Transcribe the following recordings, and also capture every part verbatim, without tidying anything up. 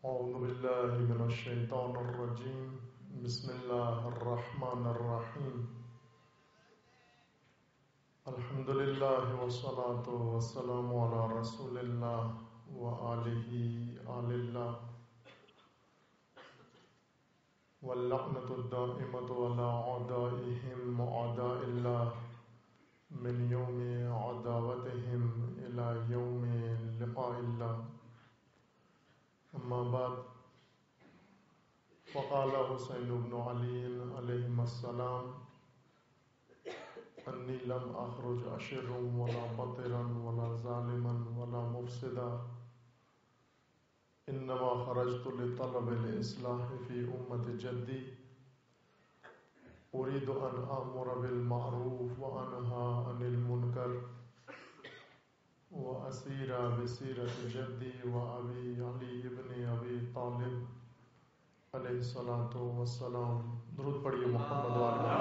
أعوذ بالله من الشيطان الرجيم بسم الله الرحمن الرحيم الحمد لله والصلاة والسلام على رسول الله وآله آل الله واللعنة الدائمة على أعدائهم أعداء الله من يوم عداوتهم إلى يوم لقاء الله. اما بعد فقال حسین بن علی علیہ السلام انی لم اخرج اشرا ولا بطرا ولا ظالما ولا مفسدا انما خرجت لطلب الاصلاح في امة جدی اريد ان امر بالمعروف وانهى عن المنکر وأسير بسيرة جدي وأبي علي بن أبي طالب علیہ الصلاۃ والسلام. درود پڑھیے محمد وعلى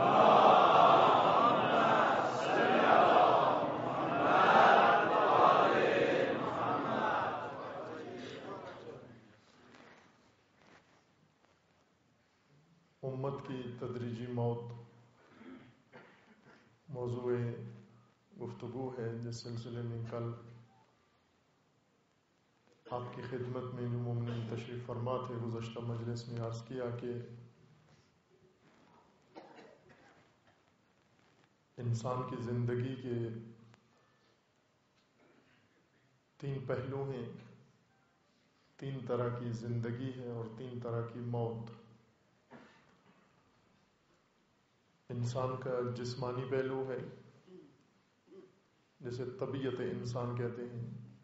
امت کی تدریجی موت موضوع گفتگو ہے، جس سلسلے میں کل آپ کی خدمت میں جو مومنین تشریف فرما تھے گزشتہ مجلس میں عرض کیا کہ انسان کی زندگی کے تین پہلو ہیں، تین طرح کی زندگی ہے اور تین طرح کی موت. انسان کا جسمانی پہلو ہے جسے طبیعت انسان کہتے ہیں،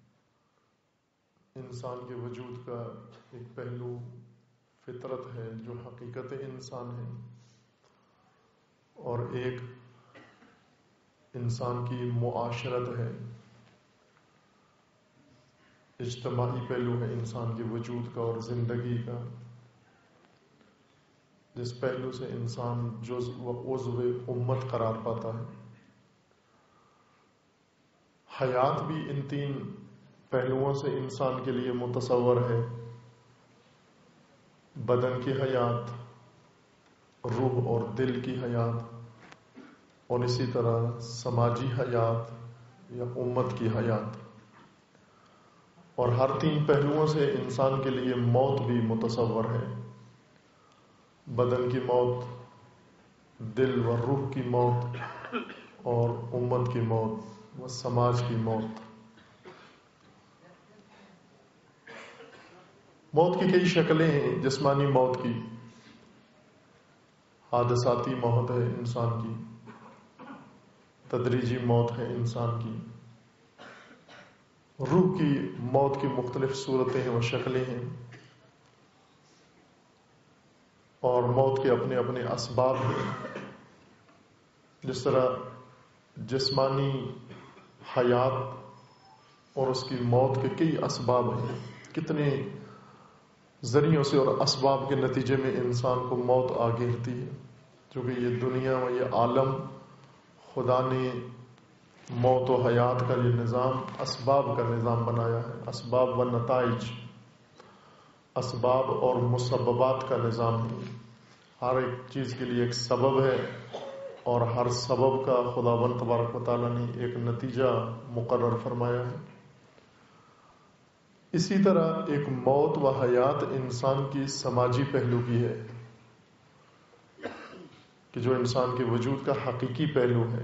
انسان کے وجود کا ایک پہلو فطرت ہے جو حقیقت انسان ہے، اور ایک انسان کی معاشرت ہے، اجتماعی پہلو ہے انسان کے وجود کا اور زندگی کا، جس پہلو سے انسان جزء و عضو امت قرار پاتا ہے. حیات بھی ان تین پہلوؤں سے انسان کے لیے متصور ہے: بدن کی حیات، روح اور دل کی حیات، اور اسی طرح سماجی حیات یا امت کی حیات. اور ہر تین پہلوؤں سے انسان کے لیے موت بھی متصور ہے: بدن کی موت، دل و روح کی موت، اور امت کی موت و سماج کی موت. موت کی کئی شکلیں ہیں. جسمانی موت کی، حادثاتی موت ہے انسان کی، تدریجی موت ہے انسان کی. روح کی موت کی مختلف صورتیں ہیں و شکلیں ہیں، اور موت کے اپنے اپنے اسباب ہیں. جس طرح جسمانی حیات اور اس کی موت کے کئی اسباب ہیں، کتنے ذریعوں سے اور اسباب کے نتیجے میں انسان کو موت آ گھیرتی ہے. چونکہ یہ دنیا و یہ عالم خدا نے موت و حیات کا یہ نظام اسباب کا نظام بنایا ہے، اسباب و نتائج، اسباب اور مسببات کا نظام ہے. ہر ایک چیز کے لیے ایک سبب ہے، اور ہر سبب کا خداوند تبارک و تعالیٰ نے ایک نتیجہ مقرر فرمایا ہے. اسی طرح ایک موت و حیات انسان کی سماجی پہلو کی ہے، کہ جو انسان کے وجود کا حقیقی پہلو ہے.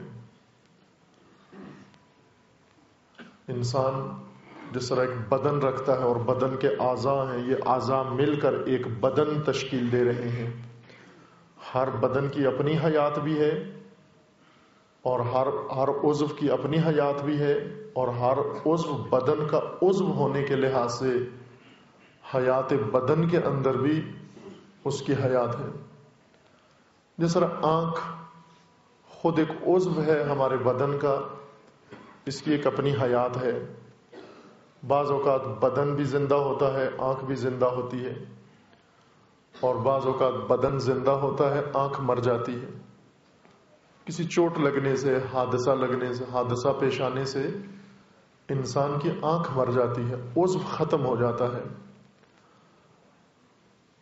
انسان جس طرح ایک بدن رکھتا ہے اور بدن کے اعضاء ہیں، یہ اعضاء مل کر ایک بدن تشکیل دے رہے ہیں. ہر بدن کی اپنی حیات بھی ہے، اور ہر ہر عضو کی اپنی حیات بھی ہے، اور ہر عضو بدن کا عضو ہونے کے لحاظ سے حیات بدن کے اندر بھی اس کی حیات ہے. جس طرح آنکھ خود ایک عضو ہے ہمارے بدن کا، اس کی ایک اپنی حیات ہے. بعض اوقات بدن بھی زندہ ہوتا ہے، آنکھ بھی زندہ ہوتی ہے، اور بعض اوقات بدن زندہ ہوتا ہے، آنکھ مر جاتی ہے. کسی چوٹ لگنے سے، حادثہ لگنے سے، حادثہ پیش آنے سے انسان کی آنکھ مر جاتی ہے، عضو ختم ہو جاتا ہے.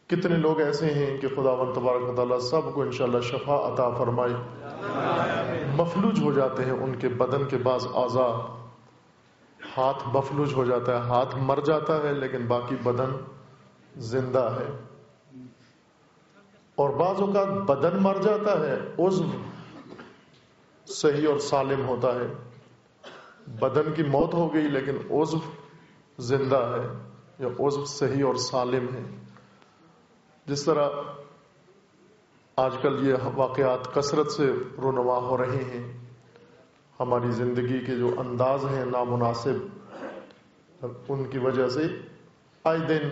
کتنے لوگ ایسے ہیں کہ خداوند تبارک و تعالیٰ سب کو انشاءاللہ شفا عطا فرمائے، مفلوج ہو جاتے ہیں ان کے بدن کے بعض اعضاء، ہاتھ مفلوج ہو جاتا ہے، ہاتھ مر جاتا ہے لیکن باقی بدن زندہ ہے، اور بعض اوقات بدن مر جاتا ہے، عضو صحیح اور سالم ہوتا ہے، بدن کی موت ہو گئی لیکن عضو زندہ ہے یا عضو صحیح اور سالم ہے۔ جس طرح آج کل یہ واقعات کثرت سے رونما ہو رہے ہیں، ہماری زندگی کے جو انداز ہیں نامناسب، ان کی وجہ سے آئے دن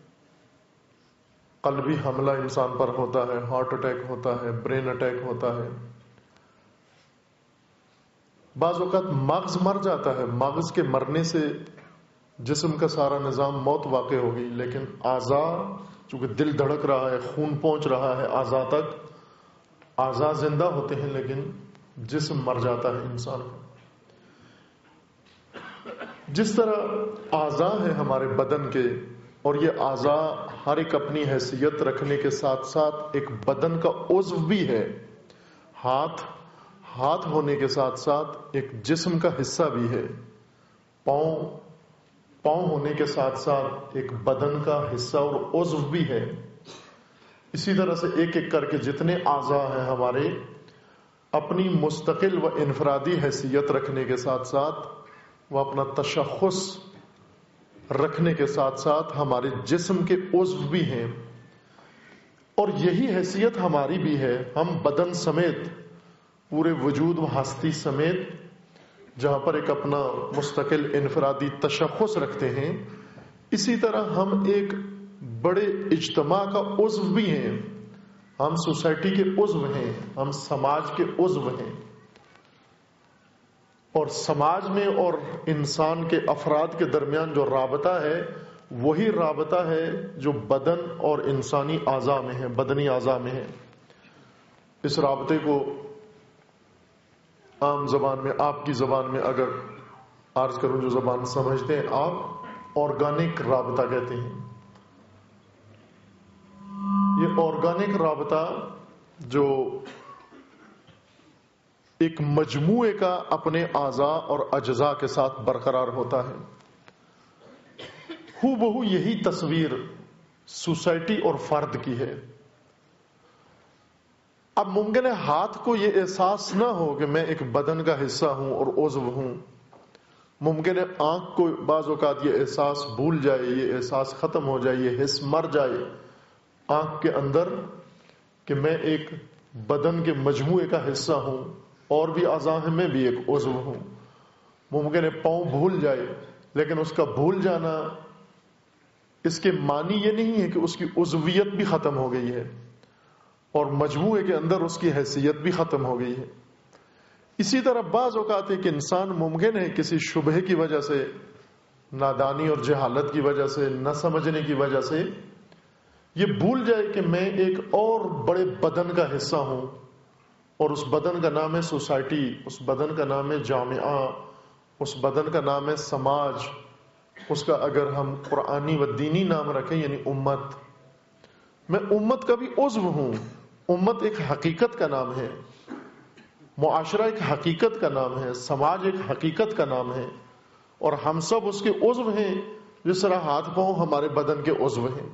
قلبی حملہ انسان پر ہوتا ہے، ہارٹ اٹیک ہوتا ہے، برین اٹیک ہوتا ہے، بعض اوقات مغز مر جاتا ہے، مغز کے مرنے سے جسم کا سارا نظام موت واقع ہو گئی، لیکن اعضاء چونکہ دل دھڑک رہا ہے، خون پہنچ رہا ہے اعضاء تک، اعضاء زندہ ہوتے ہیں لیکن جسم مر جاتا ہے انسان کا۔ جس طرح اعضاء ہیں ہمارے بدن کے، اور یہ اعضاء ہر ایک اپنی حیثیت رکھنے کے ساتھ ساتھ ایک بدن کا عضو بھی ہے، ہاتھ ہاتھ ہونے کے ساتھ ساتھ ایک جسم کا حصہ بھی ہے، پاؤں پاؤں ہونے کے ساتھ ساتھ ایک بدن کا حصہ اور عضو بھی ہے۔ اسی طرح سے ایک ایک کر کے جتنے اعضاء ہیں ہمارے، اپنی مستقل و انفرادی حیثیت رکھنے کے ساتھ ساتھ وہ اپنا تشخص رکھنے کے ساتھ ساتھ ہمارے جسم کے عضو بھی ہیں، اور یہی حیثیت ہماری بھی ہے۔ ہم بدن سمیت، پورے وجود و ہستی سمیت جہاں پر ایک اپنا مستقل انفرادی تشخص رکھتے ہیں، اسی طرح ہم ایک بڑے اجتماع کا عضو بھی ہیں، ہم سوسائٹی کے عضو ہیں، ہم سماج کے عضو ہیں، اور سماج میں اور انسان کے افراد کے درمیان جو رابطہ ہے وہی رابطہ ہے جو بدن اور انسانی اعضاء میں ہے، بدنی اعضاء میں ہے۔ اس رابطے کو عام زبان میں، آپ کی زبان میں اگر عرض کروں جو زبان سمجھتے ہیں آپ، آرگینک رابطہ کہتے ہیں۔ یہ آرگینک رابطہ جو ایک مجموعے کا اپنے اعضاء اور اجزاء کے ساتھ برقرار ہوتا ہے، ہو بہو یہی تصویر سوسائٹی اور فرد کی ہے۔ اب ممکن ہے ہاتھ کو یہ احساس نہ ہو کہ میں ایک بدن کا حصہ ہوں اور عضو ہوں، ممکن ہے آنکھ کو بعض اوقات یہ احساس بھول جائے، یہ احساس ختم ہو جائے، یہ حس مر جائے آنکھ کے اندر کہ میں ایک بدن کے مجموعے کا حصہ ہوں، اور بھی اعضاء ہیں، میں بھی ایک عضو ہوں۔ ممکن ہے پاؤں بھول جائے، لیکن اس کا بھول جانا اس کے معنی یہ نہیں ہے کہ اس کی عضویت بھی ختم ہو گئی ہے اور مجموعے کے اندر اس کی حیثیت بھی ختم ہو گئی ہے۔ اسی طرح بعض اوقات ایک انسان ممکن ہے کسی شبہے کی وجہ سے، نادانی اور جہالت کی وجہ سے، نہ سمجھنے کی وجہ سے یہ بھول جائے کہ میں ایک اور بڑے بدن کا حصہ ہوں، اور اس بدن کا نام ہے سوسائٹی، اس بدن کا نام ہے جامعہ، اس بدن کا نام ہے سماج، اس کا اگر ہم قرآنی و دینی نام رکھیں یعنی امت۔ میں امت کا بھی عضو ہوں، امت ایک حقیقت کا نام ہے، معاشرہ ایک حقیقت کا نام ہے، سماج ایک حقیقت کا نام ہے، اور ہم سب اس کے عضو ہیں، جس طرح ہاتھ پاؤں ہمارے بدن کے عضو ہیں۔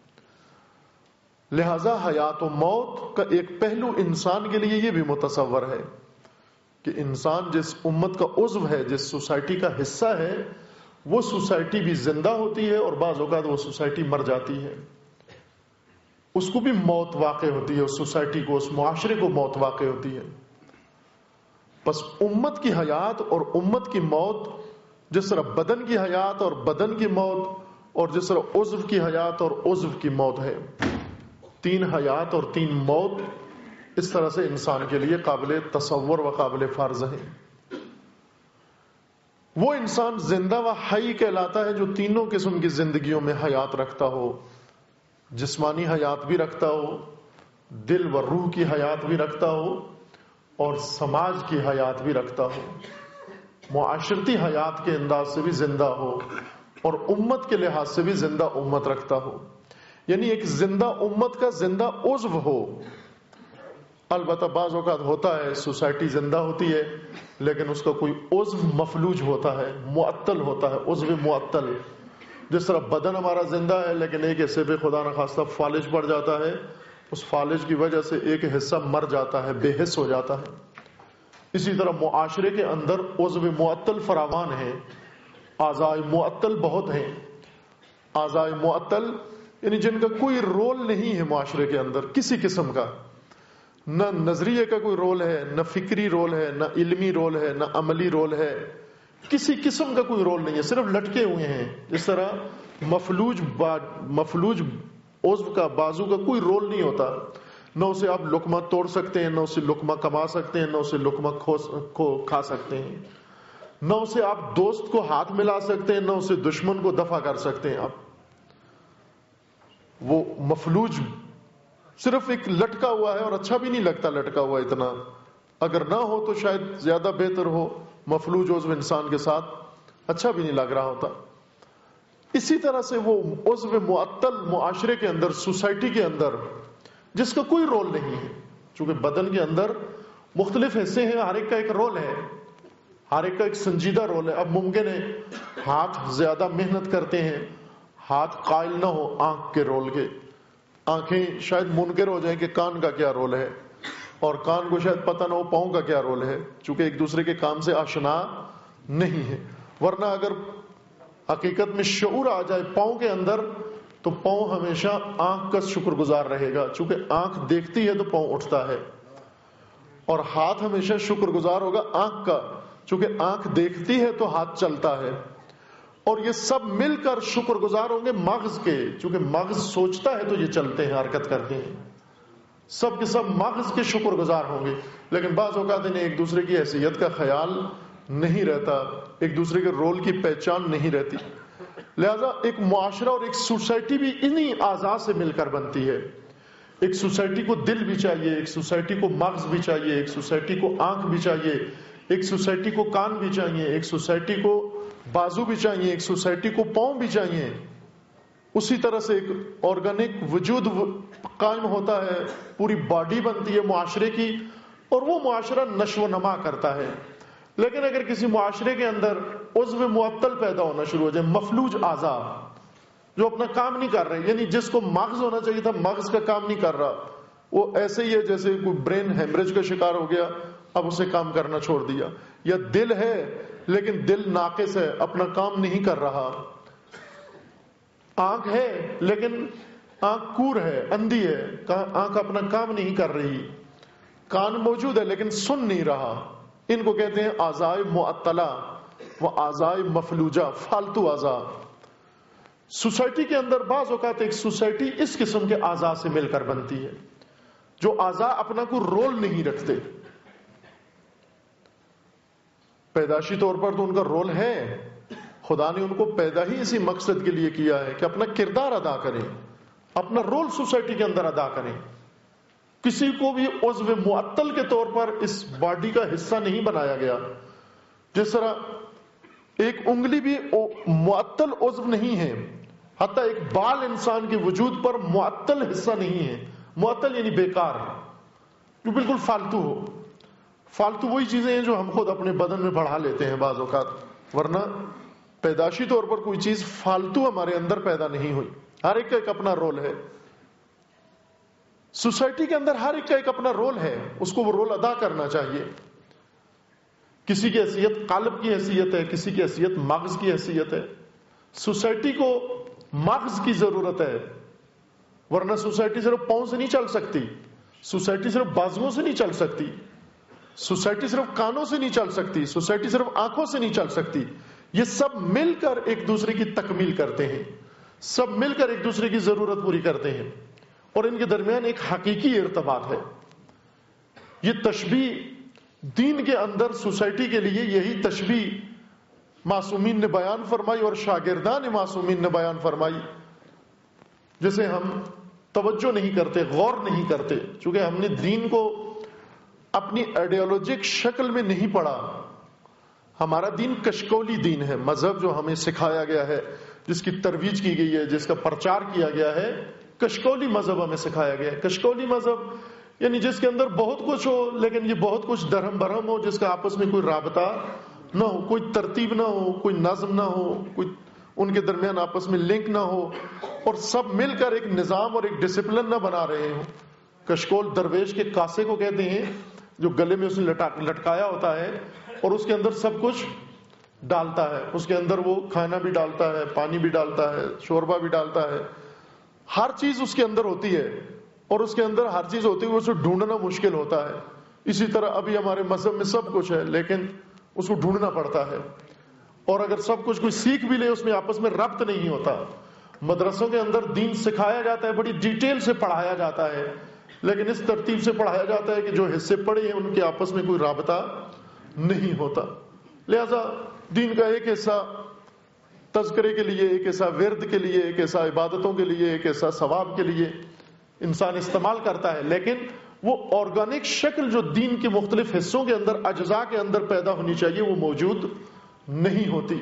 لہذا حیات و موت کا ایک پہلو انسان کے لیے یہ بھی متصور ہے کہ انسان جس امت کا عضو ہے، جس سوسائٹی کا حصہ ہے، وہ سوسائٹی بھی زندہ ہوتی ہے اور بعض اوقات وہ سوسائٹی مر جاتی ہے، اس کو بھی موت واقع ہوتی ہے، اس سوسائٹی کو، اس معاشرے کو موت واقع ہوتی ہے۔ بس امت کی حیات اور امت کی موت، جس طرح بدن کی حیات اور بدن کی موت، اور جس طرح عضو کی حیات اور عضو کی موت ہے، تین حیات اور تین موت اس طرح سے انسان کے لیے قابل تصور و قابل فرض ہیں۔ وہ انسان زندہ و حی کہلاتا ہے جو تینوں قسم کی زندگیوں میں حیات رکھتا ہو، جسمانی حیات بھی رکھتا ہو، دل و روح کی حیات بھی رکھتا ہو، اور سماج کی حیات بھی رکھتا ہو، معاشرتی حیات کے انداز سے بھی زندہ ہو، اور امت کے لحاظ سے بھی زندہ امت رکھتا ہو۔ یعنی ایک زندہ امت کا زندہ عضو ہو. البتہ بعض اوقات ہوتا ہے سوسائٹی زندہ ہوتی ہے لیکن اس کا کوئی عضو مفلوج ہوتا ہے, معطل ہوتا ہے, عضو معطل. جس طرح بدن ہمارا زندہ ہے لیکن ایک حصے پہ خدا نخواستہ فالج پڑ جاتا ہے, اس فالج کی وجہ سے ایک حصہ مر جاتا ہے, بے حس ہو جاتا ہے. اسی طرح معاشرے کے اندر عضو معطل فراوان ہیں, اعضاء معطل بہت ہیں. اعضاء معطل یعنی جن کا کوئی رول نہیں ہے معاشرے کے اندر کسی قسم کا, نہ نظریے کا کوئی رول ہے, نہ فکری رول ہے, نہ علمی رول ہے, نہ عملی رول ہے, کسی قسم کا کوئی رول نہیں ہے, صرف لٹکے ہوئے ہیں. جس طرح مفلوج مفلوج عضو کا, بازو کا کوئی رول نہیں ہوتا, نہ اسے آپ لقمہ توڑ سکتے ہیں, نہ اسے لقمہ کما سکتے ہیں, نہ اسے لقمہ کھو کھا سکتے ہیں, نہ اسے آپ دوست کو ہاتھ ملا سکتے ہیں, نہ اسے دشمن کو دفع کر سکتے ہیں. آپ وہ مفلوج صرف ایک لٹکا ہوا ہے, اور اچھا بھی نہیں لگتا لٹکا ہوا اتنا, اگر نہ ہو تو شاید زیادہ بہتر ہو. مفلوج عضو انسان کے ساتھ اچھا بھی نہیں لگ رہا ہوتا. اسی طرح سے وہ عضو معطل معاشرے کے اندر, سوسائٹی کے اندر, جس کا کوئی رول نہیں ہے. چونکہ بدن کے اندر مختلف حصے ہیں, ہر ایک کا ایک رول ہے, ہر ایک کا ایک سنجیدہ رول ہے. اب ممکن ہے ہاتھ زیادہ محنت کرتے ہیں, ہاتھ قائل نہ ہو آنکھ کے رول کے, آنکھیں شاید منکر ہو جائیں کہ کان کا کیا رول ہے, اور کان کو شاید پتہ نہ ہو پاؤں کا کیا رول ہے, چونکہ ایک دوسرے کے کام سے آشنا نہیں ہے. ورنہ اگر حقیقت میں شعور آ جائے پاؤں کے اندر تو پاؤں ہمیشہ آنکھ کا شکر گزار رہے گا, چونکہ آنکھ دیکھتی ہے تو پاؤں اٹھتا ہے, اور ہاتھ ہمیشہ شکر گزار ہوگا آنکھ کا, چونکہ آنکھ دیکھتی ہے تو ہاتھ چلتا ہے. اور یہ سب مل کر شکر گزار ہوں گے مغز کے, چونکہ مغز سوچتا ہے تو یہ چلتے ہیں, حرکت کرتے ہیں. سب کے سب مغز کے شکر گزار ہوں گے, لیکن بعض اوقات انہیں ایک دوسرے کی حیثیت کا خیال نہیں رہتا, ایک دوسرے کے رول کی پہچان نہیں رہتی. لہذا ایک معاشرہ اور ایک سوسائٹی بھی انہی اعضاء سے مل کر بنتی ہے. ایک سوسائٹی کو دل بھی چاہیے, ایک سوسائٹی کو مغز بھی چاہیے, ایک سوسائٹی کو آنکھ بھی چاہیے, ایک سوسائٹی کو کان بھی چاہیے, ایک سوسائٹی کو بازو بھی چاہیے, ایک سوسائٹی کو پاؤں بھی چاہیے. اسی طرح سے ایک آرگینک وجود قائم ہوتا ہے, پوری باڈی بنتی ہے معاشرے کی, اور وہ معاشرہ نشو و نما کرتا ہے. لیکن اگر کسی معاشرے کے اندر عضو معطل پیدا ہونا شروع ہو جائے, مفلوج اعضاء جو اپنا کام نہیں کر رہے, یعنی جس کو مغز ہونا چاہیے تھا مغز کا کام نہیں کر رہا, وہ ایسے ہی ہے جیسے کوئی برین ہیمریج کا شکار ہو گیا, اب اسے کام کرنا چھوڑ دیا. یا دل ہے لیکن دل ناقص ہے, اپنا کام نہیں کر رہا. آنکھ ہے لیکن آنکھ کور ہے, اندھی ہے, آنکھ اپنا کام نہیں کر رہی. کان موجود ہے لیکن سن نہیں رہا. ان کو کہتے ہیں اعضاء معطلہ و اعضاء مفلوجہ, فالتو اعضاء. سوسائٹی کے اندر بعض اوقات ایک سوسائٹی اس قسم کے اعضاء سے مل کر بنتی ہے, جو اعضاء اپنا کوئی رول نہیں رکھتے. پیدائشی طور پر تو ان کا رول ہے, خدا نے ان کو پیدا ہی اسی مقصد کے لیے کیا ہے کہ اپنا کردار ادا کریں, اپنا رول سوسائٹی کے اندر ادا کریں. کسی کو بھی عضو معطل کے طور پر اس باڈی کا حصہ نہیں بنایا گیا. جس طرح ایک انگلی بھی معطل عضو نہیں ہے, حتیٰ ایک بال انسان کے وجود پر معطل حصہ نہیں ہے. معطل یعنی بیکار, جو بالکل فالتو ہو. فالتو وہی چیزیں ہیں جو ہم خود اپنے بدن میں بڑھا لیتے ہیں بعض اوقات, ورنہ پیدائشی طور پر کوئی چیز فالتو ہمارے اندر پیدا نہیں ہوئی. ہر ایک کا ایک اپنا رول ہے. سوسائٹی کے اندر ہر ایک کا ایک اپنا رول ہے, اس کو وہ رول ادا کرنا چاہیے. کسی کی حیثیت قلب کی حیثیت ہے, کسی کی حیثیت مغز کی حیثیت ہے. سوسائٹی کو مغز کی ضرورت ہے, ورنہ سوسائٹی صرف پاؤں سے نہیں چل سکتی, سوسائٹی صرف بازوؤں سے نہیں چل سکتی, سوسائٹی صرف کانوں سے نہیں چل سکتی, سوسائٹی صرف آنکھوں سے نہیں چل سکتی. یہ سب مل کر ایک دوسرے کی تکمیل کرتے ہیں, سب مل کر ایک دوسرے کی ضرورت پوری کرتے ہیں, اور ان کے درمیان ایک حقیقی ارتباط ہے. یہ تشبیہ دین کے اندر سوسائٹی کے لیے یہی تشبیہ معصومین نے بیان فرمائی اور شاگردان معصومین نے بیان فرمائی, جسے ہم توجہ نہیں کرتے, غور نہیں کرتے, چونکہ ہم نے دین کو اپنی آئیڈیالوجک شکل میں نہیں پڑھا. ہمارا دین کشکولی دین ہے, مذہب جو ہمیں سکھایا گیا ہے, جس کی ترویج کی گئی ہے, جس کا پرچار کیا گیا ہے, کشکولی مذہب ہمیں سکھایا گیا ہے. کشکولی مذہب یعنی جس کے اندر بہت کچھ ہو لیکن یہ بہت کچھ درہم برہم ہو، جس کا آپس میں کوئی رابطہ نہ ہو، کوئی ترتیب نہ ہو، کوئی نظم نہ ہو، کوئی ان کے درمیان آپس میں لنک نہ ہو، اور سب مل کر ایک نظام اور ایک ڈسپلن نہ بنا رہے ہوں. کشکول درویش کے کاسے کو کہتے ہیں جو گلے میں اس نے لٹکایا ہوتا ہے اور اس کے اندر سب کچھ ڈالتا ہے. اس کے اندر وہ کھانا بھی ڈالتا ہے، پانی بھی ڈالتا ہے، شوربہ بھی ڈالتا ہے، ہر چیز اس کے اندر ہوتی ہے، اور اس کے اندر ہر چیز ہوتی ہے اسے ڈھونڈنا مشکل ہوتا ہے. اسی طرح ابھی ہمارے مذہب میں سب کچھ ہے لیکن اس کو ڈھونڈنا پڑتا ہے، اور اگر سب کچھ کوئی سیکھ بھی لے اس میں آپس میں ربط نہیں ہوتا. مدرسوں کے اندر دین سکھایا جاتا ہے، بڑی ڈیٹیل سے پڑھایا جاتا ہے، لیکن اس ترتیب سے پڑھایا جاتا ہے کہ جو حصے پڑھے ہیں ان کے آپس میں کوئی رابطہ نہیں ہوتا. لہذا دین کا ایک حصہ تذکرے کے لیے، ایک حصہ ورد کے لیے، ایک حصہ عبادتوں کے لیے، ایک حصہ ثواب کے لیے انسان استعمال کرتا ہے، لیکن وہ آرگینک شکل جو دین کے مختلف حصوں کے اندر اجزاء کے اندر پیدا ہونی چاہیے وہ موجود نہیں ہوتی.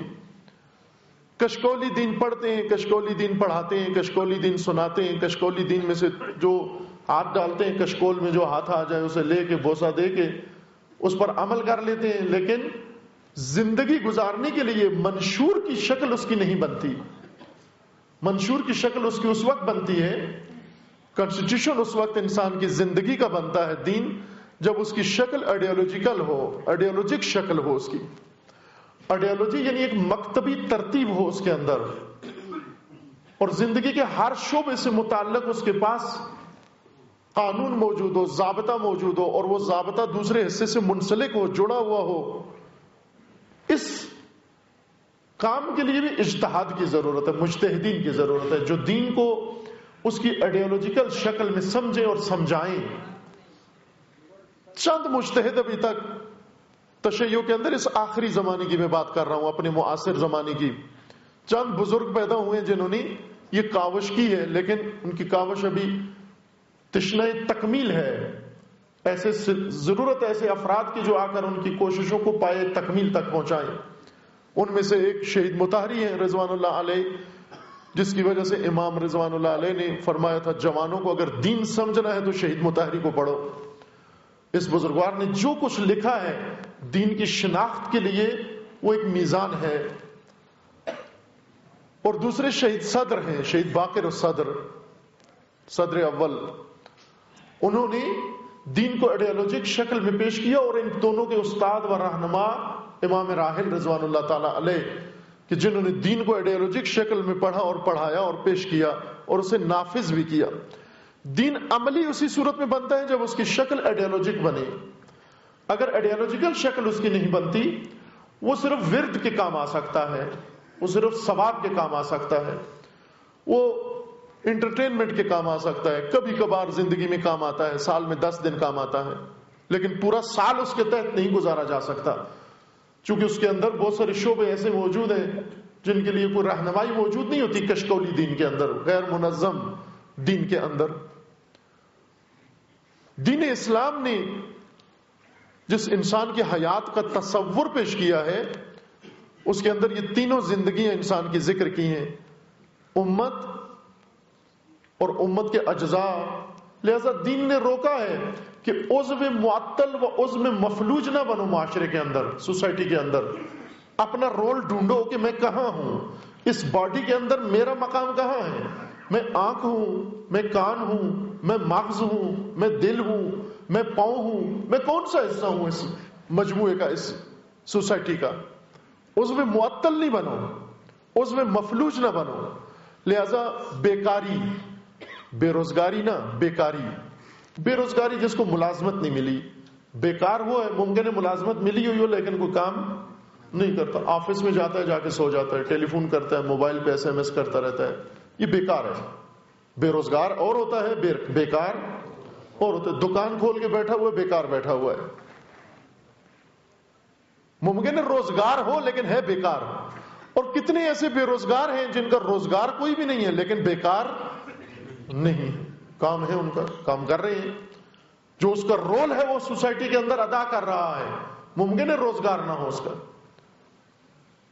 کشکولی دین پڑھتے ہیں، کشکولی دین پڑھاتے ہیں، کشکولی دین سناتے ہیں، کشکولی دین میں سے جو ہاتھ ڈالتے ہیں کشکول میں جو ہاتھ آ جائے اسے لے کے بوسہ دے کے اس پر عمل کر لیتے ہیں، لیکن زندگی گزارنے کے لیے منشور کی شکل اس کی نہیں بنتی. منشور کی شکل اس کی اس وقت بنتی ہے، کانسٹیٹیوشن اس وقت انسان کی زندگی کا بنتا ہے دین جب اس کی شکل آئیڈیالوجیکل ہو، آئیڈیالوجک شکل ہو. اس کی آئیڈیالوجی یعنی ایک مکتبی ترتیب ہو اس کے اندر، اور زندگی کے ہر شعبے سے متعلق اس کے پاس قانون موجود ہو، ضابطہ موجود ہو، اور وہ ضابطہ دوسرے حصے سے منسلک ہو، جڑا ہوا ہو. اس کام کے لیے بھی اجتہاد کی ضرورت ہے، مجتہدین کی ضرورت ہے جو دین کو اس کی آئیڈیالوجیکل شکل میں سمجھیں اور سمجھائیں. چند مجتہد ابھی تک تشیع کے اندر، اس آخری زمانے کی میں بات کر رہا ہوں، اپنے معاصر زمانے کی، چند بزرگ پیدا ہوئے جنہوں نے یہ کاوش کی ہے، لیکن ان کی کاوش ابھی تشنہ تکمیل ہے. ایسے ضرورت ایسے افراد کی جو آ کر ان کی کوششوں کو پائے تکمیل تک پہنچائیں. ان میں سے ایک شہید مطہری ہیں رضوان اللہ علیہ، جس کی وجہ سے امام رضوان اللہ علیہ نے فرمایا تھا جوانوں کو اگر دین سمجھنا ہے تو شہید مطہری کو پڑھو. اس بزرگوار نے جو کچھ لکھا ہے دین کی شناخت کے لیے وہ ایک میزان ہے. اور دوسرے شہید صدر ہیں، شہید باقر الصدر، صدر اول. انہوں نے دین کو آئیڈیالوجک شکل میں پیش کیا، اور ان دونوں کے استاد و رہنما امام راحل رضوان اللہ تعالی علیہ کہ جنہوں نے دین کو آئیڈیالوجک شکل میں پڑھا اور پڑھایا اور پیش کیا اور اسے نافذ بھی کیا. دین عملی اسی صورت میں بنتا ہے جب اس کی شکل آئیڈیالوجک بنے. اگر آئیڈیالوجیکل شکل اس کی نہیں بنتی وہ صرف ورد کے کام آ سکتا ہے، وہ صرف ثواب کے کام آ سکتا ہے، وہ انٹرٹینمنٹ کے کام آ سکتا ہے، کبھی کبھار زندگی میں کام آتا ہے، سال میں دس دن کام آتا ہے، لیکن پورا سال اس کے تحت نہیں گزارا جا سکتا، چونکہ اس کے اندر بہت سارے شعبے ایسے موجود ہیں جن کے لیے کوئی رہنمائی موجود نہیں ہوتی. کشکولی دین کے اندر، غیر منظم دین کے اندر، دین اسلام نے جس انسان کی حیات کا تصور پیش کیا ہے اس کے اندر یہ تینوں زندگیاں انسان کی ذکر کی ہیں، امت اور امت کے اجزاء. لہذا دین نے روکا ہے کہ عضو معطل و عضو مفلوج نہ بنو. معاشرے کے اندر، سوسائٹی کے اندر اپنا رول ڈھونڈو کہ میں کہاں ہوں، اس باڈی کے اندر میرا مقام کہاں ہے. میں آنکھ ہوں، میں کان ہوں، میں مغز ہوں، میں دل ہوں، میں پاؤں ہوں، میں کون سا حصہ ہوں اس مجموعے کا، اس سوسائٹی کا. عضو معطل نہیں بنو، عضو مفلوج نہ بنو. لہذا بیکاری، بے روزگاری نہ بیکاری، بے روزگاری جس کو ملازمت نہیں ملی، بیکار وہ ہے ممکن ہے ملازمت ملی ہوئی ہو لیکن کوئی کام نہیں کرتا، آفس میں جاتا ہے جا کے سو جاتا ہے، ٹیلی فون کرتا ہے، موبائل پہ ایس ایم ایس کرتا رہتا ہے، یہ بیکار ہے. بے روزگار اور ہوتا ہے، بیکار اور ہوتا ہے. دکان کھول کے بیٹھا ہوا ہے، بیکار بیٹھا ہوا ہے. ممکن ہے روزگار ہو لیکن ہے بیکار. اور کتنے ایسے بے روزگار ہیں جن کا روزگار کوئی بھی نہیں ہے لیکن بیکار نہیں، کام ہے ان کا، کام کر رہے ہیں، جو اس کا رول ہے وہ سوسائٹی کے اندر ادا کر رہا ہے. ممکن ہے روزگار نہ ہو اس کا.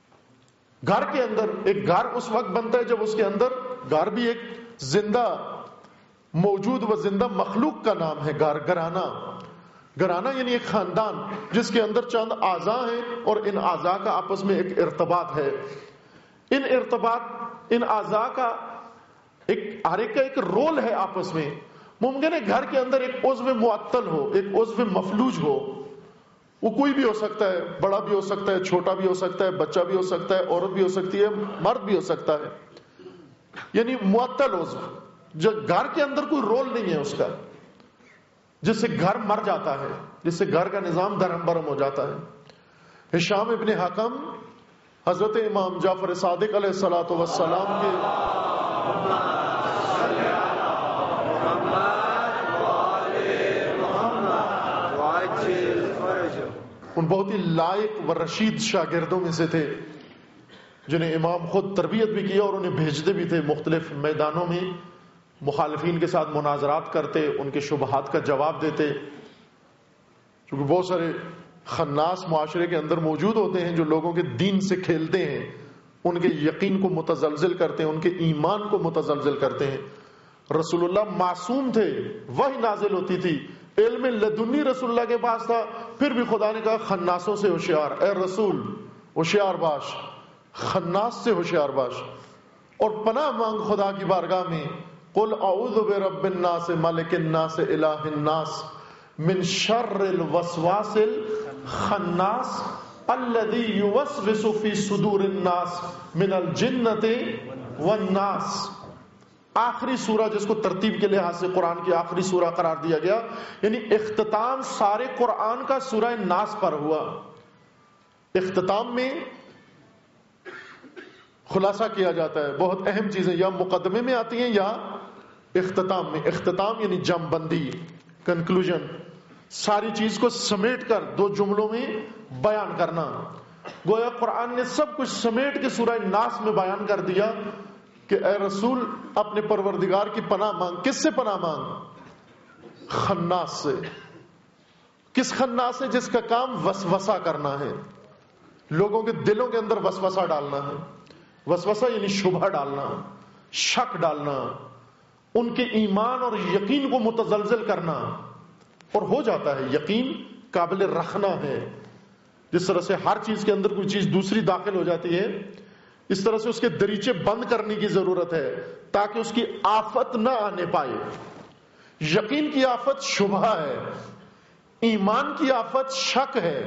گھر کے اندر ایک گھر اس وقت بنتا ہے جب اس کے اندر، گھر بھی ایک زندہ موجود و زندہ مخلوق کا نام ہے گھر، گھرانہ۔ گھرانہ یعنی ایک خاندان جس کے اندر چند اعضاء ہیں اور ان اعضاء کا آپس میں ایک ارتباط ہے۔ ان ارتباط ان اعضاء کا ایک ہر ایک کا ایک رول ہے آپس میں۔ ممکن ہے گھر کے اندر ایک عضو معطل ہو، ایک عضو مفلوج ہو، وہ کوئی بھی ہو سکتا ہے، بڑا بھی ہو سکتا ہے، چھوٹا بھی ہو سکتا ہے، بچہ بھی ہو سکتا ہے، عورت بھی ہو سکتی ہے، مرد بھی ہو سکتا ہے، یعنی معطل عضو جو گھر کے اندر کوئی رول نہیں ہے اس کا، جس سے گھر مر جاتا ہے، جس سے گھر کا نظام درہم برہم ہو جاتا ہے۔ ہشام ابن حکم حضرت امام جعفر صادق علیہ الصلوۃ والسلام کے ان بہت ہی لائق و رشید شاگردوں میں سے تھے، جنہیں امام خود تربیت بھی کیا اور انہیں بھیجتے بھی تھے مختلف میدانوں میں، مخالفین کے ساتھ مناظرات کرتے، ان کے شبہات کا جواب دیتے، کیونکہ بہت سارے خناس معاشرے کے اندر موجود ہوتے ہیں جو لوگوں کے دین سے کھیلتے ہیں، ان کے یقین کو متزلزل کرتے ہیں، ان کے ایمان کو متزلزل کرتے ہیں۔ رسول اللہ معصوم تھے، وحی نازل ہوتی تھی، علم لدنی رسول اللہ کے پاس تھا، پھر بھی خدا نے کہا خناسوں سے ہوشیار، اے رسول ہوشیار باش، خناس سے ہوشیار باش، اور پناہ مانگ خدا کی بارگاہ میں، قل اعوذ برب الناس ملک الناس الہ الناس من شر الوسواس الخناس الذی یوسوس فی صدور الناس من الجنۃ والناس۔ آخری سورہ جس کو ترتیب کے لحاظ سے قرآن کی آخری سورہ قرار دیا گیا، یعنی اختتام سارے قرآن کا سورہ ناس پر ہوا۔ اختتام میں خلاصہ کیا جاتا ہے، بہت اہم چیزیں یا مقدمے میں آتی ہیں یا اختتام میں۔ اختتام یعنی جم بندی، کنکلوژن، ساری چیز کو سمیٹ کر دو جملوں میں بیان کرنا۔ گویا قرآن نے سب کچھ سمیٹ کے سورہ ناس میں بیان کر دیا کہ اے رسول اپنے پروردگار کی پناہ مانگ۔ کس سے پناہ مانگ؟ خناس سے۔ کس خناس سے؟ جس کا کام وسوسہ کرنا ہے، لوگوں کے دلوں کے اندر وسوسہ ڈالنا ہے۔ وسوسہ یعنی شبہ ڈالنا، شک ڈالنا، ان کے ایمان اور یقین کو متزلزل کرنا، اور ہو جاتا ہے۔ یقین قابل رکھنا ہے، جس طرح سے ہر چیز کے اندر کوئی چیز دوسری داخل ہو جاتی ہے، اس طرح سے اس کے دریچے بند کرنے کی ضرورت ہے تاکہ اس کی آفت نہ آنے پائے۔ یقین کی آفت شبہ ہے، ایمان کی آفت شک ہے،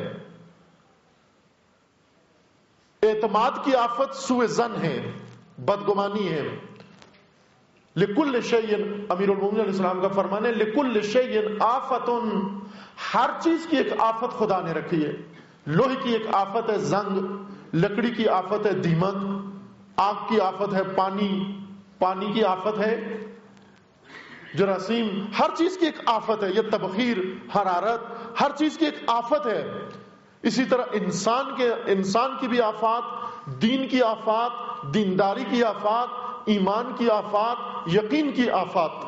اعتماد کی آفت سوء ظن ہے، بدگمانی ہے۔ لکل شیء، امیر المومنین علیہ السلام کا فرمان ہے، لکل شیء آفت، ہر چیز کی ایک آفت خدا نے رکھی ہے۔ لوہے کی ایک آفت ہے زنگ، لکڑی کی آفت ہے دیمک، آگ کی آفت ہے پانی، پانی کی آفت ہے جراثیم، ہر چیز کی ایک آفت ہے، یہ تبخیر، حرارت، ہر چیز کی ایک آفت ہے۔ اسی طرح انسان کے انسان کی بھی آفات، دین کی آفات، دینداری کی آفات، ایمان کی آفات، یقین کی آفات۔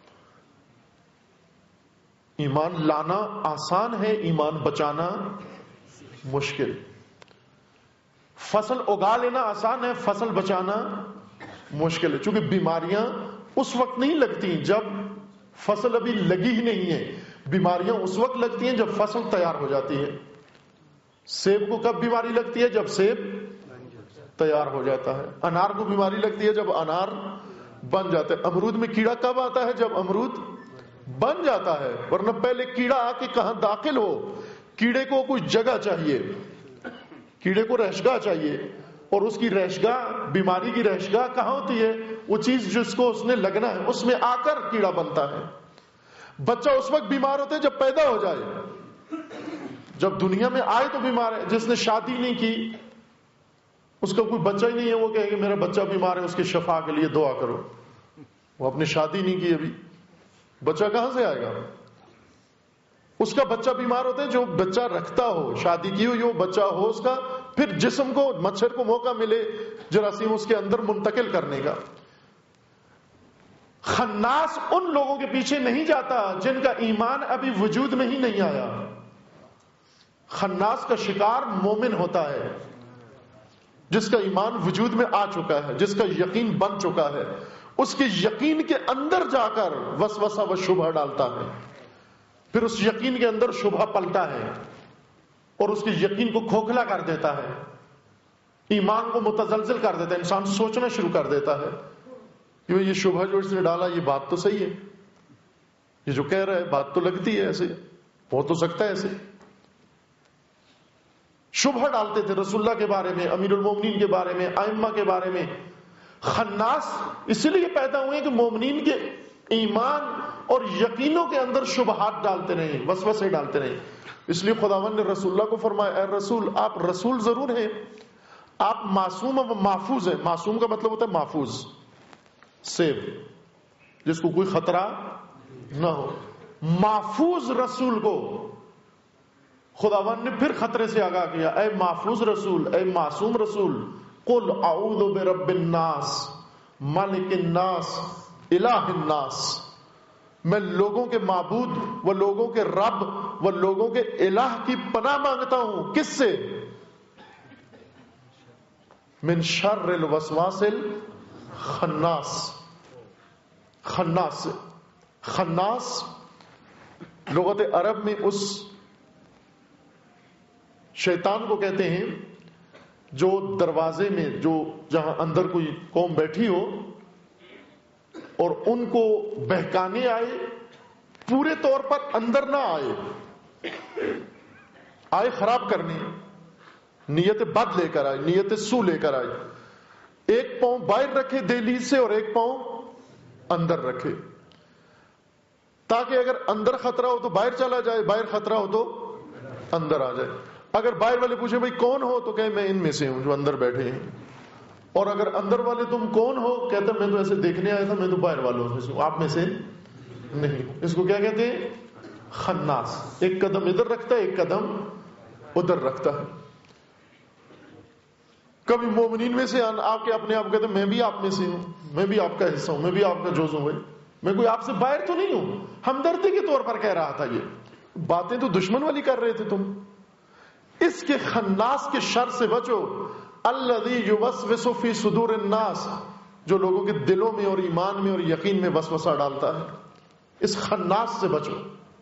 ایمان لانا آسان ہے، ایمان بچانا مشکل۔ فصل اگا لینا آسان ہے، فصل بچانا مشکل ہے، چونکہ بیماریاں اس وقت نہیں لگتی جب فصل ابھی لگی ہی نہیں ہے، بیماریاں اس وقت لگتی ہیں جب فصل تیار ہو جاتی ہے۔ سیب کو کب بیماری لگتی ہے؟ جب سیب تیار ہو جاتا ہے۔ انار کو بیماری لگتی ہے جب انار بن جاتا ہے۔ امرود میں کیڑا کب آتا ہے؟ جب امرود بن جاتا ہے، ورنہ پہلے کیڑا آ کے کہاں داخل ہو؟ کیڑے کو کوئی جگہ چاہیے، کیڑے کو رہشگاہ چاہیے، اور اس کی رہشگاہ، بیماری کی رہشگاہ کہاں ہوتی ہے؟ وہ چیز جس کو اس نے لگنا ہے اس میں آ کر کیڑا بنتا ہے۔ بچہ اس وقت بیمار ہوتا ہے جب پیدا ہو جائے، جب دنیا میں آئے تو بیمار ہے۔ جس نے شادی نہیں کی، اس کا کوئی بچہ ہی نہیں ہے، وہ کہے کہ میرا بچہ بیمار ہے، اس کے شفا کے لیے دعا کرو۔ وہ اپنی شادی نہیں کی ابھی، بچہ کہاں سے آئے گا؟ اس کا بچہ بیمار ہوتا ہے جو بچہ رکھتا ہو، شادی کی ہوئی ہو، بچہ ہو اس کا، پھر جسم کو، مچھر کو موقع ملے جراثیم اس کے اندر منتقل کرنے کا۔ خناس ان لوگوں کے پیچھے نہیں جاتا جن کا ایمان ابھی وجود میں ہی نہیں آیا۔ خناس کا شکار مومن ہوتا ہے، جس کا ایمان وجود میں آ چکا ہے، جس کا یقین بن چکا ہے۔ اس کے یقین کے اندر جا کر وسوسہ و شبہ ڈالتا ہے، پھر اس یقین کے اندر شبہ پلتا ہے اور اس کے یقین کو کھوکھلا کر دیتا ہے، ایمان کو متزلزل کر دیتا ہے، انسان سوچنا شروع کر دیتا ہے کہ یہ شبہ جو اس نے ڈالا یہ بات تو صحیح ہے، یہ جو کہہ رہا ہے بات تو لگتی ہے ایسے، ہو تو سکتا ہے ایسے۔ شبہ ڈالتے تھے رسول اللہ کے بارے میں، امیر المومنین کے بارے میں، ائمہ کے بارے میں۔ خناس اس لیے پیدا ہوئے کہ مومنین کے ایمان اور یقینوں کے اندر شبہات ڈالتے رہے، وسوسے ڈالتے رہے۔ اس لیے خداوند نے رسول اللہ کو فرمایا، اے رسول آپ رسول ضرور ہیں، آپ معصوم و محفوظ ہیں۔ معصوم کا مطلب ہوتا ہے محفوظ، سیف، جس کو کوئی خطرہ نہ ہو۔ محفوظ رسول کو خداوند نے پھر خطرے سے آگاہ کیا، اے محفوظ رسول، اے معصوم رسول، قل اعوذ برب الناس ملک الناس الہ الناس، میں لوگوں کے معبود و لوگوں کے رب و لوگوں کے الہ کی پناہ مانگتا ہوں۔ کس سے؟ من شر الوسواس الخناس، خناس سے۔ خناس لغت عرب میں اس شیطان کو کہتے ہیں جو دروازے میں، جو جہاں اندر کوئی قوم بیٹھی ہو اور ان کو بہکانے آئے، پورے طور پر اندر نہ آئے، آئے خراب کرنے، نیت بد لے کر آئے، نیت سو لے کر آئے، ایک پاؤں باہر رکھے دہلیز سے اور ایک پاؤں اندر رکھے، تاکہ اگر اندر خطرہ ہو تو باہر چلا جائے، باہر خطرہ ہو تو اندر آ جائے۔ اگر باہر والے پوچھے بھائی کون ہو تو کہے میں ان میں سے ہوں جو اندر بیٹھے ہیں، اور اگر اندر والے تم کون ہو کہتا میں تو ایسے دیکھنے آیا تھا، میں تو باہر والوں میں سے ہوں، آپ میں سے نہیں۔ اس کو کیا کہتے ہیں؟ خناس۔ ایک قدم ادھر رکھتا ہے، ایک قدم ادھر رکھتا ہے۔ کبھی مومنین میں سے آپ کے اپنے آپ کہتے ہیں میں بھی آپ میں سے ہوں، میں بھی آپ کا حصہ ہوں، میں بھی آپ کا جزو ہوں، میں کوئی آپ سے باہر تو نہیں ہوں۔ ہمدردی کے طور پر کہہ رہا تھا، یہ باتیں تو دشمن والی کر رہے تھے تم۔ اس کے خناس کے شر سے بچو، الذی یوسوس فی صدور الناس، جو لوگوں کے دلوں میں اور ایمان میں اور یقین میں وسوسہ ڈالتا ہے، اس خناس سے بچو۔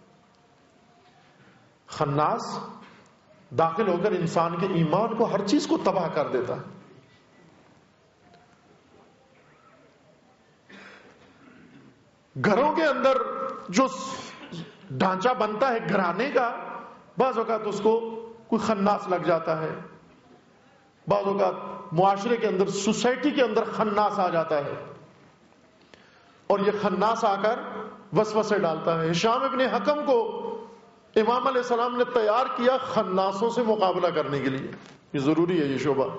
خناس داخل ہو کر انسان کے ایمان کو، ہر چیز کو تباہ کر دیتا ہے۔ گھروں کے اندر جو ڈھانچہ بنتا ہے گھرانے کا، بعض اوقات اس کو کوئی خناس لگ جاتا ہے، بعض اوقات معاشرے کے اندر، سوسائٹی کے اندر خناس آ جاتا ہے، اور یہ خناس آ کر وسوسے ڈالتا ہے۔ ہشام ابن حکم کو امام علیہ السلام نے تیار کیا خناسوں سے مقابلہ کرنے کے لیے، یہ ضروری ہے یہ شعبہ۔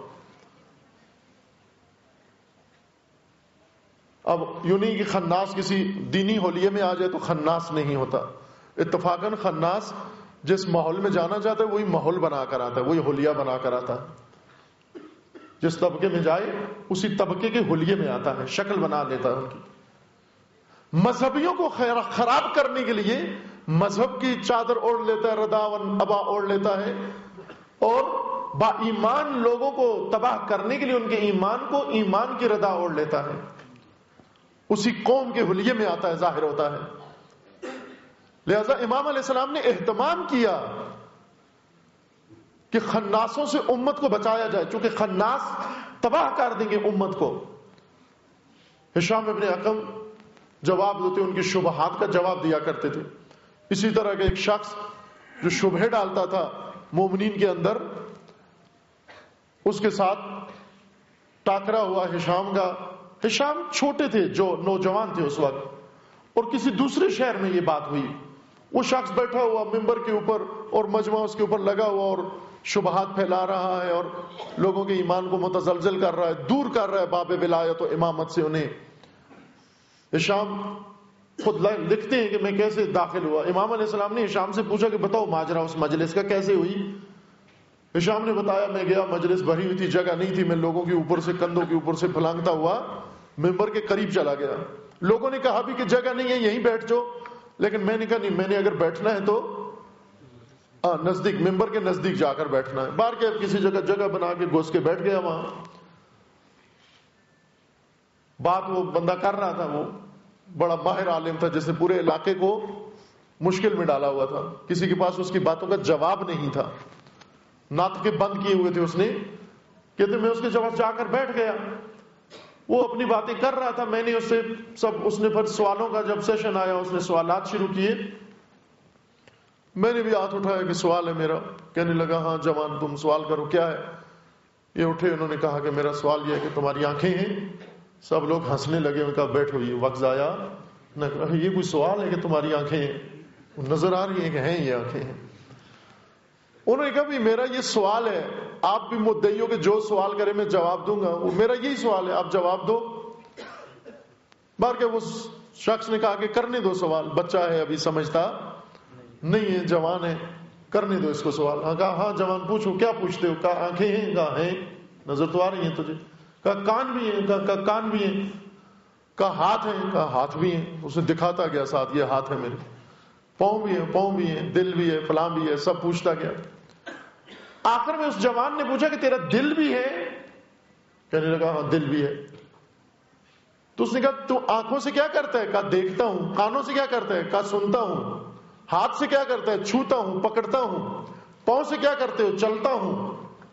اب یوں نہیں کہ خناس کسی دینی ہولیے میں آ جائے تو خناس نہیں ہوتا، اتفاقاً خناس جس ماحول میں جانا چاہتا ہے وہی ماحول بنا کر آتا ہے، وہی حلیہ بنا کر آتا ہے، جس طبقے میں جائے اسی طبقے کے حلیے میں آتا ہے، شکل بنا لیتا ہے ان کی۔ مذہبیوں کو خراب کرنے کے لیے مذہب کی چادر اوڑھ لیتا ہے، ردا و ابا اوڑھ لیتا ہے، اور با ایمان لوگوں کو تباہ کرنے کے لیے ان کے ایمان کو ایمان کی ردا اوڑھ لیتا ہے، اسی قوم کے حلیے میں آتا ہے، ظاہر ہوتا ہے۔ لہذا امام علیہ السلام نے اہتمام کیا کہ خناسوں سے امت کو بچایا جائے، چونکہ خناس تباہ کر دیں گے امت کو۔ ہشام ابن حکم جواب دیتے، ان کی شبہات کا جواب دیا کرتے تھے۔ اسی طرح کا ایک شخص جو شبہ ڈالتا تھا مومنین کے اندر، اس کے ساتھ ٹاکرا ہوا ہشام کا۔ ہشام چھوٹے تھے، جو نوجوان تھے اس وقت، اور کسی دوسرے شہر میں یہ بات ہوئی۔ وہ شخص بیٹھا ہوا ممبر کے اوپر اور مجمع اس کے اوپر لگا ہوا اور شبہات پھیلا رہا ہے اور لوگوں کے ایمان کو متزلزل کر رہا ہے، دور کر رہا ہے باب ولایت و امامت سے انہیں۔ ہشام خود لکھتے ہیں کہ میں کیسے داخل ہوا۔ امام علیہ السلام نے ہشام سے پوچھا کہ بتاؤ ماجرا اس مجلس کا کیسے ہوئی۔ ہشام نے بتایا میں گیا، مجلس بھری ہوئی تھی، جگہ نہیں تھی، میں لوگوں کے اوپر سے، کندھوں کے اوپر سے پھلانگتا ہوا ممبر کے قریب چلا گیا۔ لوگوں نے کہا بھی کہ جگہ نہیں ہے، یہیں بیٹھ جاؤ، لیکن میں نے کہا نہیں، میں نے اگر بیٹھنا ہے تو آ, نزدیک ممبر کے نزدیک جا کر بیٹھنا ہے۔ باہر کے کسی جگہ جگہ بنا کے گھس کے بیٹھ گیا وہاں۔ بات وہ بندہ کر رہا تھا، وہ بڑا ماہر عالم تھا جس نے پورے علاقے کو مشکل میں ڈالا ہوا تھا، کسی کے پاس اس کی باتوں کا جواب نہیں تھا، ناطقے بند کیے ہوئے تھے اس نے، کہتے میں اس کے جواب جا کر بیٹھ گیا، وہ اپنی باتیں کر رہا تھا، میں نے اس سے سب، اس نے پھر سوالوں کا جب سیشن آیا اس نے سوالات شروع کیے، میں نے بھی ہاتھ اٹھایا کہ سوال ہے میرا، کہنے لگا ہاں جوان تم سوال کرو، کیا ہے؟ یہ اٹھے، انہوں نے کہا کہ میرا سوال یہ ہے کہ تمہاری آنکھیں ہیں، سب لوگ ہنسنے لگے، ان کا بیٹھو یہ وقت ضائع نہ کرو، یہ کوئی سوال ہے کہ تمہاری آنکھیں ہیں؟ نظر آ رہی ہیں کہ ہیں یہ آنکھیں ہیں۔ انہوں نے کہا بھی میرا یہ سوال ہے، آپ بھی مدعی ہو کہ جو سوال کرے میں جواب دوں گا، وہ میرا یہی سوال ہے، آپ جواب دو۔ بار کے وہ شخص نے کہا کہ کرنے دو سوال، بچہ ہے ابھی سمجھتا نہیں ہے، جوان ہے، کرنے دو اس کو سوال۔ ہاں کہا ہاں جوان پوچھو، کیا پوچھتے ہو؟ کہا آنکھیں ہیں، کہا ہیں، نظر تو آ رہی ہیں تجھے، کہا کان بھی ہیں، کہا کان بھی ہیں، کہا ہاتھ ہیں، کہا ہاتھ بھی ہیں، اسے دکھاتا گیا ساتھ، یہ ہاتھ ہے میرے، پاؤں بھی ہیں، پاؤں بھی ہیں، دل بھی ہے، فلاں بھی ہے، سب پوچھتا گیا۔ آخر میں اس جوان نے پوچھا کہ تیرا دل بھی ہے؟ کہنے لگا ہاں دل بھی ہے۔ تو اس نے کہا تو آنکھوں سے کیا کرتا ہے؟ کہا دیکھتا ہوں۔ کانوں سے کیا کرتا ہے؟ کہا سنتا ہوں۔ ہاتھ سے کیا کرتا ہے؟ چھوتا ہوں، پکڑتا ہوں۔ پاؤں سے کیا کرتے ہو؟ چلتا ہوں۔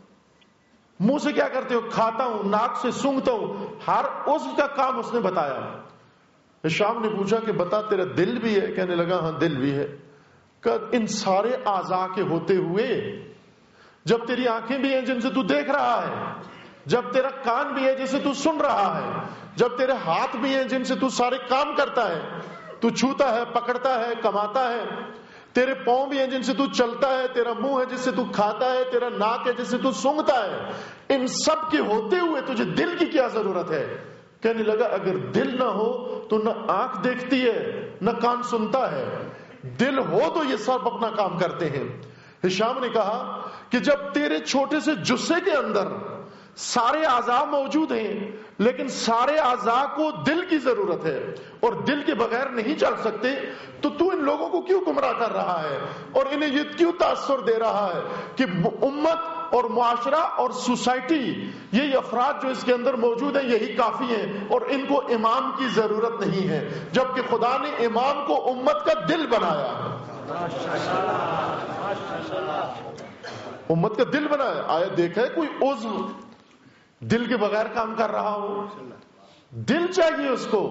منہ سے کیا کرتے ہو؟ کھاتا ہوں۔ ناک سے سونگھتا ہوں۔ ہر عضو کا کام اس نے بتایا۔ شام نے پوچھا کہ بتا تیرا دل بھی ہے؟ کہنے لگا ہاں دل بھی ہے۔ کہ ان سارے اعضاء کے ہوتے ہوئے جب تیری آنکھیں بھی ہیں جن سے تو دیکھ رہا ہے، جب تیرا کان بھی ہے جس سے تو سن رہا ہے، جب تیرے ہاتھ بھی ہیں جن سے تو سارے کام کرتا ہے، تو چھوتا ہے، پکڑتا ہے، کماتا ہے، تیرے پاؤں بھی ہیں جن سے تو چلتا ہے، تیرا منہ ہے جس سے تو کھاتا ہے، تیرا ناک ہے جس سے تو سونگھتا ہے، ان سب کے ہوتے ہوئے تجھے دل کی کیا ضرورت ہے؟ کہنے لگا اگر دل نہ ہو تو نہ آنکھ دیکھتی ہے نہ کان سنتا ہے، دل ہو تو یہ سب اپنا کام کرتے ہیں۔ ہشام نے کہا کہ جب تیرے چھوٹے سے جثے کے اندر سارے اعضاء موجود ہیں لیکن سارے اعضاء کو دل کی ضرورت ہے اور دل کے بغیر نہیں چل سکتے، تو تو ان لوگوں کو کیوں گمراہ کر رہا ہے اور انہیں یہ کیوں تاثر دے رہا ہے کہ امت اور معاشرہ اور سوسائٹی، یہ افراد جو اس کے اندر موجود ہیں یہی کافی ہیں اور ان کو امام کی ضرورت نہیں ہے، جبکہ خدا نے امام کو امت کا دل بنایا ہے، امت کا دل بنایا۔ آیا دیکھا ہے کوئی عضو دل کے بغیر کام کر رہا ہو؟ دل چاہیے اس کو،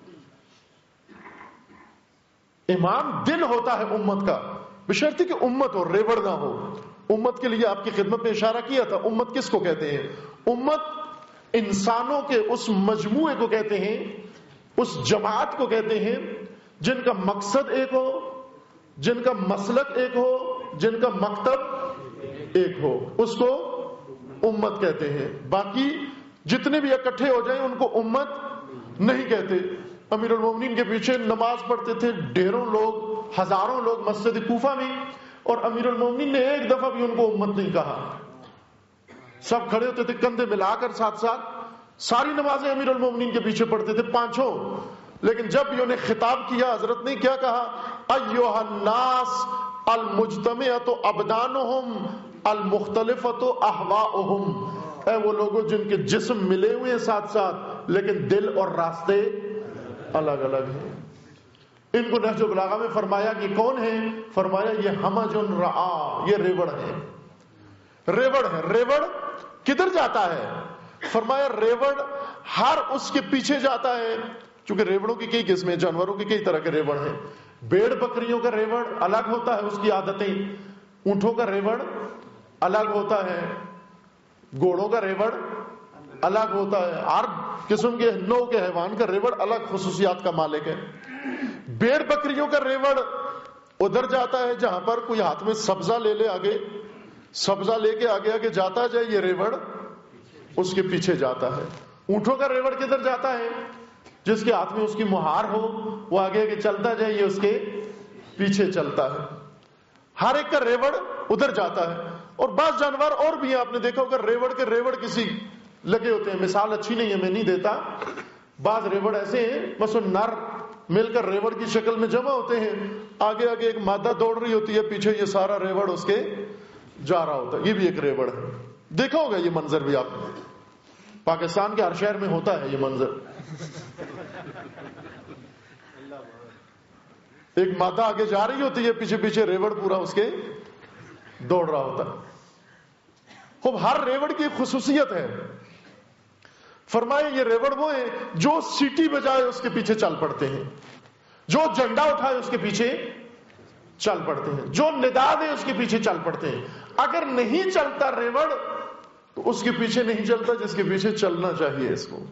امام دل ہوتا ہے امت کا، بشرطے کہ امت ہو، ریوڑ نہ ہو۔ امت کے لیے آپ کی خدمت میں اشارہ کیا تھا، امت کس کو کہتے ہیں؟ امت انسانوں کے اس مجموعے کو کہتے ہیں، اس جماعت کو کہتے ہیں جن کا مقصد ایک ہو، جن کا مسلک ایک ہو، جن کا مکتب ایک ہو، اس کو امت کہتے ہیں۔ باقی جتنے بھی اکٹھے ہو جائیں ان کو امت نہیں کہتے۔ امیر المومنین کے پیچھے نماز پڑھتے تھے ڈھیروں لوگ، ہزاروں لوگ مسجد کوفہ میں، اور امیر المومنین نے ایک دفعہ بھی ان کو امت نہیں کہا۔ سب کھڑے ہوتے تھے کندھے ملا کر ساتھ ساتھ، ساری نمازیں امیر المومنین کے پیچھے پڑھتے تھے پانچوں، لیکن جب بھی انہیں خطاب کیا حضرت نے کیا کہا؟ ایھا الناس المجتمعۃ ابدانہم المختلفۃ اہواؤہم، اے وہ لوگوں جن کے جسم ملے ہوئے ہیں ساتھ ساتھ لیکن دل اور راستے الگ الگ ہیں۔ ان کو نہج البلاغہ میں فرمایا کہ کون ہیں؟ فرمایا یہ ہمج رعا، یہ ریوڑ ہے، ریوڑ ہے۔ ریوڑ کدھر جاتا ہے؟ فرمایا ریوڑ ہر اس کے پیچھے جاتا ہے، چونکہ ریوڑوں کی کئی قسمیں، جانوروں کی کئی طرح کے ریوڑ ہیں۔ بیڑ بکریوں کا ریوڑ الگ ہوتا ہے، اس کی عادتیں، اونٹوں کا ریوڑ الگ ہوتا ہے، گھوڑوں کا ریوڑ الگ ہوتا ہے، ہر قسم کے نوع کے حیوان کا ریوڑ الگ خصوصیات کا مالک ہے۔ بیڑ بکریوں کا ریوڑ ادھر جاتا ہے جہاں پر کوئی ہاتھ میں سبزہ لے لے، آگے سبزہ لے کے آگے آگے جاتا جائے، یہ ریوڑ اس کے پیچھے جاتا ہے۔ اونٹوں کا ریوڑ کدھر جاتا ہے؟ جس کے ہاتھ میں اس کی مہار ہو وہ آگے آگے چلتا جائے، یہ اس کے پیچھے چلتا ہے۔ ہر ایک کا ریوڑ ادھر جاتا ہے۔ اور بعض جانور اور بھی ہیں، آپ نے دیکھا ہوگا ریوڑ کے ریوڑ کسی لگے ہوتے ہیں، مثال اچھی نہیں ہے میں نہیں دیتا، بعض ریوڑ ایسے ہیں مثلا نر مل کر ریوڑ کی شکل میں جمع ہوتے ہیں، آگے آگے ایک مادہ دوڑ رہی ہوتی ہے، پیچھے یہ سارا ریوڑ اس کے جا رہا ہوتا ہے، یہ بھی ایک ریوڑ ہے۔ دیکھا ہوگا یہ منظر بھی آپ نے۔ پاکستان کے ہر شہر میں ہوتا ہے یہ منظر. ایک مادہ آگے جا رہی ہوتی ہے, پیچھے پیچھے ریوڑ پورا اس کے دوڑ رہا ہوتا ہے. خوب ہر ریوڑ کی خصوصیت ہے. فرمائے یہ ریوڑ وہ ہیں جو سیٹی بجائے اس کے پیچھے چل پڑتے ہیں, جو جھنڈا اٹھائے اس کے پیچھے چل پڑتے ہیں, جو ندا دے اس کے پیچھے چل پڑتے ہیں. اگر نہیں چلتا ریوڑ تو اس کے پیچھے نہیں چلتا جس کے پیچھے چلنا چاہیے اس کو.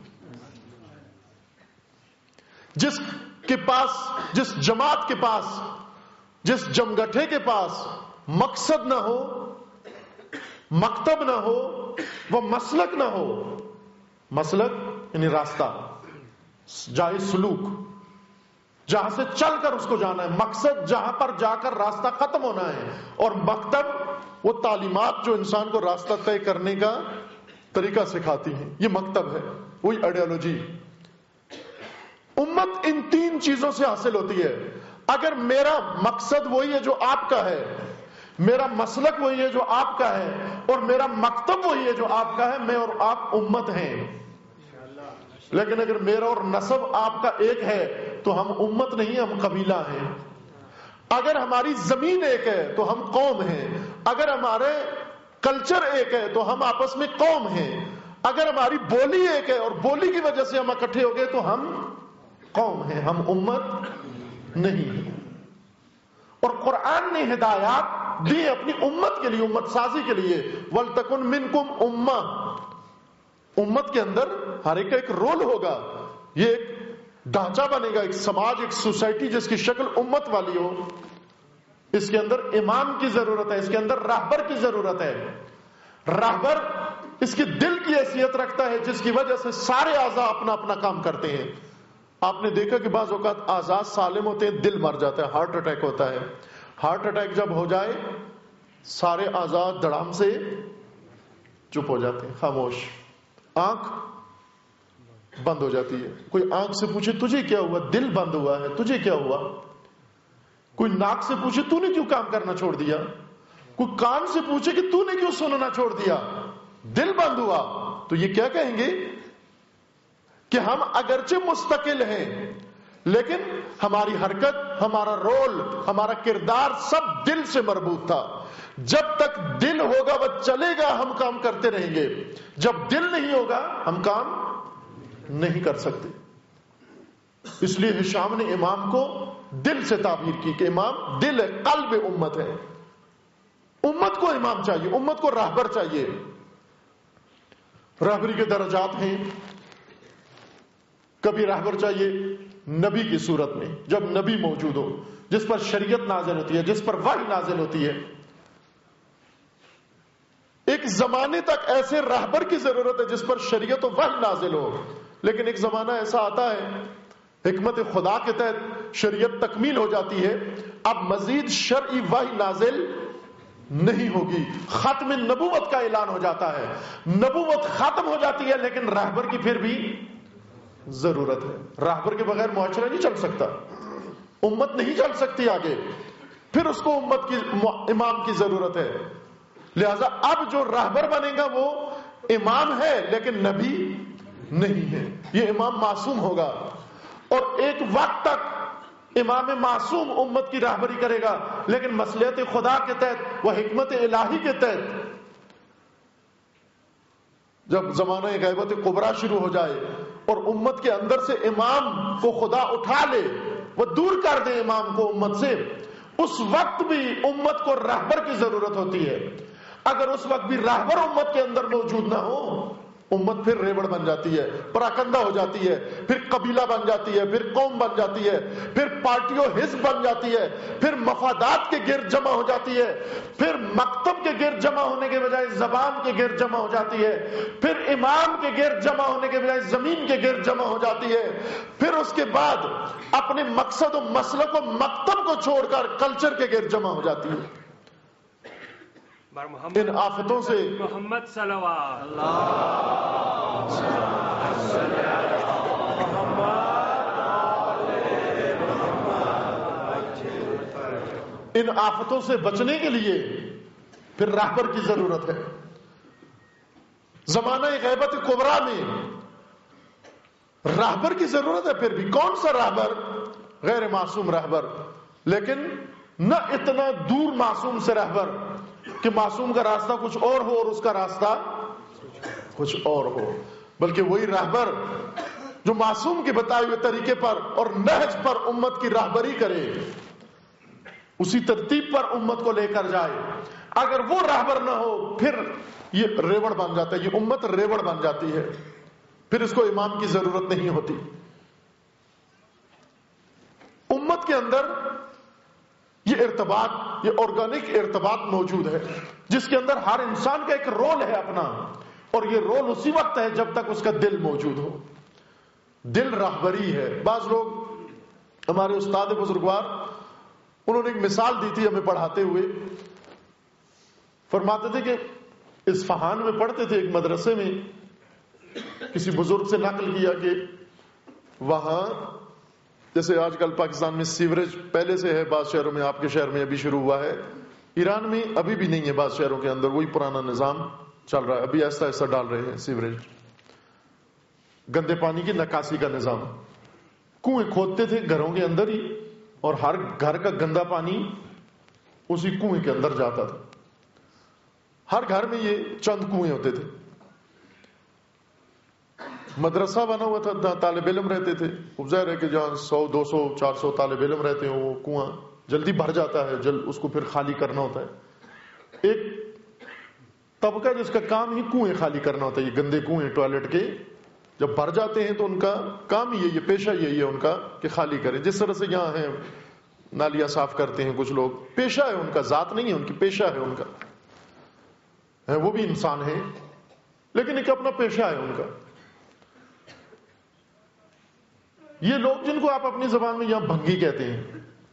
جس کے پاس, جس جماعت کے پاس, جس جمگٹھے کے پاس مقصد نہ ہو, مکتب نہ ہو, وہ مسلک نہ ہو. مسلک یعنی راستہ, جائے سلوک, جہاں سے چل کر اس کو جانا ہے. مقصد جہاں پر جا کر راستہ ختم ہونا ہے, اور مکتب وہ تعلیمات جو انسان کو راستہ طے کرنے کا طریقہ سکھاتی ہیں. یہ مکتب ہے, وہی آئیڈیالوجی. امت ان تین چیزوں سے حاصل ہوتی ہے. اگر میرا مقصد وہی ہے جو آپ کا ہے, میرا مسلک وہی ہے جو آپ کا ہے, اور میرا مکتب وہی ہے جو آپ کا ہے, میں اور آپ امت ہیں. لیکن اگر میرا اور نسب آپ کا ایک ہے تو ہم امت نہیں, ہم قبیلہ ہیں. اگر ہماری زمین ایک ہے تو ہم قوم ہیں. اگر ہمارے کلچر ایک ہے تو ہم آپس میں قوم ہیں. اگر ہماری بولی ایک ہے اور بولی کی وجہ سے ہم اکٹھے ہو گئے تو ہم قوم ہیں, ہم امت نہیں ہیں. اور قرآن نے ہدایات دی اپنی امت کے لیے, امت سازی کے لیے. وَلْتَكُن مِّنْكُمْ أُمَّةٌ, امت کے اندر ہر ایک کا ایک رول ہوگا. یہ ایک ڈھانچہ بنے گا, ایک سماج, ایک سوسائٹی جس کی شکل امت والی ہو. اس کے اندر امام کی ضرورت ہے, اس کے اندر راہبر کی ضرورت ہے. راہبر اس کی دل کی حیثیت رکھتا ہے جس کی وجہ سے سارے اعضاء اپنا اپنا کام کرتے ہیں. آپ نے دیکھا کہ بعض اوقات اعضاء سالم ہوتے ہیں, دل مر جاتا ہے, ہارٹ اٹیک ہوتا ہے. ہارٹ اٹیک جب ہو جائے سارے اعضاء دڑام سے چپ ہو جاتے ہیں, خاموش. آنکھ بند ہو جاتی ہے. کوئی آنکھ سے پوچھے تجھے کیا ہوا, دل بند ہوا ہے, تجھے کیا ہوا. کوئی ناک سے پوچھے تو نے کیوں کام کرنا چھوڑ دیا. کوئی کان سے پوچھے کہ تو نے کیوں سننا چھوڑ دیا, دل بند ہوا. تو یہ کیا کہیں گے کہ ہم اگرچہ مستقل ہیں لیکن ہماری حرکت, ہمارا رول, ہمارا کردار سب دل سے مربوط تھا. جب تک دل ہوگا وہ چلے گا, ہم کام کرتے رہیں گے. جب دل نہیں ہوگا ہم کام نہیں کر سکتے. اس لیے ہشام نے امام کو دل سے تعبیر کی کہ امام دل ہے, قلب امت ہے. امت کو امام چاہیے, امت کو راہبر چاہیے. راہبری کے درجات ہیں. کبھی راہبر چاہیے نبی کی صورت میں, جب نبی موجود ہو, جس پر شریعت نازل ہوتی ہے, جس پر وحی نازل ہوتی ہے. ایک زمانے تک ایسے راہبر کی ضرورت ہے جس پر شریعت و وحی نازل ہو. لیکن ایک زمانہ ایسا آتا ہے, حکمت خدا کے تحت شریعت تکمیل ہو جاتی ہے, اب مزید شرعی وحی نازل نہیں ہوگی, ختم نبوت کا اعلان ہو جاتا ہے. نبوت ختم ہو جاتی ہے لیکن راہبر کی پھر بھی ضرورت ہے. راہبر کے بغیر معاشرہ نہیں چل سکتا, امت نہیں چل سکتی آگے. پھر اس کو امت کی امام کی ضرورت ہے. لہذا اب جو راہبر بنے گا وہ امام ہے لیکن نبی نہیں ہے. یہ امام معصوم ہوگا, اور ایک وقت تک امام معصوم امت کی راہبری کرے گا, لیکن مصلحت خدا کے تحت, وہ حکمت الہی کے تحت, جب زمانہ غیبت کبریٰ شروع ہو جائے اور امت کے اندر سے امام کو خدا اٹھا لے, وہ دور کر دے امام کو امت سے, اس وقت بھی امت کو راہبر کی ضرورت ہوتی ہے. اگر اس وقت بھی راہبر امت کے اندر موجود نہ ہو, امت پھر ریوڑ بن جاتی ہے, پراکندہ ہو جاتی ہے, پھر قبیلہ بن جاتی ہے, پھر قوم بن جاتی ہے, پھر پارٹی و حزب بن جاتی ہے, پھر مفادات کے گرد جمع ہو جاتی ہے, پھر مکتب کے گرد جمع ہونے کے بجائے زبان کے گرد جمع ہو جاتی ہے, پھر امام کے گرد جمع ہونے کے بجائے زمین کے گرد جمع ہو جاتی ہے, پھر اس کے بعد اپنے مقصد و مسلک و مکتب کو چھوڑ کر کلچر کے گرد جمع ہو جاتی ہے. ان آفتوں سے محمد صلوات ان آفتوں سے بچنے کے لیے پھر راہبر کی ضرورت ہے. زمانہ غیبت کبریٰ میں راہبر کی ضرورت ہے. پھر بھی کون سا راہبر؟ غیر معصوم راہبر، لیکن نہ اتنا دور معصوم سے راہبر کہ معصوم کا راستہ کچھ اور ہو اور اس کا راستہ کچھ اور ہو، بلکہ وہی راہبر جو معصوم کے بتائے ہوئے طریقے پر اور نہج پر امت کی راہبری کرے، اسی ترتیب پر امت کو لے کر جائے. اگر وہ راہبر نہ ہو پھر یہ ریوڑ بن جاتا ہے، یہ امت ریوڑ بن جاتی ہے، پھر اس کو امام کی ضرورت نہیں ہوتی. امت کے اندر یہ ارتباط، یہ آرگینک ارتباط موجود ہے جس کے اندر ہر انسان کا ایک رول ہے اپنا، اور یہ رول اسی وقت ہے جب تک اس کا دل موجود ہو. دل راہبری ہے. بعض لوگ ہمارے استاد بزرگوار انہوں نے ایک مثال دی تھی ہمیں پڑھاتے ہوئے. فرماتے تھے کہ اصفہان میں پڑھتے تھے ایک مدرسے میں، کسی بزرگ سے نقل کیا کہ وہاں جیسے آج کل پاکستان میں سیوریج پہلے سے ہے، بعض شہروں میں، آپ کے شہر میں ابھی شروع ہوا ہے، ایران میں ابھی بھی نہیں ہے، بعض شہروں کے اندر وہی پرانا نظام چل رہا ہے، ابھی ایسا ایسا ڈال رہے ہیں سیوریج. گندے پانی کی نکاسی کا نظام، کنویں کھودتے تھے گھروں کے اندر ہی، اور ہر گھر کا گندا پانی اسی کنویں کے اندر جاتا تھا. ہر گھر میں یہ چند کنویں ہوتے تھے. مدرسہ بنا ہوا تھا، طالب علم رہتے تھے. ظاہر ہے کہ جہاں سو دو سو چار سو طالب علم رہتے ہیں وہ کنواں جلدی بھر جاتا ہے، جلد اس کو پھر خالی کرنا ہوتا ہے. ایک طبقہ جس کا کام ہی کنویں خالی کرنا ہوتا ہے، یہ گندے کنویں ٹوائلٹ کے جب بھر جاتے ہیں تو ان کا کام ہی یہ پیشہ یہی ہے ان کا کہ خالی کریں. جس طرح سے یہاں ہیں نالیاں صاف کرتے ہیں کچھ لوگ، پیشہ ہے ان کا، ذات نہیں ہے ان کی، پیشہ ہے ان کا. وہ بھی انسان ہے لیکن ایک اپنا پیشہ ہے ان کا. یہ لوگ جن کو آپ اپنی زبان میں یہاں بھنگی کہتے ہیں،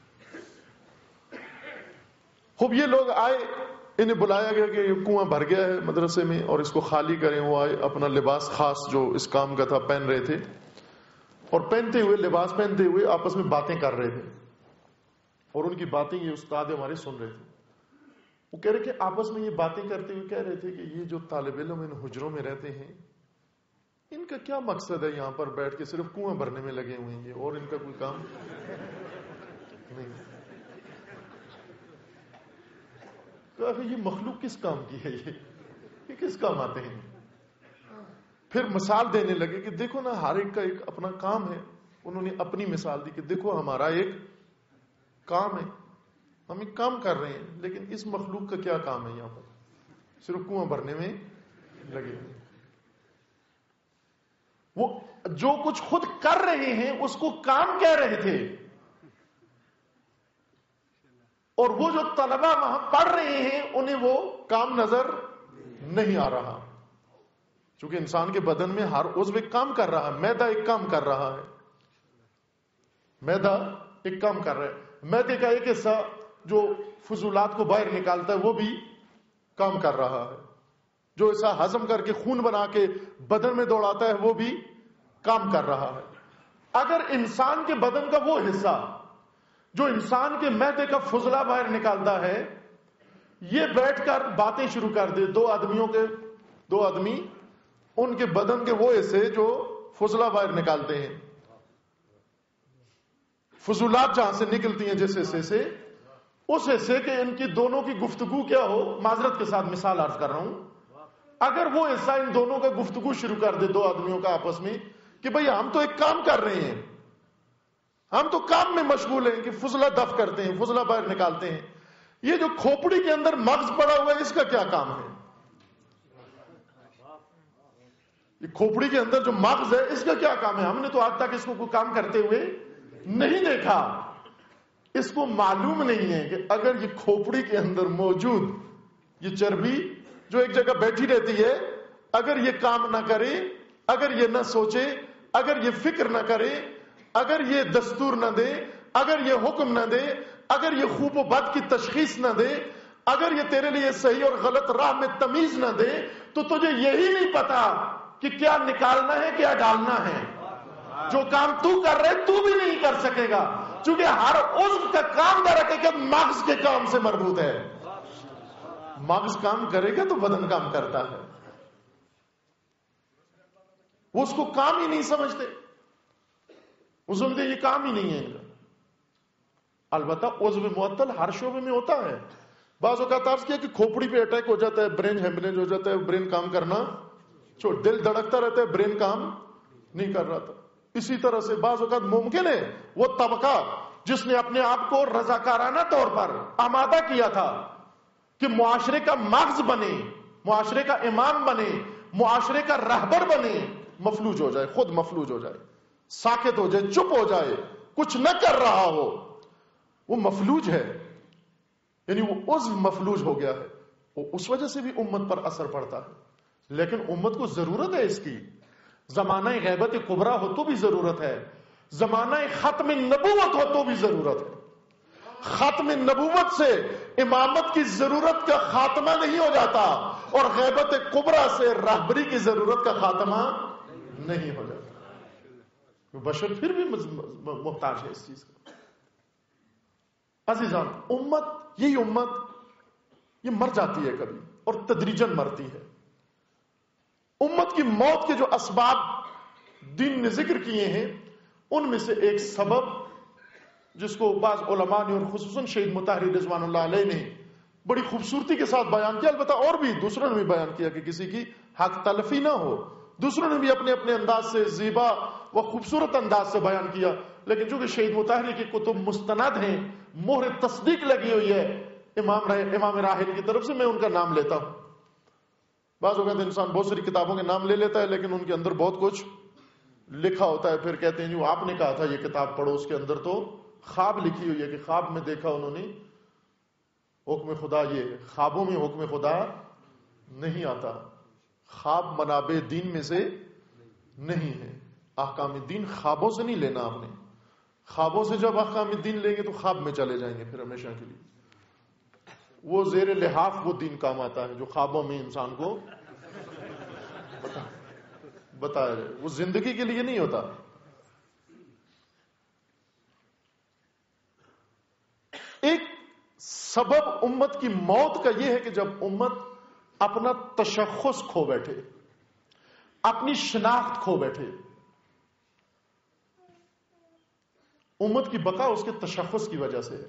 خوب یہ لوگ آئے، انہیں بلایا گیا کہ یہ کنواں بھر گیا ہے مدرسے میں اور اس کو خالی کریں. وہ آئے، اپنا لباس خاص جو اس کام کا تھا پہن رہے تھے، اور پہنتے ہوئے لباس پہنتے ہوئے آپس میں باتیں کر رہے تھے، اور ان کی باتیں یہ استاد ہمارے سن رہے تھے. وہ کہہ رہے کہ آپس میں یہ باتیں کرتے ہوئے کہہ رہے تھے کہ یہ جو طالب علم ان حجروں میں رہتے ہیں، ان کا کیا مقصد ہے یہاں پر بیٹھ کے صرف کنواں بھرنے میں لگے ہوئے ہیں، اور ان کا کوئی کام نہیں. تو آخر یہ مخلوق کس کام کی ہے، یہ یہ کس کام آتے ہیں؟ پھر مثال دینے لگے کہ دیکھو نا، ہر ایک کا ایک اپنا کام ہے. انہوں نے اپنی مثال دی کہ دیکھو ہمارا ایک کام ہے، ہم ایک کام کر رہے ہیں، لیکن اس مخلوق کا کیا کام ہے یہاں پر، صرف کنواں بھرنے میں لگے ہوئے. وہ جو کچھ خود کر رہے ہیں اس کو کام کہہ رہے تھے، اور وہ جو طلبہ وہاں پڑھ رہے ہیں انہیں وہ کام نظر نہیں آ رہا. چونکہ انسان کے بدن میں ہر عضو ایک کام کر رہا ہے. میدا ایک کام کر رہا ہے، میدا ایک کام کر رہا ہے. میدے کا ایک حصہ جو فضولات کو باہر نکالتا ہے وہ بھی کام کر رہا ہے. جو ایسا ہضم کر کے خون بنا کے بدن میں دوڑاتا ہے وہ بھی کام کر رہا ہے. اگر انسان کے بدن کا وہ حصہ جو انسان کے معدے کا فضلہ باہر نکالتا ہے یہ بیٹھ کر باتیں شروع کر دے، دو آدمیوں کے دو آدمی ان کے بدن کے وہ حصے جو فضلہ باہر نکالتے ہیں، فضولات جہاں سے نکلتی ہیں جس حصے سے، اس حصے کے ان کی دونوں کی گفتگو کیا ہو، معذرت کے ساتھ مثال عرض کر رہا ہوں، اگر وہ حصہ ان دونوں کا گفتگو شروع کر دے دو آدمیوں کا آپس میں کہ بھئی ہم تو ایک کام کر رہے ہیں، ہم تو کام میں مشغول ہیں کہ فضلہ دفع کرتے ہیں، فضلہ باہر نکالتے ہیں، یہ جو کھوپڑی کے اندر مغز پڑا ہوا ہے اس کا کیا کام ہے؟ یہ کھوپڑی کے اندر جو مغز ہے اس کا کیا کام ہے؟ ہم نے تو آج تک اس کو کوئی کام کرتے ہوئے نہیں دیکھا. اس کو معلوم نہیں ہے کہ اگر یہ کھوپڑی کے اندر موجود یہ چربی جو ایک جگہ بیٹھی رہتی ہے، اگر یہ کام نہ کرے، اگر یہ نہ سوچے، اگر یہ فکر نہ کرے، اگر یہ دستور نہ دے، اگر یہ حکم نہ دے، اگر یہ خوب و بد کی تشخیص نہ دے، اگر یہ تیرے لیے صحیح اور غلط راہ میں تمیز نہ دے، تو تجھے یہی نہیں پتا کہ کیا نکالنا ہے کیا ڈالنا ہے. جو کام تو کر رہے تو بھی نہیں کر سکے گا، چونکہ ہر عضو کا کام در حقیقت مغز کے کام سے مربوط ہے. مغز کام کرے گا تو بدن کام کرتا ہے. وہ اس کو کام ہی نہیں سمجھتے، وہ سمجھتے یہ کام ہی نہیں ہے ان کا۔ البتہ عضو معطل ہر شعبے میں ہوتا ہے۔ بعض اوقات عرض کیا کہ کھوپڑی پہ اٹیک ہو جاتا ہے، برین ہیمریج ہو جاتا ہے، برین کام کرنا چھوڑ، دل دھڑکتا رہتا ہے، برین کام نہیں کر رہا تھا۔ اسی طرح سے بعض اوقات ممکن ہے وہ طبقہ جس نے اپنے آپ کو رضاکارانہ طور پر آمادہ کیا تھا کہ معاشرے کا مغز بنے، معاشرے کا امام بنے، معاشرے کا رہبر بنے، مفلوج ہو جائے، خود مفلوج ہو جائے، ساکت ہو جائے، چپ ہو جائے، کچھ نہ کر رہا ہو، وہ مفلوج ہے، یعنی وہ عضو مفلوج ہو گیا ہے، وہ اس وجہ سے بھی امت پر اثر پڑتا ہے۔ لیکن امت کو ضرورت ہے اس کی، زمانہ غیبت کبریٰ ہو تو بھی ضرورت ہے، زمانہ ختم نبوت ہو تو بھی ضرورت ہے۔ ختم نبوت سے امامت کی ضرورت کا خاتمہ نہیں ہو جاتا، اور غیبت کبریٰ سے رہبری کی ضرورت کا خاتمہ نہیں ہو جاتا۔ بشر پھر بھی محتاج ہے اس چیز کا۔ عزیزان، امت، یہی امت یہ مر جاتی ہے کبھی اور تدریجاً مرتی ہے۔ امت کی موت کے جو اسباب دین نے ذکر کیے ہیں ان میں سے ایک سبب جس کو بعض علماء نے اور خصوصاً شہید مطہری رضوان اللہ علیہ نے بڑی خوبصورتی کے ساتھ بیان کیا، البتہ اور بھی دوسروں نے بھی بیان کیا کہ کسی کی حق تلفی نہ ہو، دوسروں نے بھی اپنے اپنے انداز سے زیبا و خوبصورت انداز سے بیان کیا، لیکن چونکہ شہید مطہری کی کتب مستند ہیں، مہر تصدیق لگی ہوئی ہے امام امام راحل کی طرف سے، میں ان کا نام لیتا ہوں۔ بعض اوقات انسان بہت ساری کتابوں کے نام لے لیتا ہے لیکن ان کے اندر بہت کچھ لکھا ہوتا ہے، پھر کہتے ہیں جو آپ نے کہا تھا یہ کتاب پڑھو، اس کے اندر تو خواب لکھی ہوئی ہے کہ خواب میں دیکھا انہوں نے حکم خدا۔ یہ خوابوں میں حکم خدا نہیں آتا، خواب منابع دین میں سے نہیں ہے۔ احکام دین خوابوں سے نہیں لینا آپ نے، خوابوں سے جب احکام دین لیں گے تو خواب میں چلے جائیں گے پھر ہمیشہ کے لیے۔ وہ زیر لحاف وہ دین کام آتا ہے جو خوابوں میں انسان کو بتایا جائے، وہ زندگی کے لیے نہیں ہوتا۔ ایک سبب امت کی موت کا یہ ہے کہ جب امت اپنا تشخص کھو بیٹھے، اپنی شناخت کھو بیٹھے۔ امت کی بقا اس کے تشخص کی وجہ سے ہے۔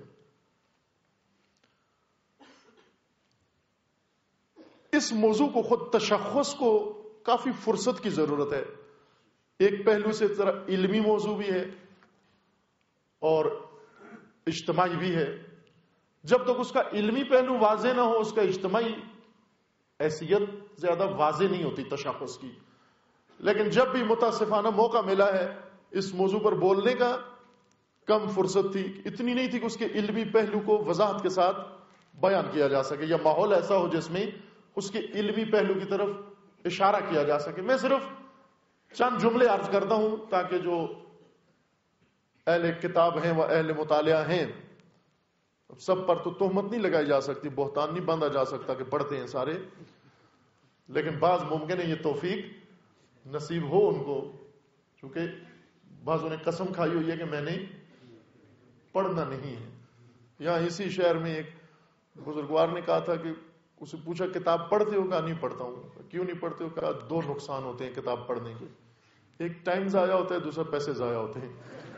اس موضوع کو خود تشخص کو کافی فرصت کی ضرورت ہے۔ ایک پہلو سے طرح علمی موضوع بھی ہے اور اجتماعی بھی ہے۔ جب تک اس کا علمی پہلو واضح نہ ہو، اس کا اجتماعی حیثیت زیادہ واضح نہیں ہوتی تشخص کی۔ لیکن جب بھی متاسفانہ موقع ملا ہے اس موضوع پر بولنے کا، کم فرصت تھی، اتنی نہیں تھی کہ اس کے علمی پہلو کو وضاحت کے ساتھ بیان کیا جا سکے، یا ماحول ایسا ہو جس میں اس کے علمی پہلو کی طرف اشارہ کیا جا سکے۔ میں صرف چند جملے عرض کرتا ہوں تاکہ جو اہل کتاب ہیں وہ اہل مطالعہ ہیں، سب پر تو تہمت نہیں لگائی جا سکتی، بہتان نہیں باندھا جا سکتا کہ پڑھتے ہیں سارے، لیکن بعض ممکن ہے یہ توفیق نصیب ہو ان کو، چونکہ بعضوں نے قسم کھائی ہوئی ہے کہ میں نے پڑھنا نہیں ہے۔ یہاں اسی شہر میں ایک بزرگوار نے کہا تھا کہ اسے پوچھا کتاب پڑھتے ہو؟ کہا نہیں پڑھتا ہوں۔ کیوں نہیں پڑھتے ہو؟ کہا دو نقصان ہوتے ہیں کتاب پڑھنے کے، ایک ٹائم ضائع ہوتا ہے، دوسرا پیسے ضائع ہوتے ہیں۔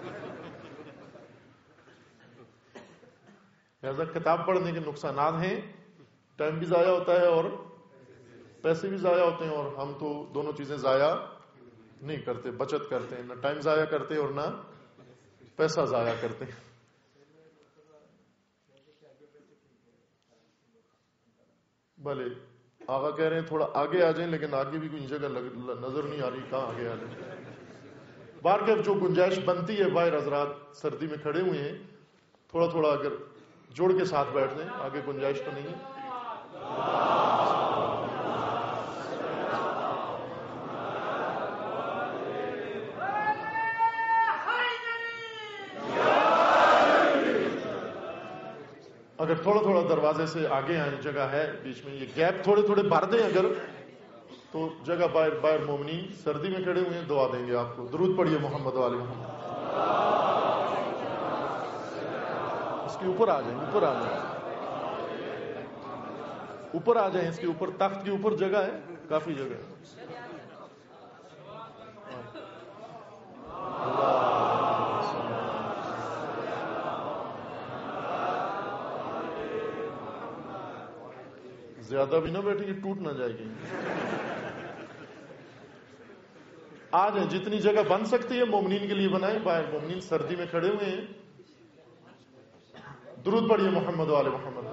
لہذا کتاب پڑھنے کے نقصانات ہیں، ٹائم بھی ضائع ہوتا ہے اور پیسے بھی ضائع ہوتے ہیں، اور ہم تو دونوں چیزیں ضائع نہیں کرتے، بچت کرتے ہیں، نہ ٹائم ضائع کرتے اور نہ پیسہ ضائع کرتے ہیں۔ بھلے آقا کہہ رہے ہیں تھوڑا آگے آ جائیں، لیکن آگے بھی کوئی جگہ نظر نہیں آ رہی، کہاں آگے آ جائیں؟ بار کے جو گنجائش بنتی ہے، باہر حضرات سردی میں کھڑے ہوئے ہیں، تھوڑا تھوڑا اگر جوڑ کے ساتھ بیٹھ دیں، آگے گنجائش تو نہیں ہے۔ اگر تھوڑا تھوڑا دروازے سے آگے آئیں، جگہ ہے بیچ میں، یہ گیپ تھوڑے تھوڑے بھر دیں اگر تو جگہ، باہر باہر مومنین سردی میں کھڑے ہوئے ہیں، دعا دیں گے آپ کو۔ درود پڑھیے محمد والے محمد۔ اس کے اوپر آ جائیں، اوپر آ جائیں، اوپر آ جائیں، اس کے اوپر تخت کے اوپر جگہ ہے، کافی جگہ ہے۔ زیادہ بھی نہ بیٹھیں گے ٹوٹ نہ جائے گی. آ جائیں, جتنی جگہ بن سکتی ہے مومنین کے لیے بنائیں. باہر مومنین سردی میں کھڑے ہوئے ہیں. درود پڑھیے محمد و آل محمد.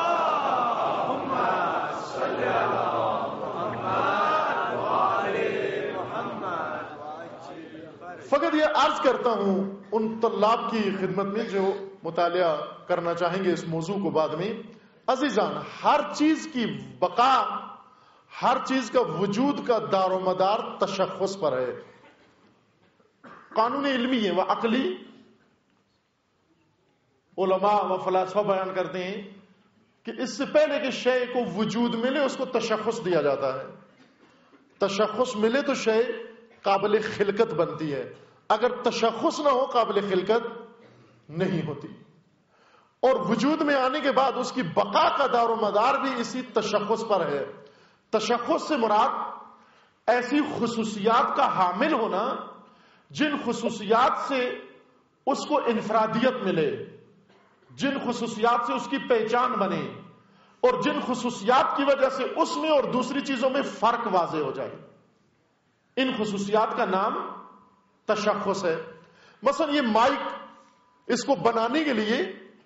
فقط یہ عرض کرتا ہوں ان طلاب کی خدمت میں جو مطالعہ کرنا چاہیں گے اس موضوع کو بعد میں. عزیزان, ہر چیز کی بقا, ہر چیز کا وجود کا دار و مدار تشخص پر ہے. قانون علمی ہے وہ عقلی. علماء و فلاسفہ بیان کرتے ہیں کہ اس سے پہلے کہ شے کو وجود ملے اس کو تشخص دیا جاتا ہے. تشخص ملے تو شے قابل خلقت بنتی ہے. اگر تشخص نہ ہو قابل خلقت نہیں ہوتی. اور وجود میں آنے کے بعد اس کی بقا کا دار و مدار بھی اسی تشخص پر ہے. تشخص سے مراد ایسی خصوصیات کا حامل ہونا جن خصوصیات سے اس کو انفرادیت ملے, جن خصوصیات سے اس کی پہچان بنے, اور جن خصوصیات کی وجہ سے اس میں اور دوسری چیزوں میں فرق واضح ہو جائے. ان خصوصیات کا نام تشخص ہے. مثلا یہ مائک, اس کو بنانے کے لیے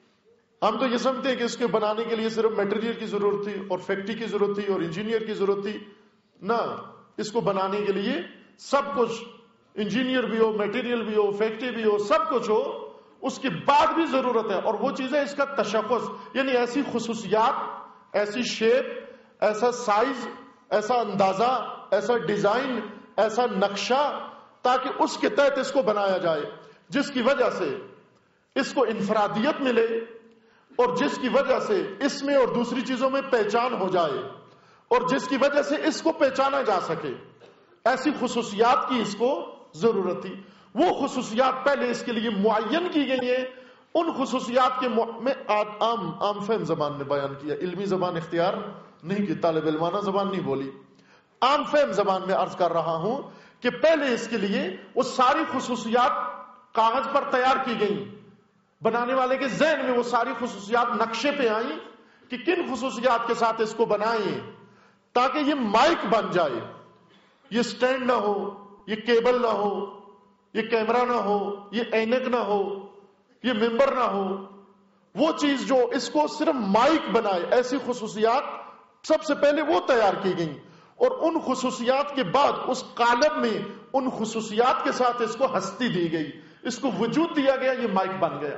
ہم تو یہ سمجھتے ہیں کہ اس کے بنانے کے لیے صرف میٹیریل کی ضرورت تھی اور فیکٹری کی ضرورت تھی اور انجینئر کی ضرورت تھی. نہ, اس کو بنانے کے لیے سب کچھ, انجینئر بھی ہو, میٹیریل بھی ہو, فیکٹری بھی ہو, سب کچھ ہو, اس کے بعد بھی ضرورت ہے. اور وہ چیز ہے اس کا تشخص, یعنی ایسی خصوصیات, ایسی شیپ, ایسا سائز, ایسا اندازہ, ایسا ڈیزائن, ایسا نقشہ, تاکہ اس کے تحت اس کو بنایا جائے جس کی وجہ سے اس کو انفرادیت ملے اور جس کی وجہ سے اس میں اور دوسری چیزوں میں پہچان ہو جائے اور جس کی وجہ سے اس کو پہچانا جا سکے. ایسی خصوصیات کی اس کو ضرورت تھی. وہ خصوصیات پہلے اس کے لیے معین کی گئی ہیں. ان خصوصیات کے میں عام عام فہم زبان میں بیان کیا, علمی زبان اختیار نہیں کی, طالب علمانہ زبان نہیں بولی, عام فہم زبان میں عرض کر رہا ہوں کہ پہلے اس کے لیے وہ ساری خصوصیات کاغذ پر تیار کی گئیں. بنانے والے کے ذہن میں وہ ساری خصوصیات نقشے پہ آئیں کہ کن خصوصیات کے ساتھ اس کو بنائیں تاکہ یہ مائک بن جائے. یہ سٹینڈ نہ ہو, یہ کیبل نہ ہو, یہ کیمرہ نہ ہو, یہ اینک نہ ہو, یہ ممبر نہ ہو. وہ چیز جو اس کو صرف مائک بنائے, ایسی خصوصیات سب سے پہلے وہ تیار کی گئیں. اور ان خصوصیات کے بعد اس قالب میں ان خصوصیات کے ساتھ اس کو ہستی دی گئی, اس کو وجود دیا گیا, یہ مائک بن گیا.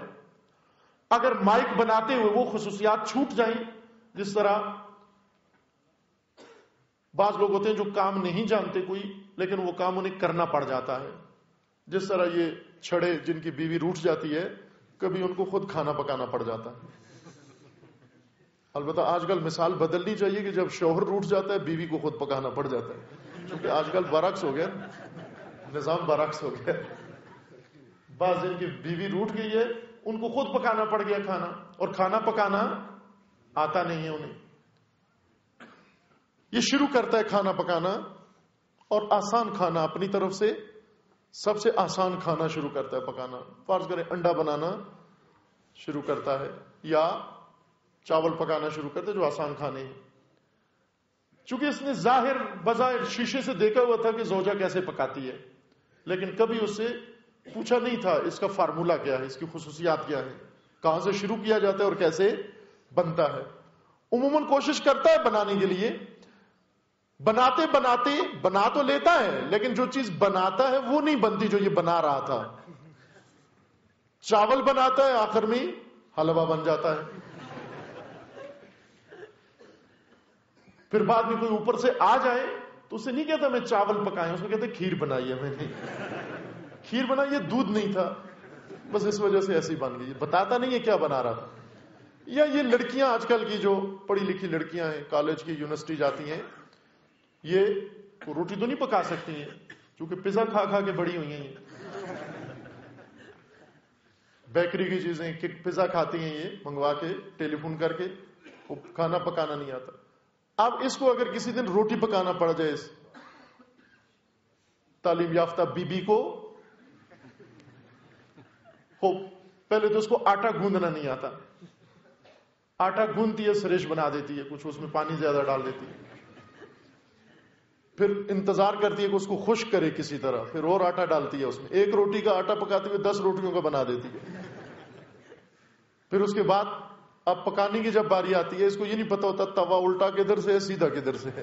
اگر مائک بناتے ہوئے وہ خصوصیات چھوٹ جائیں, جس طرح بعض لوگ ہوتے ہیں جو کام نہیں جانتے کوئی, لیکن وہ کام انہیں کرنا پڑ جاتا ہے. جس طرح یہ چھڑے جن کی بیوی روٹھ جاتی ہے, کبھی ان کو خود کھانا پکانا پڑ جاتا ہے. البتہ آج کل مثال بدلنی چاہیے کہ جب شوہر روٹھ جاتا ہے بیوی کو خود پکانا پڑ جاتا ہے, کیونکہ آج کل برعکس ہو گیا, نظام برعکس ہو گیا. بعض جن کی بیوی روٹھ گئی ہے ان کو خود پکانا پڑ گیا کھانا, اور کھانا پکانا آتا نہیں ہے انہیں. یہ شروع کرتا ہے کھانا پکانا, اور آسان کھانا اپنی طرف سے سب سے آسان کھانا شروع کرتا ہے پکانا. فرض کریں انڈا بنانا شروع کرتا ہے یا چاول پکانا شروع کرتا ہے, جو آسان کھانے ہیں. چونکہ اس نے ظاہر بظاہر شیشے سے دیکھا ہوا تھا کہ زوجہ کیسے پکاتی ہے, لیکن کبھی اس سے پوچھا نہیں تھا اس کا فارمولا کیا ہے, اس کی خصوصیات کیا ہے, کہاں سے شروع کیا جاتا ہے اور کیسے بنتا ہے. عموماً کوشش کرتا ہے بنانے کے لیے, بناتے بناتے بنا تو لیتا ہے, لیکن جو چیز بناتا ہے وہ نہیں بنتی جو یہ بنا رہا تھا. چاول بناتا ہے, آخر میں حلوہ بن جاتا ہے. پھر بعد میں کوئی اوپر سے آ جائے تو اسے نہیں کہتا میں چاول پکائے, اس میں کہتے کھیر بنائی ہے میں نے. کھیر بنائی ہے, دودھ نہیں تھا, بس اس وجہ سے ایسی بن گئی. بتاتا نہیں ہے کیا بنا رہا تھا. یا یہ لڑکیاں آج کل کی جو پڑھی لکھی لڑکیاں ہیں, کالج کی یونیورسٹی جاتی ہیں, یہ روٹی تو نہیں پکا سکتی ہیں کیونکہ پیزا کھا کھا کے بڑی ہوئی ہیں. یہ بیکری کی چیزیں پیزا کھاتی ہیں یہ منگوا کے, ٹیلی فون کر کے, وہ کھانا پکانا نہیں آتا. اب اس کو اگر کسی دن روٹی پکانا پڑ جائے اس تعلیم یافتہ بی بی کو, ہو پہلے تو اس کو آٹا گوندنا نہیں آتا, آٹا گوندتی ہے، سریش بنا دیتی ہے، کچھ اس میں پانی زیادہ ڈال دیتی ہے، پھر انتظار کرتی ہے کہ اس کو خشک کرے کسی طرح، پھر اور آٹا ڈالتی ہے اس میں، ایک روٹی کا آٹا پکاتے ہوئے دس روٹیوں کا بنا دیتی ہے. پھر اس کے بعد اب پکانے کی جب باری آتی ہے، اس کو یہ نہیں پتا ہوتا توا الٹا کدھر سے ہے سیدھا کدھر سے ہے.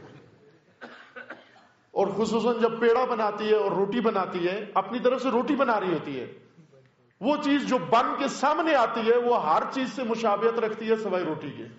اور خصوصاً جب پیڑا بناتی ہے اور روٹی بناتی ہے، اپنی طرف سے روٹی بنا رہی ہوتی ہے، وہ چیز جو بن کے سامنے آتی ہے وہ ہر چیز سے مشابہت رکھتی ہے سوائے روٹی کے.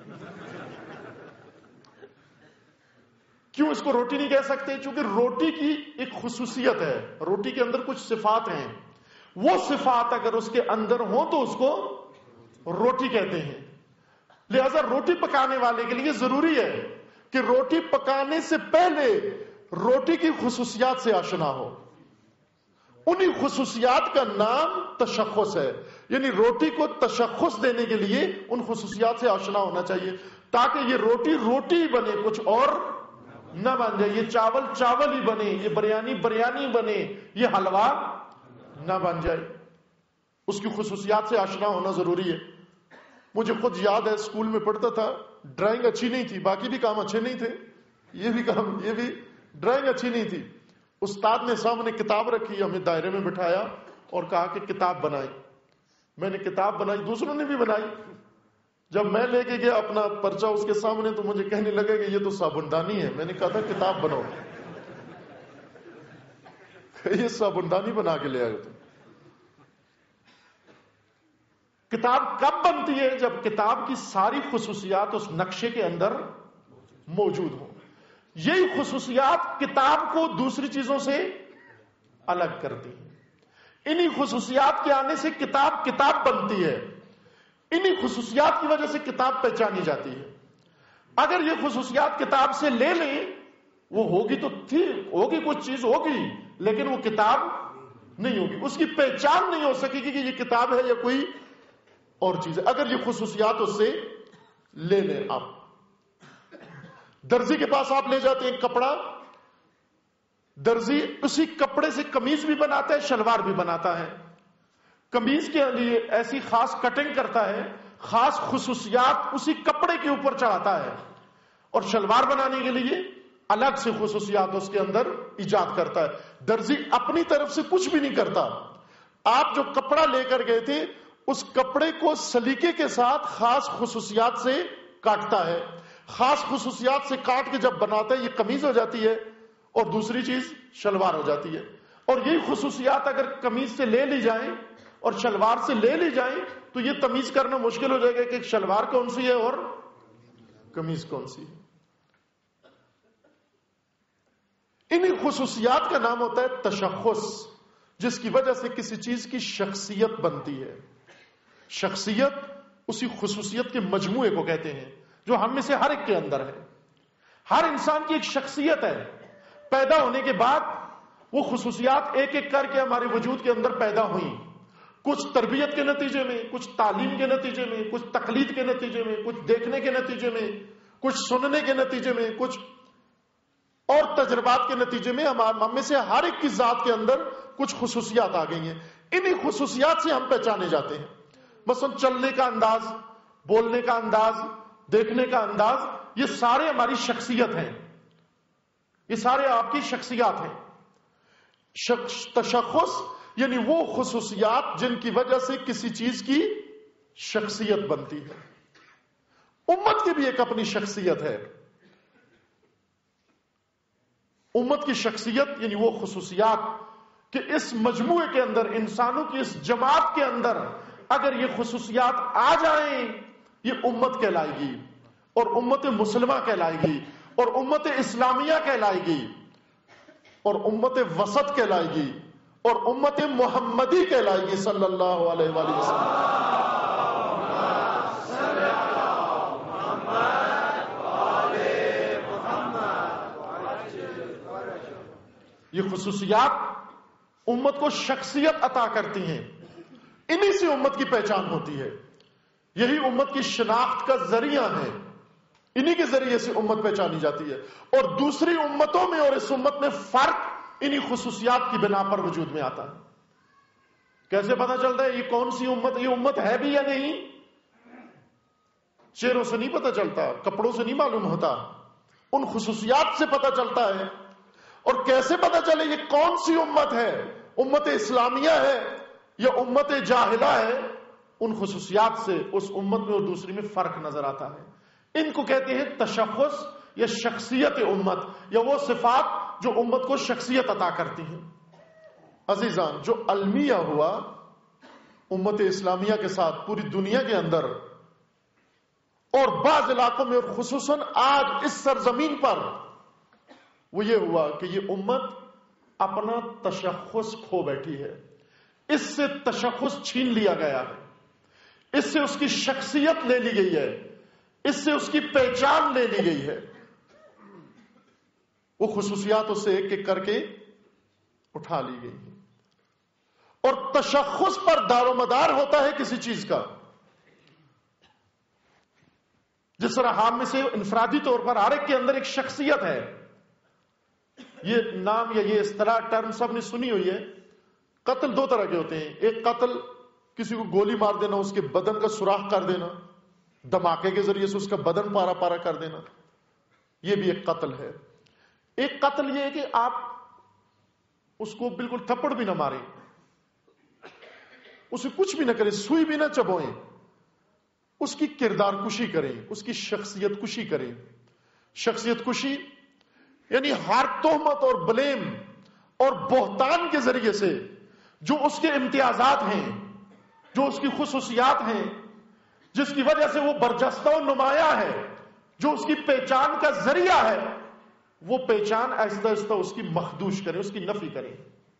کیوں اس کو روٹی نہیں کہہ سکتے؟ چونکہ روٹی کی ایک خصوصیت ہے، روٹی کے اندر کچھ صفات ہیں، وہ صفات اگر اس کے اندر ہوں تو اس کو روٹی کہتے ہیں. لہذا روٹی پکانے والے کے لیے ضروری ہے کہ روٹی پکانے سے پہلے روٹی کی خصوصیات سے آشنا ہو. انہی خصوصیات کا نام تشخص ہے، یعنی روٹی کو تشخص دینے کے لیے ان خصوصیات سے آشنا ہونا چاہیے تاکہ یہ روٹی روٹی بنے، کچھ اور نہ بن جائے. یہ چاول چاول ہی بنے، یہ بریانی بریانی بنے، یہ حلوہ نہ بن جائے. اس کی خصوصیات سے آشنا ہونا ضروری ہے. مجھے خود یاد ہے اسکول میں پڑھتا تھا، ڈرائنگ اچھی نہیں تھی، باقی بھی کام اچھے نہیں تھے، یہ بھی کام یہ بھی ڈرائنگ اچھی نہیں تھی. استاد نے سامنے کتاب رکھی، ہمیں دائرے میں بٹھایا اور کہا کہ کتاب بنائی. میں نے کتاب بنائی، دوسروں نے بھی بنائی. جب میں لے کے گیا اپنا پرچہ اس کے سامنے تو مجھے کہنے لگا کہ یہ تو صابندانی ہے. میں نے کہا تھا کتاب بناؤ. یہ صابندانی بنا کے لے آئے تم. کتاب کب بنتی ہے؟ جب کتاب کی ساری خصوصیات اس نقشے کے اندر موجود ہوں. یہی خصوصیات کتاب کو دوسری چیزوں سے الگ کرتی ہیں. انہی خصوصیات کے آنے سے کتاب کتاب بنتی ہے. انہی خصوصیات کی وجہ سے کتاب پہچانی جاتی ہے. اگر یہ خصوصیات کتاب سے لے لیں، وہ ہوگی تو تھی، ہوگی کچھ چیز ہوگی لیکن وہ کتاب نہیں ہوگی، اس کی پہچان نہیں ہو سکے گی کہ یہ کتاب ہے یا کوئی اور چیز ہے. اگر یہ خصوصیات اس سے لے لیں. آپ درزی کے پاس آپ لے جاتے ہیں کپڑا، درزی اسی کپڑے سے قمیض بھی بناتا ہے، شلوار بھی بناتا ہے. قمیض کے لیے ایسی خاص کٹنگ کرتا ہے، خاص خصوصیات اسی کپڑے کے اوپر چڑھاتا ہے، اور شلوار بنانے کے لیے الگ سے خصوصیات اس کے اندر ایجاد کرتا ہے. درزی اپنی طرف سے کچھ بھی نہیں کرتا. آپ جو کپڑا لے کر گئے تھے اس کپڑے کو سلیقے کے ساتھ خاص خصوصیات سے کاٹتا ہے، خاص خصوصیات سے کاٹ کے جب بناتا ہے یہ قمیض ہو جاتی ہے اور دوسری چیز شلوار ہو جاتی ہے. اور یہی خصوصیات اگر قمیض سے لے لی جائیں اور شلوار سے لے لی جائیں تو یہ تمیز کرنا مشکل ہو جائے گا کہ شلوار کون سی ہے اور قمیض کون سی ہے. انہی خصوصیات کا نام ہوتا ہے تشخص، جس کی وجہ سے کسی چیز کی شخصیت بنتی ہے. شخصیت اسی خصوصیت کے مجموعے کو کہتے ہیں جو ہم میں سے ہر ایک کے اندر ہے. ہر انسان کی ایک شخصیت ہے. پیدا ہونے کے بعد وہ خصوصیات ایک ایک کر کے ہمارے وجود کے اندر پیدا ہوئیں. کچھ تربیت کے نتیجے میں، کچھ تعلیم کے نتیجے میں، کچھ تقلید کے نتیجے میں، کچھ دیکھنے کے نتیجے میں، کچھ سننے کے نتیجے میں، کچھ اور تجربات کے نتیجے میں ہم میں سے ہر ایک کی ذات کے اندر کچھ خصوصیات آ گئی ہیں. انہی خصوصیات سے ہم پہچانے جاتے ہیں. مثلا چلنے کا انداز، بولنے کا انداز، دیکھنے کا انداز، یہ سارے ہماری شخصیت ہیں، یہ سارے آپ کی شخصیات ہیں. تشخص یعنی وہ خصوصیات جن کی وجہ سے کسی چیز کی شخصیت بنتی ہے. امت کی بھی ایک اپنی شخصیت ہے. امت کی شخصیت یعنی وہ خصوصیات کہ اس مجموعے کے اندر، انسانوں کی اس جماعت کے اندر اگر یہ خصوصیات آ جائیں یہ امت کہلائے گی، اور امت مسلمہ کہلائے گی، اور امت اسلامیہ کہلائے گی، اور امت وسط کہلائے گی، اور امت محمدی کہلائے گی صلی اللہ علیہ وآلہ وسلم. یہ خصوصیات امت کو شخصیت عطا کرتی ہیں. انہی سے امت کی پہچان ہوتی ہے. یہی امت کی شناخت کا ذریعہ ہے. انہی کے ذریعے سے امت پہچانی جاتی ہے. اور دوسری امتوں میں اور اس امت میں فرق انہی خصوصیات کی بنا پر وجود میں آتا ہے. کیسے پتا چلتا ہے یہ کون سی امت، یہ امت ہے بھی یا نہیں؟ چہروں سے نہیں پتہ چلتا، کپڑوں سے نہیں معلوم ہوتا، ان خصوصیات سے پتہ چلتا ہے۔ اور کیسے پتہ چلے یہ کون سی امت ہے، امت اسلامیہ ہے یا امت جاہلہ ہے؟ ان خصوصیات سے اس امت میں اور دوسری میں فرق نظر آتا ہے۔ ان کو کہتے ہیں تشخص یا شخصیت امت، یا وہ صفات جو امت کو شخصیت عطا کرتی ہیں۔ عزیزان، جو المیہ ہوا امت اسلامیہ کے ساتھ پوری دنیا کے اندر اور بعض علاقوں میں، اور خصوصاً آج اس سرزمین پر، وہ یہ ہوا کہ یہ امت اپنا تشخص کھو بیٹھی ہے، اس سے تشخص چھین لیا گیا ہے، اس سے اس کی شخصیت لے لی گئی ہے، اس سے اس کی پہچان لے لی گئی ہے۔ وہ خصوصیات اس سے ایک ایک کر کے اٹھا لی گئی ہیں، اور تشخص پر دار و مدار ہوتا ہے کسی چیز کا۔ جس طرح ہم میں سے انفرادی طور پر ہر ایک کے اندر ایک شخصیت ہے، یہ نام یا یہ اصطلاح ٹرم سب نے سنی ہوئی ہے۔ قتل دو طرح کے ہوتے ہیں، ایک قتل کسی کو گولی مار دینا، اس کے بدن کا سوراخ کر دینا، دھماکے کے ذریعے سے اس کا بدن پارا پارا کر دینا، یہ بھی ایک قتل ہے۔ ایک قتل یہ ہے کہ آپ اس کو بالکل تھپڑ بھی نہ ماریں، اسے کچھ بھی نہ کریں، سوئی بھی نہ چبوئیں، اس کی کردار کشی کریں، اس کی شخصیت کشی کریں۔ شخصیت کشی یعنی ہر تہمت اور بلیم اور بہتان کے ذریعے سے جو اس کے امتیازات ہیں، جو اس کی خصوصیات ہیں، جس کی وجہ سے وہ برجستہ و نمایاں ہے، جو اس کی پہچان کا ذریعہ ہے، وہ پہچان آہستہ آہستہ اس کی مخدوش کرے، اس کی نفی کرے۔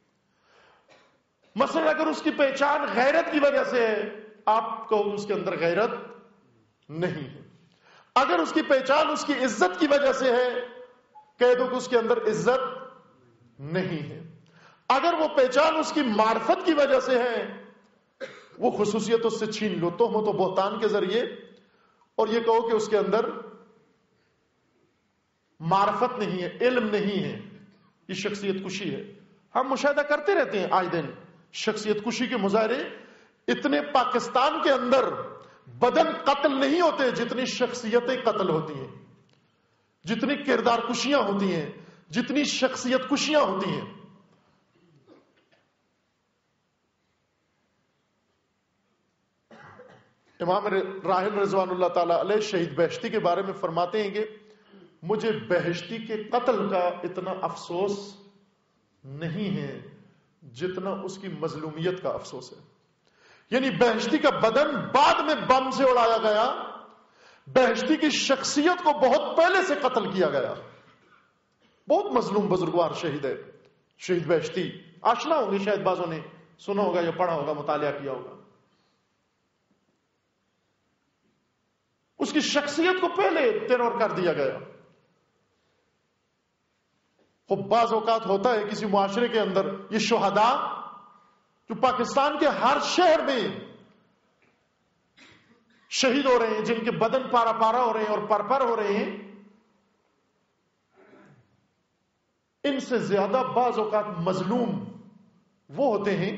مثلا اگر اس کی پہچان غیرت کی وجہ سے ہے، آپ کو اس کے اندر غیرت نہیں ہے۔ اگر اس کی پہچان اس کی عزت کی وجہ سے ہے، کہہ دو کہ اس کے اندر عزت نہیں ہے۔ اگر وہ پہچان اس کی معرفت کی وجہ سے ہے، وہ خصوصیت اس سے چھین لو تہمت و بہتان کے ذریعے، اور یہ کہو کہ اس کے اندر معرفت نہیں ہے، علم نہیں ہے، یہ شخصیت کشی ہے۔ ہم مشاہدہ کرتے رہتے ہیں آئے دن شخصیت کشی کے مظاہرے۔ اتنے پاکستان کے اندر بدن قتل نہیں ہوتے جتنی شخصیتیں قتل ہوتی ہیں، جتنی کردار کشیاں ہوتی ہیں، جتنی شخصیت کشیاں ہوتی ہیں۔ امام راحل رضوان اللہ تعالی علیہ شہید بہشتی کے بارے میں فرماتے ہیں کہ مجھے بہشتی کے قتل کا اتنا افسوس نہیں ہے جتنا اس کی مظلومیت کا افسوس ہے۔ یعنی بہشتی کا بدن بعد میں بم سے اڑایا گیا، بہشتی کی شخصیت کو بہت پہلے سے قتل کیا گیا۔ بہت مظلوم بزرگوار شہید ہے شہید بہشتی، آشنا ہوں گے شاید، بعضوں نے سنا ہوگا یا پڑھا ہوگا، مطالعہ کیا ہوگا۔ اس کی شخصیت کو پہلے ٹیرور کر دیا گیا۔ خب بعض اوقات ہوتا ہے کسی معاشرے کے اندر یہ شہداء جو پاکستان کے ہر شہر میں شہید ہو رہے ہیں، جن کے بدن پارا پارا ہو رہے ہیں اور پر پر ہو رہے ہیں، ان سے زیادہ بعض اوقات مظلوم وہ ہوتے ہیں،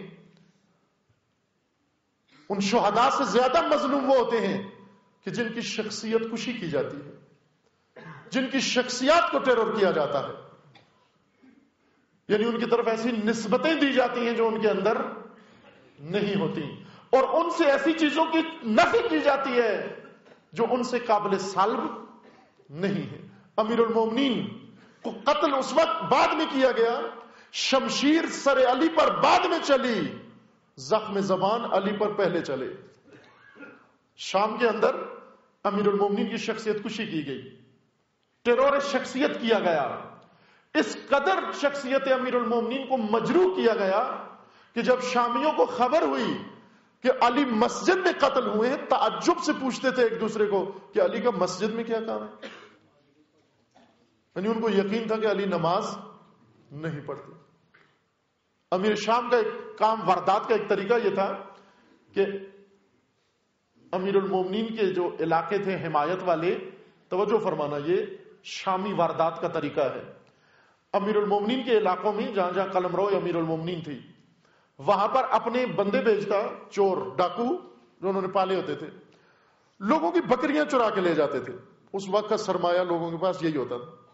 ان شہداء سے زیادہ مظلوم وہ ہوتے ہیں کہ جن کی شخصیت کشی کی جاتی ہے، جن کی شخصیات کو ٹیرور کیا جاتا ہے، یعنی ان کی طرف ایسی نسبتیں دی جاتی ہیں جو ان کے اندر نہیں ہوتی، اور ان سے ایسی چیزوں کی نفی کی جاتی ہے جو ان سے قابل سلب نہیں ہے۔ امیر المومنین کو قتل اس وقت بعد میں کیا گیا، شمشیر سر علی پر بعد میں چلی، زخم زبان علی پر پہلے چلے۔ شام کے اندر امیر المومنین کی شخصیت کشی کی گئی، ٹیرور شخصیت کیا گیا۔ اس قدر شخصیت امیر المومنین کو مجروح کیا گیا کہ جب شامیوں کو خبر ہوئی کہ علی مسجد میں قتل ہوئے ہیں، تعجب سے پوچھتے تھے ایک دوسرے کو کہ علی کا مسجد میں کیا کام ہے؟ یعنی ان کو یقین تھا کہ علی نماز نہیں پڑھتے۔ امیر شام کا ایک کام، واردات کا ایک طریقہ یہ تھا کہ امیر المومنین کے جو علاقے تھے حمایت والے، توجہ فرمانا، یہ شامی واردات کا طریقہ ہے۔ امیر المومنین کے علاقوں میں جہاں جہاں قلمرو امیر المومنین تھی، وہاں پر اپنے بندے بھیجتا، چور ڈاکو جو انہوں نے پالے ہوتے تھے، لوگوں کی بکریاں چرا کے لے جاتے تھے. اس وقت کا سرمایہ لوگوں کے پاس یہی ہوتا تھا.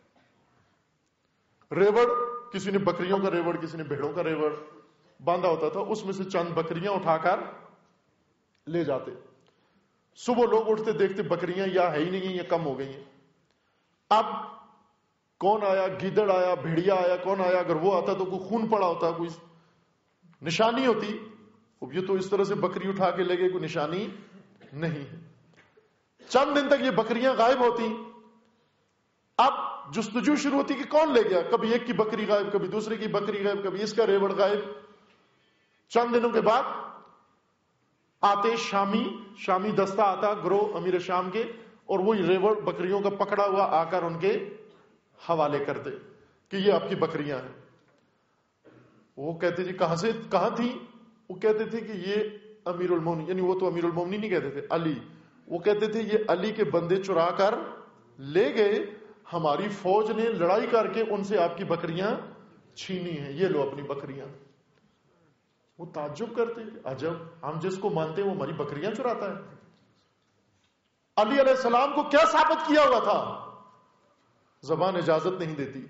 ریوڑ، کسی نے بکریوں کا ریوڑ، کسی نے بھیڑوں کا ریوڑ باندھا ہوتا تھا، اس میں سے چند بکریاں اٹھا کر لے جاتے. صبح لوگ اٹھتے دیکھتے بکریاں یا ہے ہی نہیں ہیں یا کم ہو گئی ہیں. اب کون آیا؟ گیدڑ آیا، بھیڑیا آیا، کون آیا؟ اگر وہ آتا تو کوئی خون پڑا ہوتا، کوئی نشانی ہوتی. اب یہ تو اس طرح سے بکری اٹھا کے لے گئے، کوئی نشانی نہیں ہے. چند دن تک یہ بکریاں غائب ہوتی. اب جستجو شروع ہوتی کہ کون لے گیا. کبھی ایک کی بکری غائب، کبھی دوسرے کی بکری غائب، کبھی اس کا ریوڑ غائب. چند دنوں کے بعد آتے شامی شامی دستہ آتا، گروہ امیر شام کے، اور وہی ریوڑ بکریوں کا پکڑا ہوا آ کر ان کے حوالے کرتے کہ یہ آپ کی بکریاں ہیں. وہ کہتے جی کہاں سے، کہاں تھی؟ وہ کہتے تھے کہ یہ امیر المومنین، یعنی وہ تو امیر المومنین نہیں کہتے تھے، علی. وہ کہتے تھے یہ علی کے بندے چرا کر لے گئے، ہماری فوج نے لڑائی کر کے ان سے آپ کی بکریاں چھینی ہیں، یہ لو اپنی بکریاں. وہ تعجب کرتے ہیں، عجب، ہم جس کو مانتے ہیں وہ ہماری بکریاں چراتا ہے. علی علیہ السلام کو کیا ثابت کیا ہوا تھا؟ زبان اجازت نہیں دیتی.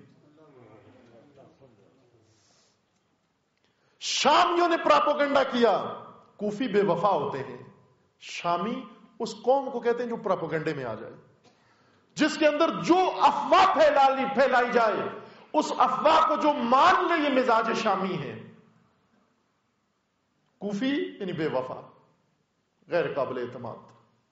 شامیوں نے پراپوگنڈا کیا. کوفی بے وفا ہوتے ہیں، شامی اس قوم کو کہتے ہیں جو پراپوگنڈے میں آ جائے، جس کے اندر جو افواہ پھیلائی پھیلائی جائے اس افواہ کو جو مان لے، یہ مزاج شامی ہے. کوفی یعنی بے وفا، غیر قابل اعتماد.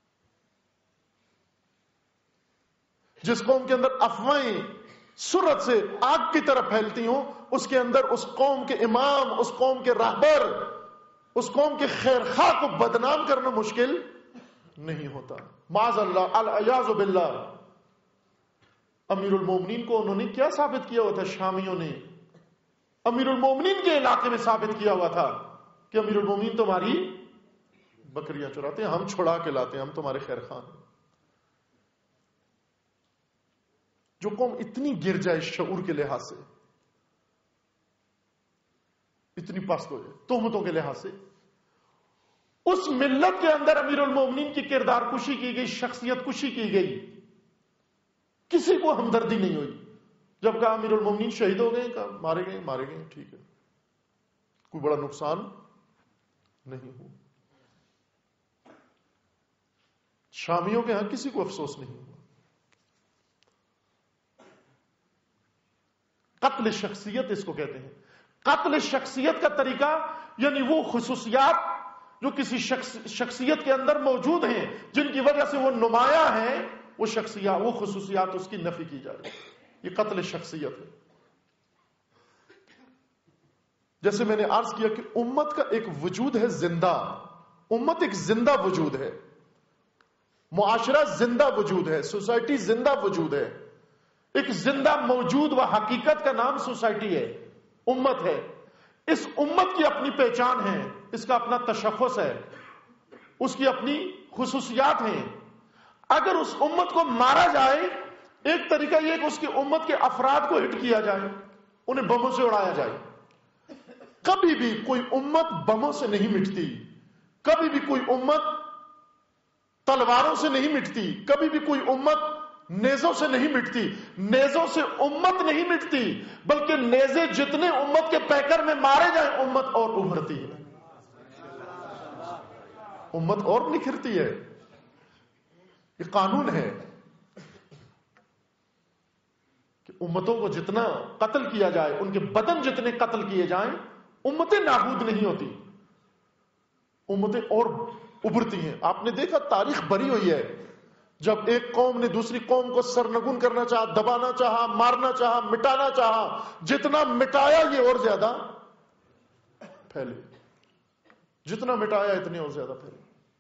جس قوم کے اندر افواہیں سرعت سے آگ کی طرح پھیلتی ہوں، اس کے اندر اس قوم کے امام، اس قوم کے راہبر، اس قوم کے خیر خواہ کو بدنام کرنا مشکل نہیں ہوتا. معاذ اللہ، العیاذ باللہ. امیر المومنین کو انہوں نے کیا ثابت کیا ہوا تھا؟ شامیوں نے امیر المومنین کے علاقے میں ثابت کیا ہوا تھا کہ امیر المومنین تمہاری بکریاں چراتے ہیں، ہم چھڑا کے لاتے ہیں، ہم تمہارے خیر خواہ ہیں. جو قوم اتنی گر جائے شعور کے لحاظ سے، اتنی پست ہو جائے تہمتوں کے لحاظ سے، اس ملت کے اندر امیر المومنین کی کردار کشی کی گئی، شخصیت کشی کی گئی، کسی کو ہمدردی نہیں ہوئی. جب کہا امیر المومنین شہید ہو گئے، کہا مارے گئے مارے گئے ٹھیک ہے، کوئی بڑا نقصان نہیں ہوا. شامیوں کے ہاں کسی کو افسوس نہیں ہوا. قتل شخصیت اس کو کہتے ہیں. قتل شخصیت کا طریقہ یعنی وہ خصوصیات جو کسی شخص شخصیت کے اندر موجود ہیں، جن کی وجہ سے وہ نمایاں ہیں، وہ شخصیات، وہ خصوصیات اس کی نفی کی جا رہی ہے. یہ قتل شخصیت ہے. جیسے میں نے عرض کیا کہ امت کا ایک وجود ہے زندہ، امت ایک زندہ وجود ہے، معاشرہ زندہ وجود ہے، سوسائٹی زندہ وجود ہے. ایک زندہ موجود و حقیقت کا نام سوسائٹی ہے، امت ہے. اس امت کی اپنی پہچان ہے، اس کا اپنا تشخص ہے، اس کی اپنی خصوصیات ہیں. اگر اس امت کو مارا جائے، ایک طریقہ یہ کہ اس کی امت کے افراد کو ہٹ کیا جائے، انہیں بموں سے اڑایا جائے. کبھی بھی کوئی امت بموں سے نہیں مٹتی، کبھی بھی کوئی امت تلواروں سے نہیں مٹتی، کبھی بھی کوئی امت نیزوں سے نہیں مٹتی. نیزوں سے امت نہیں مٹتی، بلکہ نیزے جتنے امت کے پیکر میں مارے جائیں امت اور ابھرتی ہے، امت اور نکھرتی ہے. یہ قانون ہے کہ امتوں کو جتنا قتل کیا جائے، ان کے بدن جتنے قتل کیے جائیں، امتیں نابود نہیں ہوتی، امتیں اور ابھرتی ہیں. آپ نے دیکھا تاریخ بھری ہوئی ہے، جب ایک قوم نے دوسری قوم کو سرنگون کرنا چاہا، دبانا چاہا، مارنا چاہا، مٹانا چاہا، جتنا مٹایا یہ اور زیادہ پھیلے، جتنا مٹایا اتنے اور زیادہ پھیلے.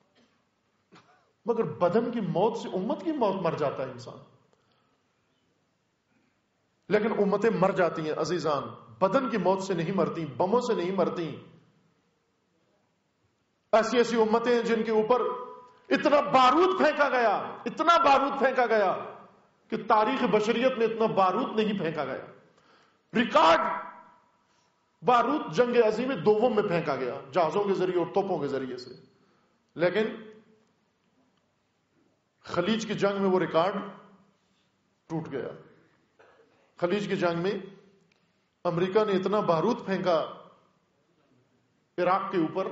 مگر بدن کی موت سے امت کی موت مر جاتا ہے انسان، لیکن امتیں مر جاتی ہیں عزیزان، بدن کی موت سے نہیں مرتی، بموں سے نہیں مرتی. ایسی ایسی امتیں ہیں جن کے اوپر اتنا بارود پھینکا گیا، اتنا بارود پھینکا گیا کہ تاریخ بشریت میں اتنا بارود نہیں پھینکا گیا. ریکارڈ بارود جنگ عظیم دوم میں پھینکا گیا، جہازوں کے ذریعے اور توپوں کے ذریعے سے. لیکن خلیج کی جنگ میں وہ ریکارڈ ٹوٹ گیا. خلیج کی جنگ میں امریکہ نے اتنا بارود پھینکا عراق کے اوپر،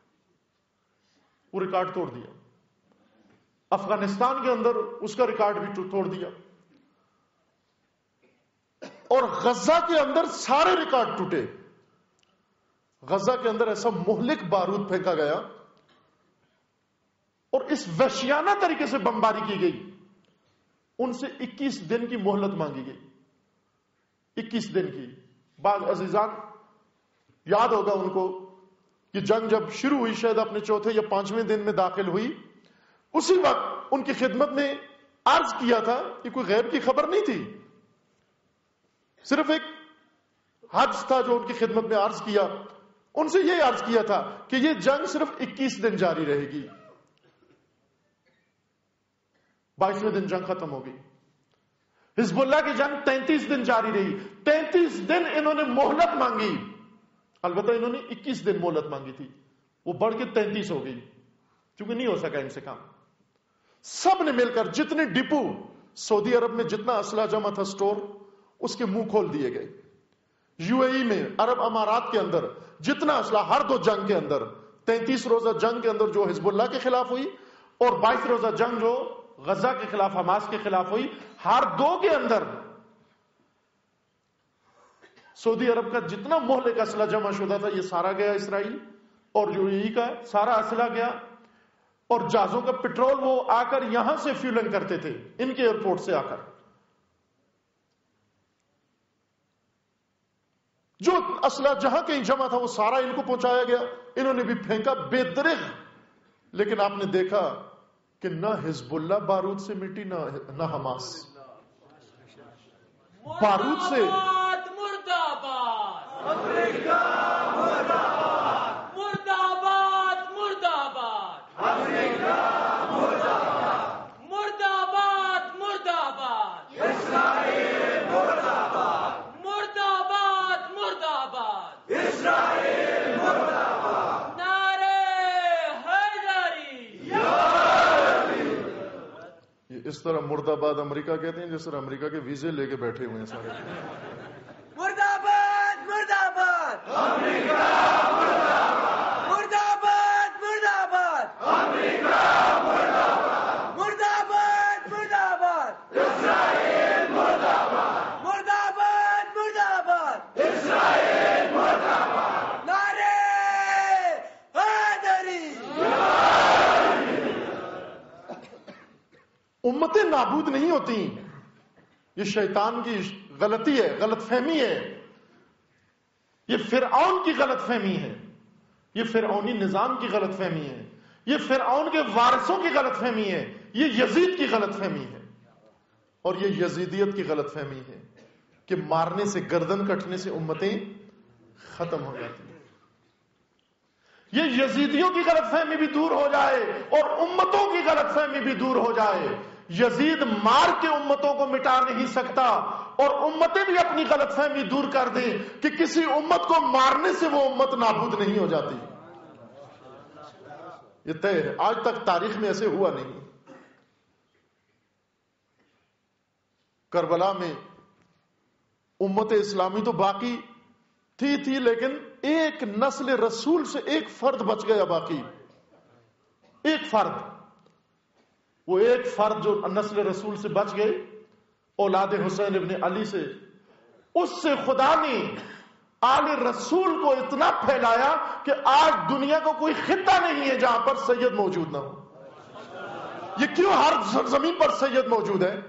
وہ ریکارڈ توڑ دیا. افغانستان کے اندر اس کا ریکارڈ بھی توڑ دیا، اور غزہ کے اندر سارے ریکارڈ ٹوٹے. غزہ کے اندر ایسا مہلک بارود پھینکا گیا اور اس وحشیانہ طریقے سے بمباری کی گئی. ان سے اکیس دن کی مہلت مانگی گئی، اکیس دن کی. بعض عزیزان یاد ہوگا ان کو، یہ جنگ جب شروع ہوئی شاید اپنے چوتھے یا پانچویں دن میں داخل ہوئی، اسی وقت ان کی خدمت میں عرض کیا تھا، یہ کوئی غیب کی خبر نہیں تھی، صرف ایک حدث تھا جو ان کی خدمت میں عرض کیا. ان سے یہ عرض کیا تھا کہ یہ جنگ صرف اکیس دن جاری رہے گی. بائیسویں دن جنگ ختم ہو گئی. حزب اللہ کی جنگ تینتیس دن جاری رہی. تینتیس دن انہوں نے مہلت مانگی، البتہ انہوں نے اکیس دن مہلت مانگی تھی، وہ بڑھ کے تینتیس ہو گئی کیونکہ نہیں ہو سکا ان سے کام. سب نے مل کر جتنے ڈپو سعودی عرب میں جتنا اسلحہ جمع تھا سٹور، اس کے منہ کھول دیے گئے. یو اے ای میں، عرب امارات کے اندر جتنا اسلحہ ہر دو جنگ کے اندر، تینتیس روزہ جنگ کے اندر جو حزب اللہ کے خلاف ہوئی اور بائیس روزہ جنگ جو غزہ کے خلاف حماس کے خلاف ہوئی، ہر دو کے اندر سعودی عرب کا جتنا مہلک اسلحہ جمع شدہ تھا یہ سارا گیا اسرائیل، اور جو ای کا سارا اسلحہ گیا. اور جہازوں کا پٹرول وہ آ کر یہاں سے فیولنگ کرتے تھے، ان کے ایئرپورٹ سے آ کر. جو اسلحہ جہاں کہیں جمع تھا وہ سارا ان کو پہنچایا گیا. انہوں نے بھی پھینکا بے درغ. لیکن آپ نے دیکھا کہ نہ حزب اللہ بارود سے مٹی، نہ نہ حماس بارود سے. مرد آباد امریکہ، مرد آباد مرد آباد مرد آباد امریکہ، مرد آباد مرد آباد مرد آباد اسرائیل، مرد آباد مرد آباد مرد آباد اسرائیل، مرد آباد نعرے حیدری. اس طرح مرد آباد امریکہ کہتے ہیں جس طرح امریکہ کے ویزے لے کے بیٹھے ہوئے ہیں سارے. مرد آباد مرد آباد امریکہ، مرد آباد مرد آباد مرد آباد امریکہ، مرد آباد مرد آباد مرد آباد اسرائیل، مرد آباد مرد آباد مرد آباد اسرائیل، مرد آباد نعرے حیدری. امتیں نابود نہیں ہوتی، یہ شیطان کی غلطی ہے، غلط فہمی ہے. یہ فرعون کی غلط فہمی ہے، یہ فرعونی نظام کی غلط فہمی ہے، یہ فرعون کے وارثوں کی غلط فہمی ہے، یہ یزید کی غلط فہمی ہے، اور یہ یزیدیت کی غلط فہمی ہے کہ مارنے سے، گردن کٹنے سے امتیں ختم ہو جاتی ہیں. یہ یزیدیوں کی غلط فہمی بھی دور ہو جائے اور امتوں کی غلط فہمی بھی دور ہو جائے. یزید مار کے امتوں کو مٹا نہیں سکتا، اور امتیں بھی اپنی غلط فہمی دور کر دیں کہ کسی امت کو مارنے سے وہ امت نابود نہیں ہو جاتی. یہ طے ہے، آج تک تاریخ میں ایسے ہوا نہیں. کربلا میں امت اسلامی تو باقی تھی تھی لیکن ایک نسل رسول سے ایک فرد بچ گیا باقی. ایک فرد، وہ ایک فرد جو نسل رسول سے بچ گئے، اولاد حسین ابن علی سے، اس سے خدا نے آل رسول کو اتنا پھیلایا کہ آج دنیا کو کوئی خطہ نہیں ہے جہاں پر سید موجود نہ ہو. یہ کیوں ہر سرزمین پر سید موجود ہے؟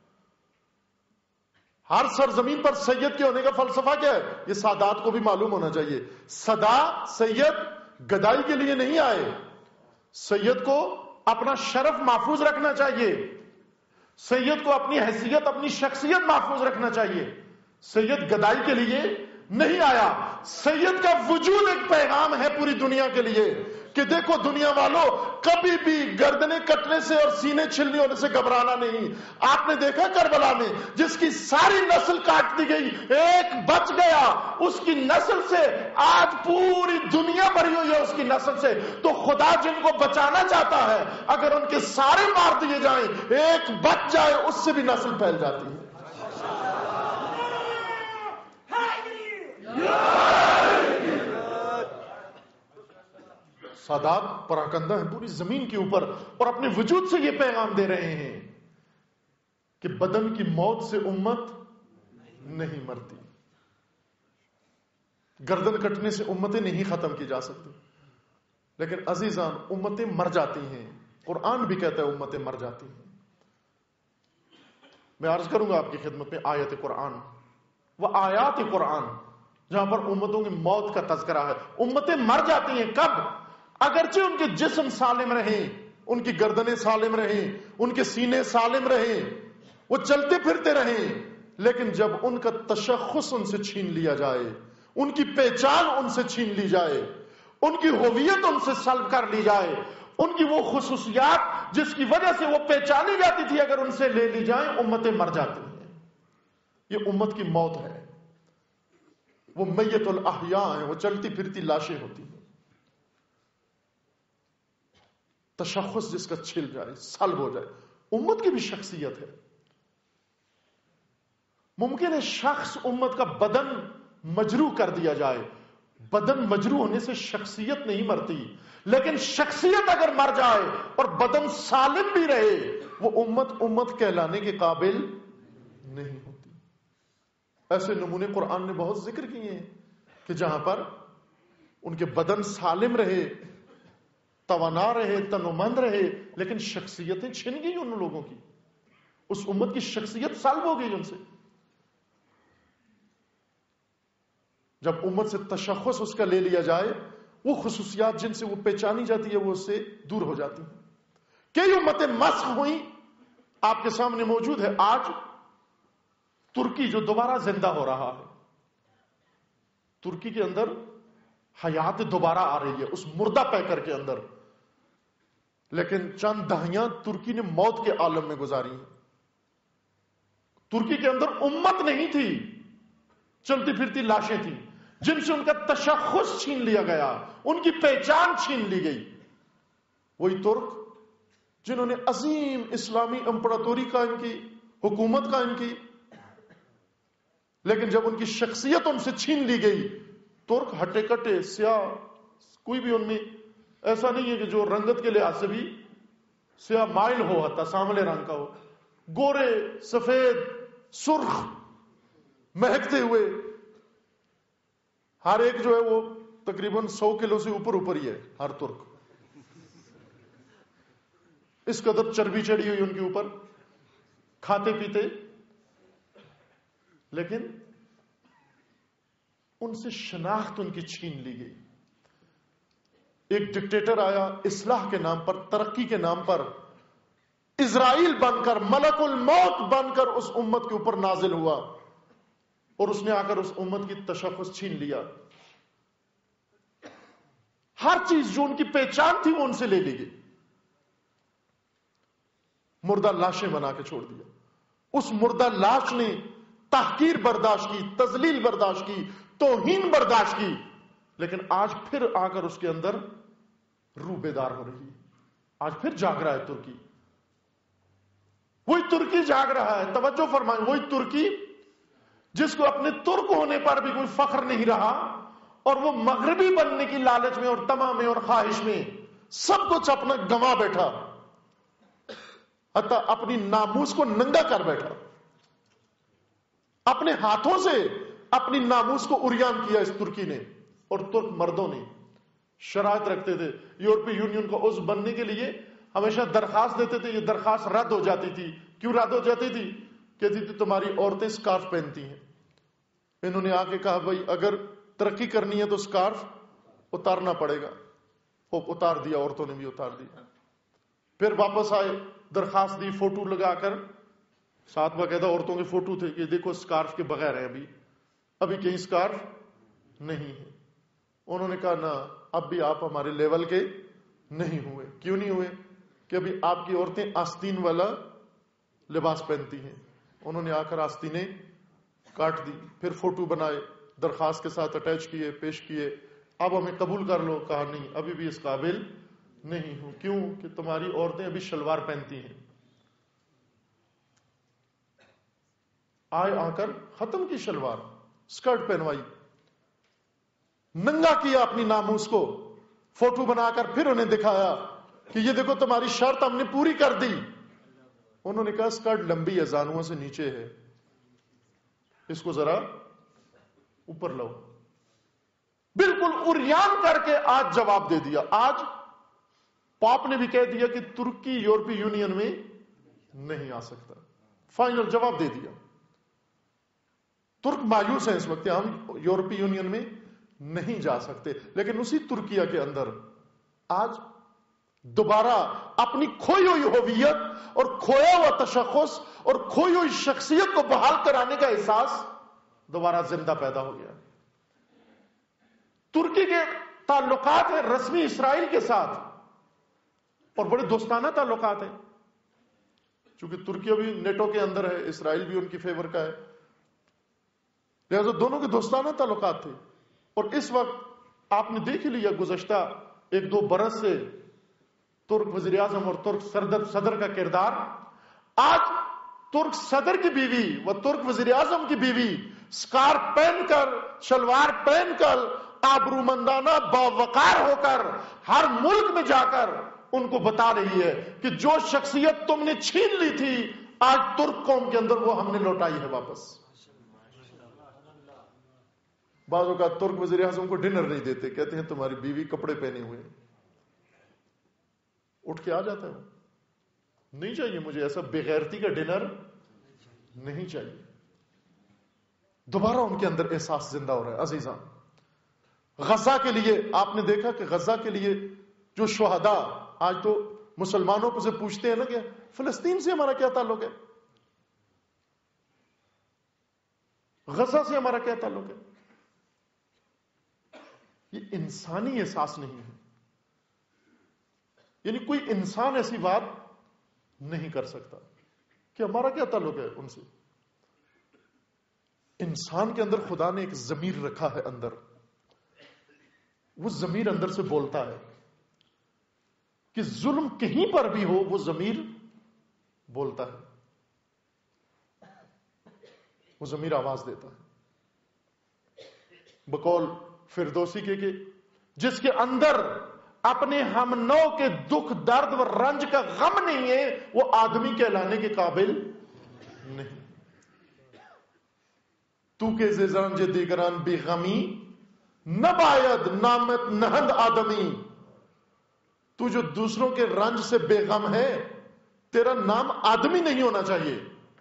ہر سرزمین پر سید کے ہونے کا فلسفہ کیا ہے؟ یہ سادات کو بھی معلوم ہونا چاہیے. صدا سید گدائی کے لیے نہیں آئے. سید کو اپنا شرف محفوظ رکھنا چاہیے، سید کو اپنی حیثیت، اپنی شخصیت محفوظ رکھنا چاہیے. سید گدائی کے لیے نہیں آیا. سید کا وجود ایک پیغام ہے پوری دنیا کے لیے کہ دیکھو دنیا والوں، کبھی بھی گردنیں کٹنے سے اور سینے چھلنے ہونے سے گھبرانا نہیں. آپ نے دیکھا کربلا میں جس کی ساری نسل کاٹ دی گئی، ایک بچ گیا، اس کی نسل سے آج پوری دنیا بھری ہوئی ہے اس کی نسل سے. تو خدا جن کو بچانا چاہتا ہے، اگر ان کے سارے مار دیے جائیں، ایک بچ جائے، اس سے بھی نسل پھیل جاتی ہے. سادات پراکندہ ہیں پوری زمین کے اوپر، اور اپنے وجود سے یہ پیغام دے رہے ہیں کہ بدن کی موت سے امت نہیں مرتی، گردن کٹنے سے امتیں نہیں ختم کی جا سکتی. لیکن عزیزان، امتیں مر جاتی ہیں. قرآن بھی کہتا ہے امتیں مر جاتی ہیں. میں عرض کروں گا آپ کی خدمت میں آیت قرآن و آیات قرآن، جہاں پر امتوں کی موت کا تذکرہ ہے. امتیں مر جاتی ہیں کب؟ اگرچہ ان کے جسم سالم رہیں، ان کی گردنیں سالم رہیں، ان کے سینے سالم رہیں، وہ چلتے پھرتے رہیں، لیکن جب ان کا تشخص ان سے چھین لیا جائے، ان کی پہچان ان سے چھین لی جائے، ان کی ہویت ان سے سلب کر لی جائے، ان کی وہ خصوصیات جس کی وجہ سے وہ پہچانی جاتی تھی اگر ان سے لے لی جائیں، امتیں مر جاتی ہیں. یہ امت کی موت ہے. وہ میت الاحیاء ہیں، وہ چلتی پھرتی لاشیں ہوتی ہیں. تشخص جس کا چھل جائے، سلب ہو جائے. امت کی بھی شخصیت ہے. ممکن ہے شخص امت کا بدن مجروح کر دیا جائے، بدن مجروح ہونے سے شخصیت نہیں مرتی، لیکن شخصیت اگر مر جائے اور بدن سالم بھی رہے، وہ امت امت کہلانے کے قابل نہیں ہوتی. ایسے نمونے قرآن نے بہت ذکر کیے ہیں کہ جہاں پر ان کے بدن سالم رہے، توانا رہے، تن و مند رہے، لیکن شخصیتیں چھن گئی ان لوگوں کی. اس امت کی شخصیت سلب ہو گئی ان سے. جب امت سے تشخص اس کا لے لیا جائے، وہ خصوصیات جن سے وہ پہچانی جاتی ہے وہ اس سے دور ہو جاتی ہیں. کئی امتیں مسخ ہوئیں، آپ کے سامنے موجود ہے آج ترکی جو دوبارہ زندہ ہو رہا ہے. ترکی کے اندر حیات دوبارہ آ رہی ہے اس مردہ پیکر کے اندر، لیکن چند دہائیاں ترکی نے موت کے عالم میں گزاری ہیں. ترکی کے اندر امت نہیں تھی، چلتی پھرتی لاشیں تھیں جن سے ان کا تشخص چھین لیا گیا، ان کی پہچان چھین لی گئی. وہی ترک جنہوں نے عظیم اسلامی امپراتوری قائم کی، حکومت قائم کی، لیکن جب ان کی شخصیت ان سے چھین لی گئی، ترک ہٹے کٹے سیاہ، کوئی بھی ان میں ایسا نہیں ہے کہ جو رنگت کے لحاظ سے بھی سیاہ مائل ہو، حتی سانولے رنگ کا ہو، گورے، سفید، سرخ، مہکتے ہوئے، ہر ایک جو ہے وہ تقریباً سو کلو سے اوپر اوپر ہی ہے ہر ترک. اس قدر چربی چڑھی ہوئی ان کے اوپر، کھاتے پیتے، لیکن ان سے شناخت ان کی چھین لی گئی. ایک ڈکٹیٹر آیا اصلاح کے نام پر، ترقی کے نام پر، اسرائیل بن کر، ملک الموت بن کر اس امت کے اوپر نازل ہوا، اور اس نے آ کر اس امت کی تشخص چھین لیا. ہر چیز جو ان کی پہچان تھی وہ ان سے لے لی گئی. مردہ لاشیں بنا کے چھوڑ دیا. اس مردہ لاش نے تحقیر برداشت کی، تذلیل برداشت کی، توہین برداشت کی، لیکن آج پھر آ کر اس کے اندر روح بیدار ہو رہی ہے. آج پھر جاگ رہا ہے ترکی. وہی ترکی جاگ رہا ہے. توجہ فرمائیں، وہی ترکی جس کو اپنے ترک ہونے پر بھی کوئی فخر نہیں رہا، اور وہ مغربی بننے کی لالچ میں اور تما میں اور خواہش میں سب کچھ اپنا گنوا بیٹھا، حتی اپنی ناموس کو ننگا کر بیٹھا. اپنے ہاتھوں سے اپنی ناموس کو عریان کیا اس ترکی نے. اور ترک مردوں نے شرائط رکھتے تھے، یورپی یونین کو عضو بننے کے لیے ہمیشہ درخواست دیتے تھے، یہ درخواست رد ہو جاتی تھی. کیوں رد ہو جاتی تھی؟ کہتی تھی تمہاری عورتیں سکارف پہنتی ہیں. انہوں نے آ کے کہا بھائی اگر ترقی کرنی ہے تو سکارف اتارنا پڑے گا. وہ اتار دیا، عورتوں نے بھی اتار دیا. پھر واپس آئے، درخواست دی، فوٹو لگا کر، ساتھ باقاعدہ عورتوں کے فوٹو تھے کہ دیکھو سکارف کے بغیر ہے، ابھی ابھی کہیں سکارف نہیں ہے. انہوں نے کہا نہ، اب بھی آپ ہمارے لیول کے نہیں ہوئے. کیوں نہیں ہوئے؟ کہ ابھی آپ کی عورتیں آستین والا لباس پہنتی ہیں. انہوں نے آ کر آستینیں کاٹ دی، پھر فوٹو بنائے، درخواست کے ساتھ اٹیچ کیے، پیش کیے، اب ہمیں قبول کر لو. کہا نہیں، ابھی بھی اس قابل نہیں ہوں. کیوں؟ کہ تمہاری عورتیں ابھی شلوار پہنتی ہیں. آئے آ کر ختم کی شلوار، سکرٹ پہنوائی، ننگا کیا اپنی ناموس کو، فوٹو بنا کر پھر انہیں دکھایا کہ یہ دیکھو تمہاری شرط ہم نے پوری کر دی. انہوں نے کہا سکرٹ لمبی ہے، زانوں سے نیچے ہے، اس کو ذرا اوپر لاؤ. بالکل اریان کر کے آج جواب دے دیا. آج پاپ نے بھی کہہ دیا کہ ترکی یورپی یونین میں نہیں آ سکتا. فائنل جواب دے دیا. ترک مایوس ہیں اس وقت، ہم یورپی یونین میں نہیں جا سکتے. لیکن اسی ترکیہ کے اندر آج دوبارہ اپنی کھوئی ہوئی ہویت اور کھویا ہوا تشخص اور کھوئی ہوئی شخصیت کو بحال کرانے کا احساس دوبارہ زندہ پیدا ہو گیا. ترکی کے تعلقات ہیں رسمی اسرائیل کے ساتھ اور بڑے دوستانہ تعلقات ہیں، چونکہ ترکی بھی نیٹو کے اندر ہے، اسرائیل بھی ان کی فیور کا ہے، لہذا دونوں کے دوستانہ تعلقات تھے. اور اس وقت آپ نے دیکھ لیا گزشتہ ایک دو برس سے ترک وزیر اعظم اور ترک صدر صدر کا کردار. آج ترک صدر کی بیوی و ترک وزیر اعظم کی بیوی سکارف پہن کر، شلوار پہن کر، آبرومندانہ باوقار ہو کر ہر ملک میں جا کر ان کو بتا رہی ہے کہ جو شخصیت تم نے چھین لی تھی آج ترک قوم کے اندر وہ ہم نے لوٹائی ہے واپس. بعض اوقات ترک وزیر اعظم کو ڈنر نہیں دیتے، کہتے ہیں تمہاری بیوی کپڑے پہنے ہوئے ہیں. اٹھ کے آ جاتا ہے، نہیں چاہیے مجھے ایسا بغیرتی کا ڈنر نہیں چاہیے. دوبارہ ان کے اندر احساس زندہ ہو رہا ہے. عزیزان، غزہ کے لیے آپ نے دیکھا کہ غزہ کے لیے جو شہداء، آج تو مسلمانوں کو سے پوچھتے ہیں نا کہ فلسطین سے ہمارا کیا تعلق ہے، غزہ سے ہمارا کیا تعلق ہے. یہ انسانی احساس نہیں ہے. یعنی کوئی انسان ایسی بات نہیں کر سکتا کہ ہمارا کیا تعلق ہے ان سے. انسان کے اندر خدا نے ایک ضمیر رکھا ہے اندر، وہ ضمیر اندر سے بولتا ہے کہ ظلم کہیں پر بھی ہو، وہ ضمیر بولتا ہے، وہ ضمیر آواز دیتا ہے. بقول فردوسی کے کہ جس کے اندر اپنے ہم نو کے دکھ درد و رنج کا غم نہیں ہے وہ آدمی کہلانے کے قابل نہیں. تو کے زرنج دیگران بے غمی نباید نامت نہند آدمی. تو جو دوسروں کے رنج سے بے غم ہے، تیرا نام آدمی نہیں ہونا چاہیے،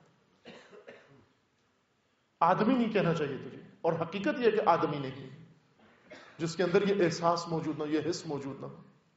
آدمی نہیں کہنا چاہیے تجھے. اور حقیقت یہ کہ آدمی نہیں، جس کے اندر یہ احساس موجود نہ، یہ حس موجود نہ.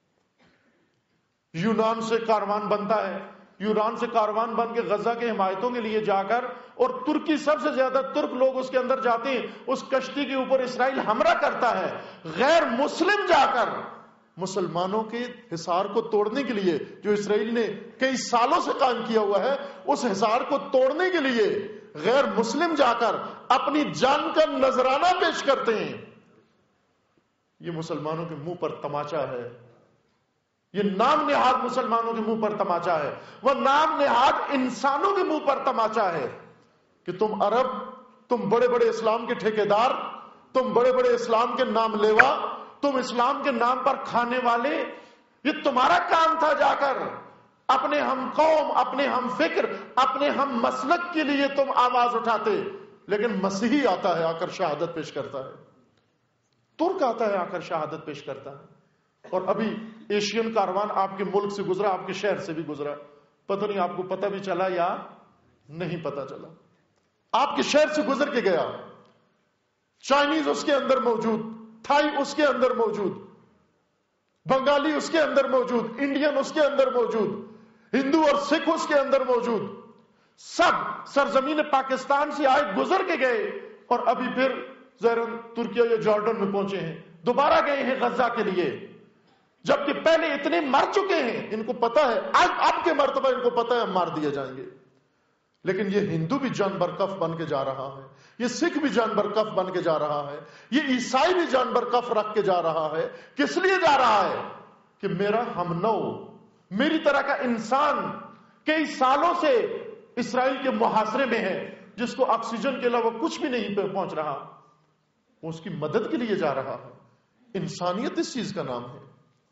یونان سے کاروان بنتا ہے، یونان سے کاروان بن کے غزہ کے حمایتوں کے لیے جا کر، اور ترکی سب سے زیادہ ترک لوگ اس کے اندر جاتے ہیں. اس کشتی کے اوپر اسرائیل حملہ کرتا ہے، غیر مسلم جا کر مسلمانوں کے حصار کو توڑنے کے لیے، جو اسرائیل نے کئی سالوں سے قائم کیا ہوا ہے، اس حصار کو توڑنے کے لیے غیر مسلم جا کر اپنی جان کا نذرانہ پیش کرتے ہیں. یہ مسلمانوں کے منہ پر تماچا ہے، یہ نام نہاد مسلمانوں کے منہ پر تماچا ہے، وہ نام نہاد انسانوں کے منہ پر تماچا ہے کہ تم عرب، تم بڑے بڑے اسلام کے ٹھیکیدار، تم بڑے بڑے اسلام کے نام لیوا، تم اسلام کے نام پر کھانے والے، یہ تمہارا کام تھا جا کر اپنے ہم قوم، اپنے ہم فکر، اپنے ہم مسلک کے لیے تم آواز اٹھاتے. لیکن مسیحی آتا ہے آ کر شہادت پیش کرتا ہے، ترک آتا ہے آ کر شہادت پیش کرتا ہے. اور ابھی ایشین کاروان آپ کے ملک سے گزرا، آپ کے شہر سے بھی گزرا، پتہ نہیں آپ کو پتہ بھی چلا یا نہیں پتہ چلا، آپ کے شہر سے گزر کے گیا. چائنیز اس کے اندر موجود، تھائی اس کے اندر موجود، بنگالی اس کے اندر موجود، انڈین اس کے اندر موجود، ہندو اور سکھ اس کے اندر موجود، سب سرزمین پاکستان سے آئے، گزر کے گئے، اور ابھی پھر ظاہر ترکیہ یا جارڈن میں پہنچے ہیں، دوبارہ گئے ہیں غزہ کے لیے. جبکہ پہلے اتنے مر چکے ہیں، ان کو پتا ہے آج اب کے مرتبہ ان کو پتا ہے مار دیے جائیں گے. لیکن یہ ہندو بھی جانور کف بن کے جا رہا ہے، یہ سکھ بھی جانور کف بن کے جا رہا ہے، یہ عیسائی بھی جانور کف رکھ کے جا رہا ہے. کس لیے جا رہا ہے؟ کہ میرا ہم نو، میری طرح کا انسان کئی سالوں سے اسرائیل کے محاصرے میں ہے، جس کو آکسیجن کے علاوہ کچھ بھی نہیں پہنچ رہا، وہ اس کی مدد کے لیے جا رہا ہے. انسانیت اس چیز کا نام ہے.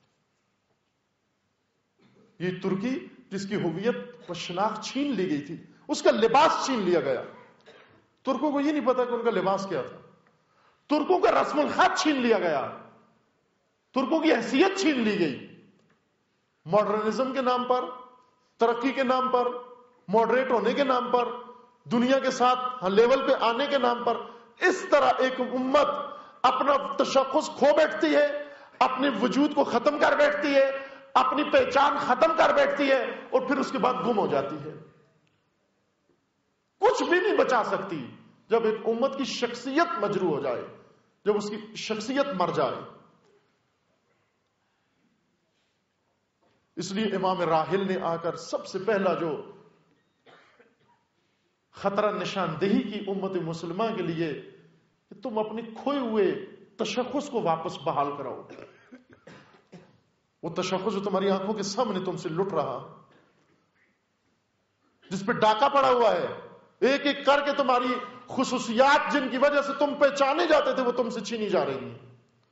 یہ ترکی جس کی ہویت و شناخت چھین لی گئی تھی، اس کا لباس چھین لیا گیا. ترکوں کو یہ نہیں پتا کہ ان کا لباس کیا تھا. ترکوں کا رسم الخط چھین لیا گیا، ترکوں کی حیثیت چھین لی گئی. ماڈرنزم کے نام پر، ترقی کے نام پر، ماڈریٹ ہونے کے نام پر، دنیا کے ساتھ لیول پہ آنے کے نام پر اس طرح ایک امت اپنا تشخص کھو بیٹھتی ہے، اپنے وجود کو ختم کر بیٹھتی ہے، اپنی پہچان ختم کر بیٹھتی ہے، اور پھر اس کے بعد گم ہو جاتی ہے. کچھ بھی نہیں بچا سکتی جب ایک امت کی شخصیت مجروح ہو جائے، جب اس کی شخصیت مر جائے. اس لیے امام راحل نے آ کر سب سے پہلا جو خطرہ نشاندہی کی امت مسلمہ کے لیے کہ تم اپنے کھوئے ہوئے تشخص کو واپس بحال کراؤ. وہ تشخص جو تمہاری آنکھوں کے سامنے تم سے لٹ رہا، جس پہ ڈاکہ پڑا ہوا ہے، ایک ایک کر کے تمہاری خصوصیات جن کی وجہ سے تم پہچانے جاتے تھے وہ تم سے چھینی جا رہی ہیں.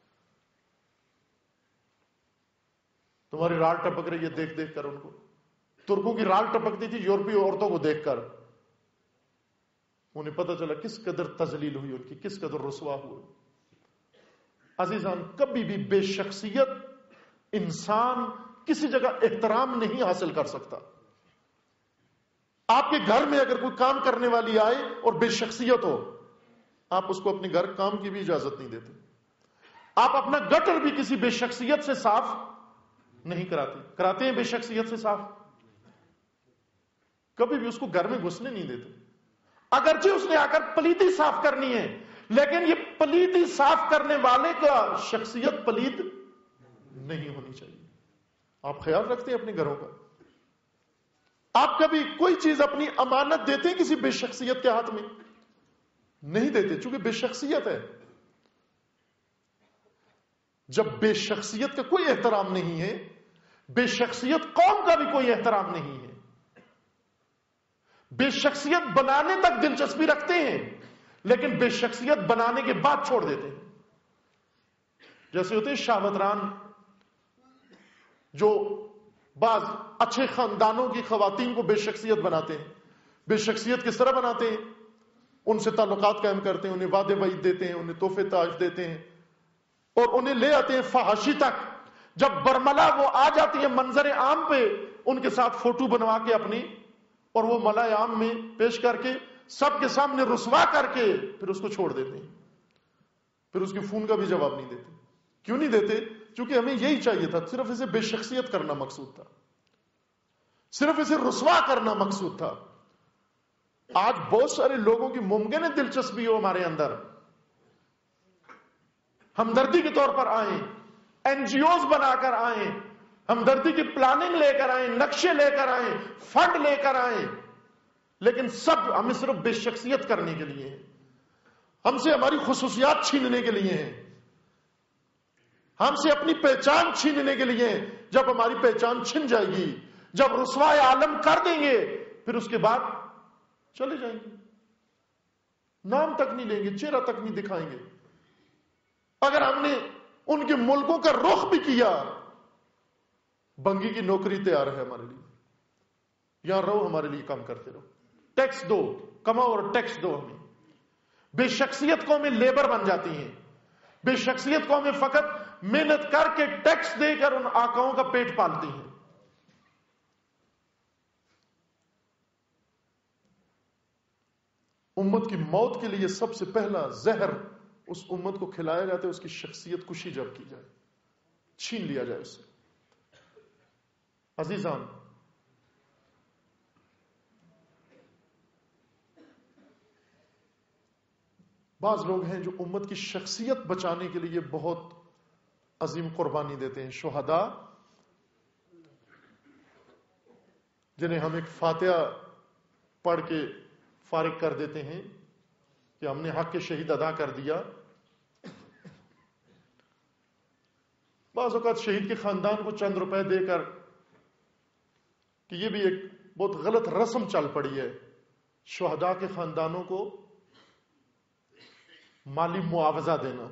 تمہاری رال ٹپک رہی ہے دیکھ دیکھ کر ان کو. ترکوں کی رال ٹپکتی تھی یورپی عورتوں کو دیکھ کر. انہیں پتہ چلا کس قدر تذلیل ہوئی ان کی، کس قدر رسوا ہوئے. عزیزان، کبھی بھی بے شخصیت انسان کسی جگہ احترام نہیں حاصل کر سکتا. آپ کے گھر میں اگر کوئی کام کرنے والی آئے اور بے شخصیت ہو، آپ اس کو اپنے گھر کام کی بھی اجازت نہیں دیتے. آپ اپنا گٹر بھی کسی بے شخصیت سے صاف نہیں کراتے. کراتے ہیں بے شخصیت سے صاف؟ کبھی بھی اس کو گھر میں گھسنے نہیں دیتے. اگرچہ اس نے آ کر پلیتی صاف کرنی ہے، لیکن یہ پلیتی صاف کرنے والے کا شخصیت پلیت نہیں ہونی چاہیے. آپ خیال رکھتے ہیں اپنے گھروں کا؟ آپ کبھی کوئی چیز اپنی امانت دیتے ہیں کسی بے شخصیت کے ہاتھ میں؟ نہیں دیتے، چونکہ بے شخصیت ہے. جب بے شخصیت کا کوئی احترام نہیں ہے، بے شخصیت قوم کا بھی کوئی احترام نہیں ہے. بے شخصیت بنانے تک دلچسپی رکھتے ہیں، لیکن بے شخصیت بنانے کے بعد چھوڑ دیتے ہیں. جیسے ہوتے ہیں شاہوتران، جو بعض اچھے خاندانوں کی خواتین کو بے شخصیت بناتے ہیں. بے شخصیت کس طرح بناتے ہیں؟ ان سے تعلقات قائم کرتے ہیں، انہیں وعدے وعید دیتے ہیں، انہیں تحفے تاج دیتے ہیں، اور انہیں لے آتے ہیں فحاشی تک. جب برملا وہ آ جاتی ہے منظر عام پہ، ان کے ساتھ فوٹو بنوا کے اپنی، اور وہ ملا عام میں پیش کر کے سب کے سامنے رسوا کر کے پھر اس کو چھوڑ دیتے ہیں. پھر اس کے فون کا بھی جواب نہیں دیتے. کیوں نہیں دیتے؟ چونکہ ہمیں یہی چاہیے تھا، صرف اسے بے شخصیت کرنا مقصود تھا، صرف اسے رسوا کرنا مقصود تھا. آج بہت سارے لوگوں کی ممکن ہے دلچسپی ہو ہمارے اندر، ہمدردی کے طور پر آئیں، این جی اوز بنا کر آئیں، ہمدردی کی پلاننگ لے کر آئیں، نقشے لے کر آئیں، فنڈ لے کر آئیں، لیکن سب ہمیں صرف بے شخصیت کرنے کے لیے ہیں، ہم سے ہماری خصوصیات چھیننے کے لیے ہیں، ہم سے اپنی پہچان چھیننے کے لیے ہیں. جب ہماری پہچان چھن جائے گی، جب رسوائے عالم کر دیں گے، پھر اس کے بعد چلے جائیں گے، نام تک نہیں لیں گے، چہرہ تک نہیں دکھائیں گے. اگر ہم نے ان کے ملکوں کا رخ بھی کیا، بنگی کی نوکری تیار ہے ہمارے لیے، یہاں رہو، ہمارے لیے کام کرتے رہو، ٹیکس دو، کماؤ اور ٹیکس دو ہمیں. بے شخصیت قومیں لیبر بن جاتی ہیں. بے شخصیت قومیں فقط محنت کر کے ٹیکس دے کر ان آقاؤں کا پیٹ پالتی ہیں. امت کی موت کے لیے سب سے پہلا زہر اس امت کو کھلایا جاتا ہے، اس کی شخصیت کشی جب کی جائے، چھین لیا جائے اس سے. عزیزان، بعض لوگ ہیں جو امت کی شخصیت بچانے کے لیے بہت عظیم قربانی دیتے ہیں. شہداء جنہیں ہم ایک فاتحہ پڑھ کے فارغ کر دیتے ہیں کہ ہم نے حق شہید ادا کر دیا. بعض اوقات شہید کے خاندان کو چند روپے دے کر، کہ یہ بھی ایک بہت غلط رسم چل پڑی ہے، شہداء کے خاندانوں کو مالی معاوضہ دینا.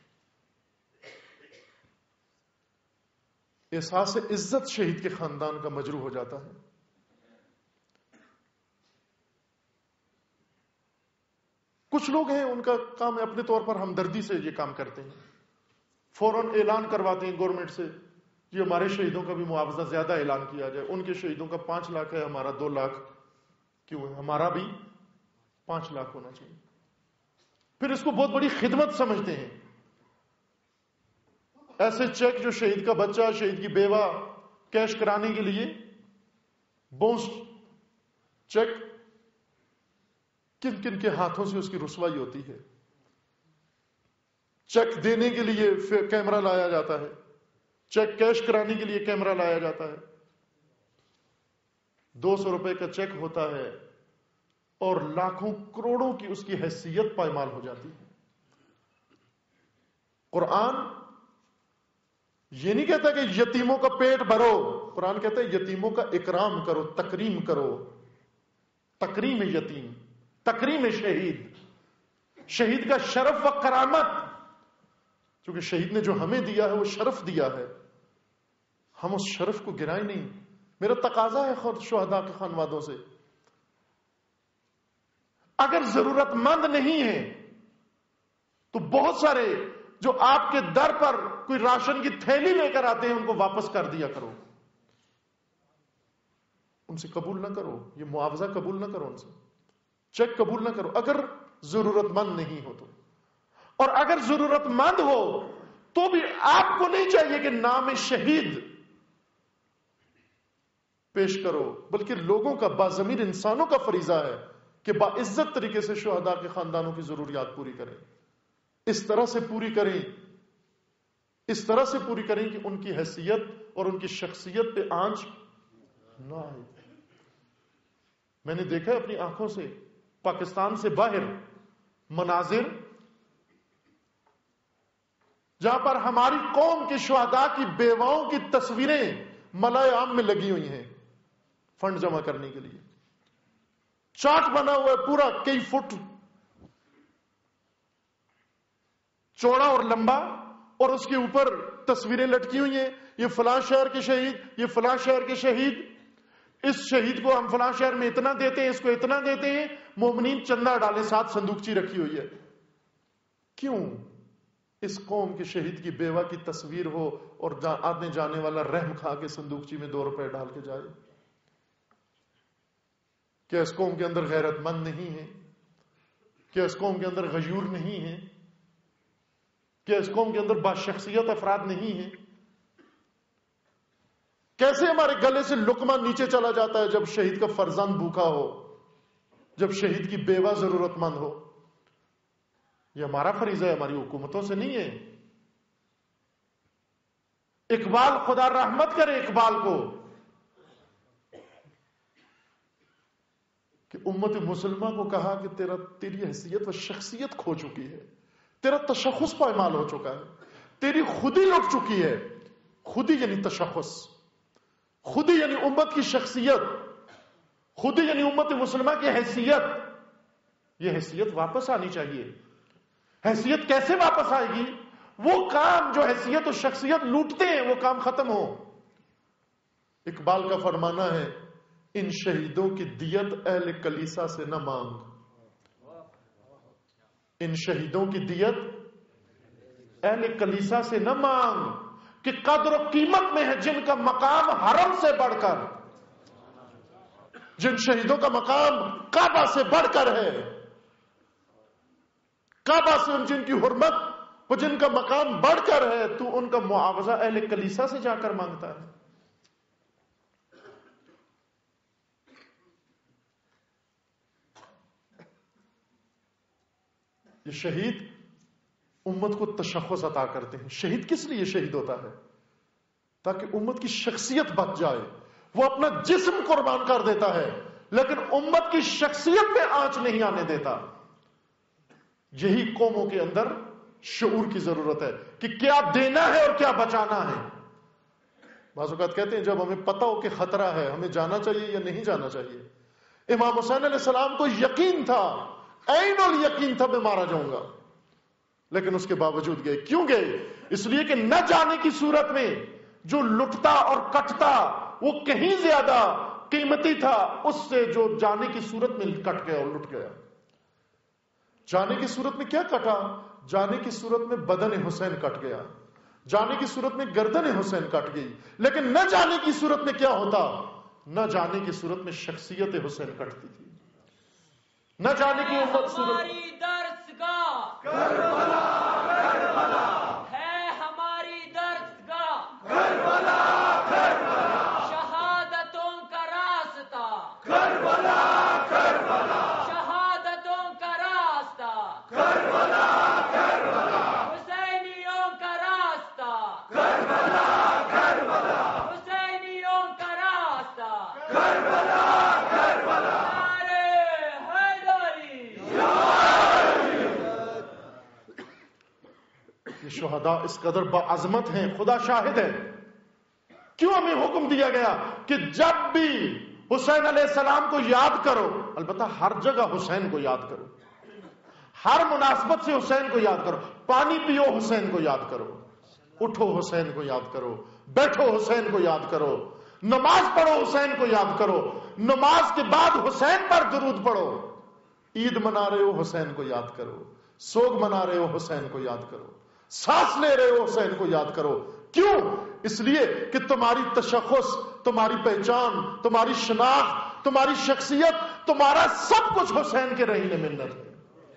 احساس عزت شہید کے خاندان کا مجروح ہو جاتا ہے. کچھ لوگ ہیں ان کا کام ہے اپنے طور پر ہمدردی سے یہ کام کرتے ہیں، فوراً اعلان کرواتے ہیں گورنمنٹ سے یہ ہمارے شہیدوں کا بھی معاوضہ زیادہ اعلان کیا جائے. ان کے شہیدوں کا پانچ لاکھ ہے، ہمارا دو لاکھ کیوں ہے، ہمارا بھی پانچ لاکھ ہونا چاہیے. پھر اس کو بہت بڑی خدمت سمجھتے ہیں. ایسے چیک جو شہید کا بچہ، شہید کی بیوہ کیش کرانے کے لیے بونس چیک، کن کن کے ہاتھوں سے اس کی رسوائی ہوتی ہے. چیک دینے کے لیے کیمرہ لایا جاتا ہے، چیک کیش کرانے کے لیے کیمرہ لایا جاتا ہے. دو سو روپے کا چیک ہوتا ہے اور لاکھوں کروڑوں کی اس کی حیثیت پائمال ہو جاتی ہے. قرآن یہ نہیں کہتا کہ یتیموں کا پیٹ بھرو، قرآن کہتا ہے یتیموں کا اکرام کرو، تکریم کرو. تکریم یتیم، تکریم شہید، شہید کا شرف و کرامت. چونکہ شہید نے جو ہمیں دیا ہے وہ شرف دیا ہے، ہم اس شرف کو گرائیں نہیں. میرا تقاضا ہے خود شہداء کے خانوادوں سے، اگر ضرورت مند نہیں ہے تو بہت سارے جو آپ کے در پر کوئی راشن کی تھیلی لے کر آتے ہیں ان کو واپس کر دیا کرو، ان سے قبول نہ کرو، یہ معاوضہ قبول نہ کرو، ان سے چیک قبول نہ کرو اگر ضرورت مند نہیں ہو تو. اور اگر ضرورت مند ہو تو بھی آپ کو نہیں چاہیے کہ نام شہید پیش کرو، بلکہ لوگوں کا، باضمیر انسانوں کا فریضہ ہے کہ باعزت طریقے سے شہداء کے خاندانوں کی ضروریات پوری کریں. اس طرح سے پوری کریں، اس طرح سے پوری کریں کہ ان کی حیثیت اور ان کی شخصیت پہ آنچ نہ آئے. میں نے دیکھا اپنی آنکھوں سے پاکستان سے باہر مناظر جہاں پر ہماری قوم کے شہداء کی بیواؤں کی تصویریں ملائے عام میں لگی ہوئی ہیں فنڈ جمع کرنے کے لیے. چارٹ بنا ہوا ہے پورا، کئی فٹ چوڑا اور لمبا، اور اس کے اوپر تصویریں لٹکی ہوئی ہیں، یہ فلاں شہر کے شہید، یہ فلاں شہر کے شہید، اس شہید کو ہم فلاں شہر میں اتنا دیتے ہیں، اس کو اتنا دیتے ہیں، مومنین چندہ ڈالے، ساتھ صندوقچی رکھی ہوئی ہے. کیوں؟ اس قوم کے شہید کی بیوہ کی تصویر ہو اور آنے جانے والا رحم کھا کے صندوقچی میں دو روپے ڈال کے جائے. کیا اس قوم کے اندر غیرت مند نہیں ہے؟ کیا اس قوم کے اندر غیور نہیں ہے؟ کیا اس قوم کے اندر باشخصیت افراد نہیں ہیں؟ کیسے ہمارے گلے سے لقمہ نیچے چلا جاتا ہے جب شہید کا فرزند بھوکا ہو، جب شہید کی بیوہ ضرورت مند ہو؟ یہ ہمارا فریضہ ہے، ہماری حکومتوں سے نہیں ہے. اقبال، خدا رحمت کرے اقبال کو، کہ امت مسلمہ کو کہا کہ تیرا تیری حیثیت و شخصیت کھو چکی ہے، تیرا تشخص پائمال ہو چکا ہے، تیری خودی لٹ چکی ہے. خودی یعنی تشخص، خودی یعنی امت کی شخصیت، خودی یعنی امت مسلمہ کی حیثیت. یہ حیثیت واپس آنی چاہیے. حیثیت کیسے واپس آئے گی؟ وہ کام جو حیثیت و شخصیت لوٹتے ہیں وہ کام ختم ہو. اقبال کا فرمانا ہے ان شہیدوں کی دیت اہل کلیسا سے نہ مانگ، ان شہیدوں کی دیت اہل کلیسا سے نہ مانگ کہ قدر و قیمت میں ہے جن کا مقام حرم سے بڑھ کر، جن شہیدوں کا مقام کعبہ سے بڑھ کر ہے، کعبہ سے جن کی حرمت وہ جن کا مقام بڑھ کر ہے، تو ان کا معاوضہ اہل کلیسا سے جا کر مانگتا ہے. یہ شہید امت کو تشخص عطا کرتے ہیں. شہید کس لیے شہید ہوتا ہے؟ تاکہ امت کی شخصیت بچ جائے. وہ اپنا جسم قربان کر دیتا ہے لیکن امت کی شخصیت پہ آنچ نہیں آنے دیتا. یہی قوموں کے اندر شعور کی ضرورت ہے کہ کیا دینا ہے اور کیا بچانا ہے. بعض اوقات کہتے ہیں جب ہمیں پتہ ہو کہ خطرہ ہے ہمیں جانا چاہیے یا نہیں جانا چاہیے. امام حسین علیہ السلام کو یقین تھا, عین الیقین تھا میں مارا جاؤں گا, لیکن اس کے باوجود گئے. کیوں گئے؟ اس لیے کہ نہ جانے کی صورت میں جو لٹتا اور کٹتا وہ کہیں زیادہ قیمتی تھا اس سے جو جانے کی صورت میں کٹ گیا اور لٹ گیا. جانے کی صورت میں کیا کٹا؟ جانے کی صورت میں بدن حسین کٹ گیا, جانے کی صورت میں گردن حسین کٹ گئی. لیکن نہ جانے کی صورت میں کیا ہوتا؟ نہ جانے کی صورت میں شخصیت حسین کٹتی تھی. نہ جانے کی امت صورت ہماری درسگاہ کربلا کربلا ہے, ہماری درسگاہ کربلا کربلا, شہادتوں کا راستہ کربلا کربلا, شہادتوں کا راستہ کربلا کربلا, حسینیوں کا راستہ کربلا کربلا, حسینیوں کا راستہ کربلا کربلا. یہ شہداء اس قدر باعظمت ہیں, خدا شاہد ہے. کیوں ہمیں حکم دیا گیا کہ جب بھی حسین علیہ السلام کو یاد کرو, البتہ ہر جگہ حسین کو یاد کرو, ہر مناسبت سے حسین کو یاد کرو. پانی پیو حسین کو یاد کرو, اٹھو حسین کو یاد کرو, بیٹھو حسین کو یاد کرو, نماز پڑھو حسین کو یاد کرو, نماز کے بعد حسین پر درود پڑھو. عید منا رہے ہو حسین کو یاد کرو, سوگ منا رہے ہو حسین کو یاد کرو, سانس لے رہے ہو حسین کو یاد کرو. کیوں؟ اس لیے کہ تمہاری تشخص, تمہاری پہچان, تمہاری شناخت, تمہاری شخصیت, تمہارا سب کچھ حسین کے رہنے منت ہے.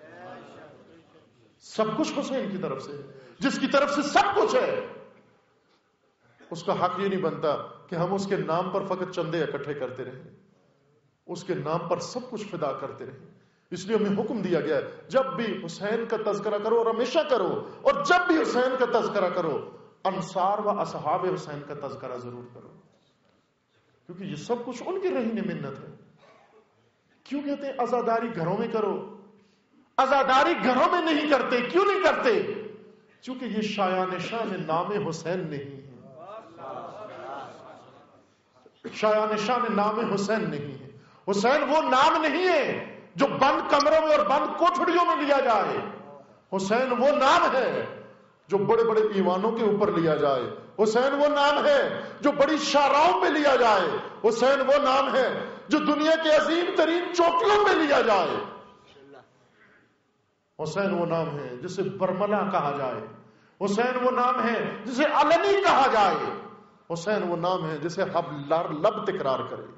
سب کچھ حسین کی طرف سے, جس کی طرف سے سب کچھ ہے. اس کا حق یہ نہیں بنتا کہ ہم اس کے نام پر فقط چندے اکٹھے کرتے رہیں, اس کے نام پر سب کچھ فدا کرتے رہیں. اس لیے ہمیں حکم دیا گیا ہے جب بھی حسین کا تذکرہ کرو, اور ہمیشہ کرو, اور جب بھی حسین کا تذکرہ کرو انصار و اصحاب حسین کا تذکرہ ضرور کرو, کیونکہ یہ سب کچھ ان کی رہین منت ہے. کیوں کہتے ہیں عزاداری گھروں میں کرو؟ عزاداری گھروں میں نہیں کرتے. کیوں نہیں کرتے؟ کیونکہ یہ شایان شان نام حسین نہیں ہے, شایان شان نام حسین نہیں ہے. حسین وہ نام نہیں ہے جو بند کمروں میں اور بند کوٹھڑیوں میں لیا جائے. حسین وہ نام ہے جو بڑے بڑے ایوانوں کے اوپر لیا جائے. حسین وہ نام ہے جو بڑی شاہراہوں پہ لیا جائے. حسین وہ نام ہے جو دنیا کے عظیم ترین چوٹیوں پہ لیا جائے. حسین وہ نام ہے جسے برملا کہا جائے. حسین وہ نام ہے جسے علنی کہا جائے. حسین وہ نام ہے جسے ہم لب تکرار کرے.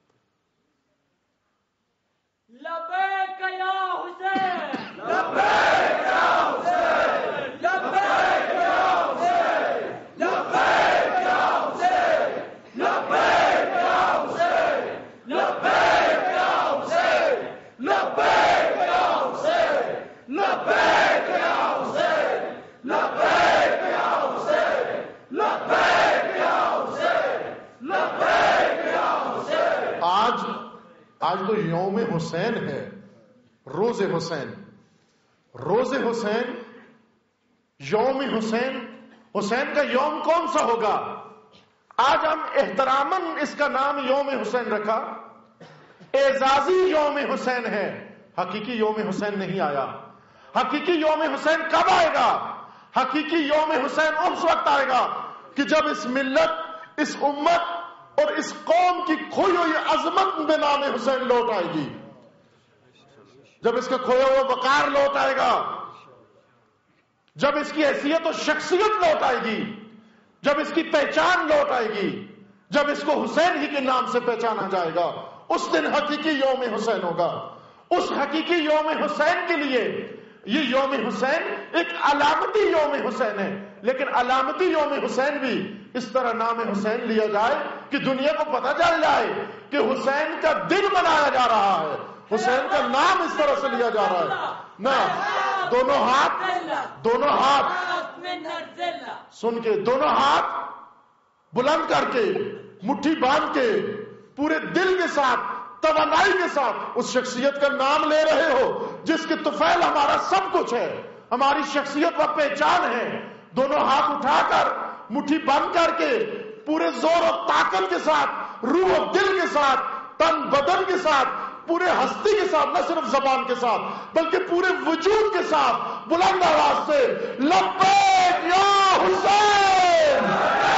لبیک یا حسین, لبیک یا حسین, لبیک یا حسین, لبیک یا حسین, لبیک یا حسین, لبیک یا حسین, لبیک یا حسین, لبیک یا حسین, لبیک یا حسین, لبیک یا حسین, لبیک یا حسین. آج آج تو یوم حسین ہے, روز حسین, روز حسین, یوم حسین. حسین کا یوم کون سا ہوگا؟ آج ہم احتراماً اس کا نام یوم حسین رکھا. اعزازی یوم حسین ہے, حقیقی یوم حسین نہیں آیا. حقیقی یوم حسین کب آئے گا؟ حقیقی یوم حسین اس وقت آئے گا کہ جب اس ملت, اس امت اور اس قوم کی کھوئی ہوئی عظمت میں نام حسین لوٹ آئے گی. جب اس کا کھویا ہوا وقار لوٹ آئے گا, جب اس کی حیثیت اور شخصیت لوٹ آئے گی, جب اس کی پہچان لوٹ آئے گی, جب اس کو حسین ہی کے نام سے پہچانا جائے گا, اس دن حقیقی یوم حسین ہوگا. اس حقیقی یوم حسین کے لیے یہ یوم حسین ایک علامتی یوم حسین ہے, لیکن علامتی یوم حسین بھی اس طرح نام حسین لیا جائے کہ دنیا کو پتہ چل جائے کہ حسین کا دن منایا جا رہا ہے, حسین کا نام اس طرح سے لیا جا رہا ہے. نہ دونوں ہاتھ دونوں ہاتھ سن کے دونوں ہاتھ بلند کر کے مٹھی باندھ کے پورے دل کے ساتھ توانائی کے ساتھ اس شخصیت کا نام لے رہے ہو جس کے طفیل ہمارا سب کچھ ہے، ہماری شخصیت و پہچان ہے. دونوں ہاتھ اٹھا کر مٹھی بند کر کے پورے زور و طاقت کے ساتھ، روح و دل کے ساتھ، تن بدن کے ساتھ، پورے ہستی کے ساتھ، نہ صرف زبان کے ساتھ بلکہ پورے وجود کے ساتھ بلند آواز سے لبیک یا حسین،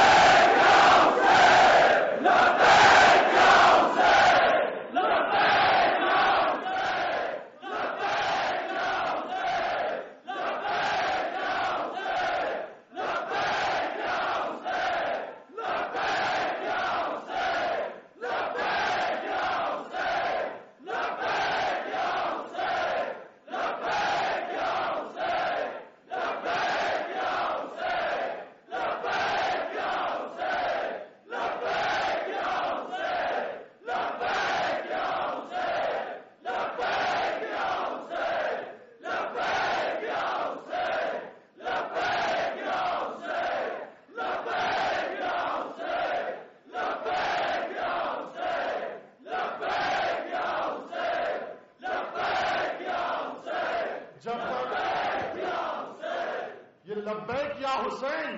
لبیک یا حسین.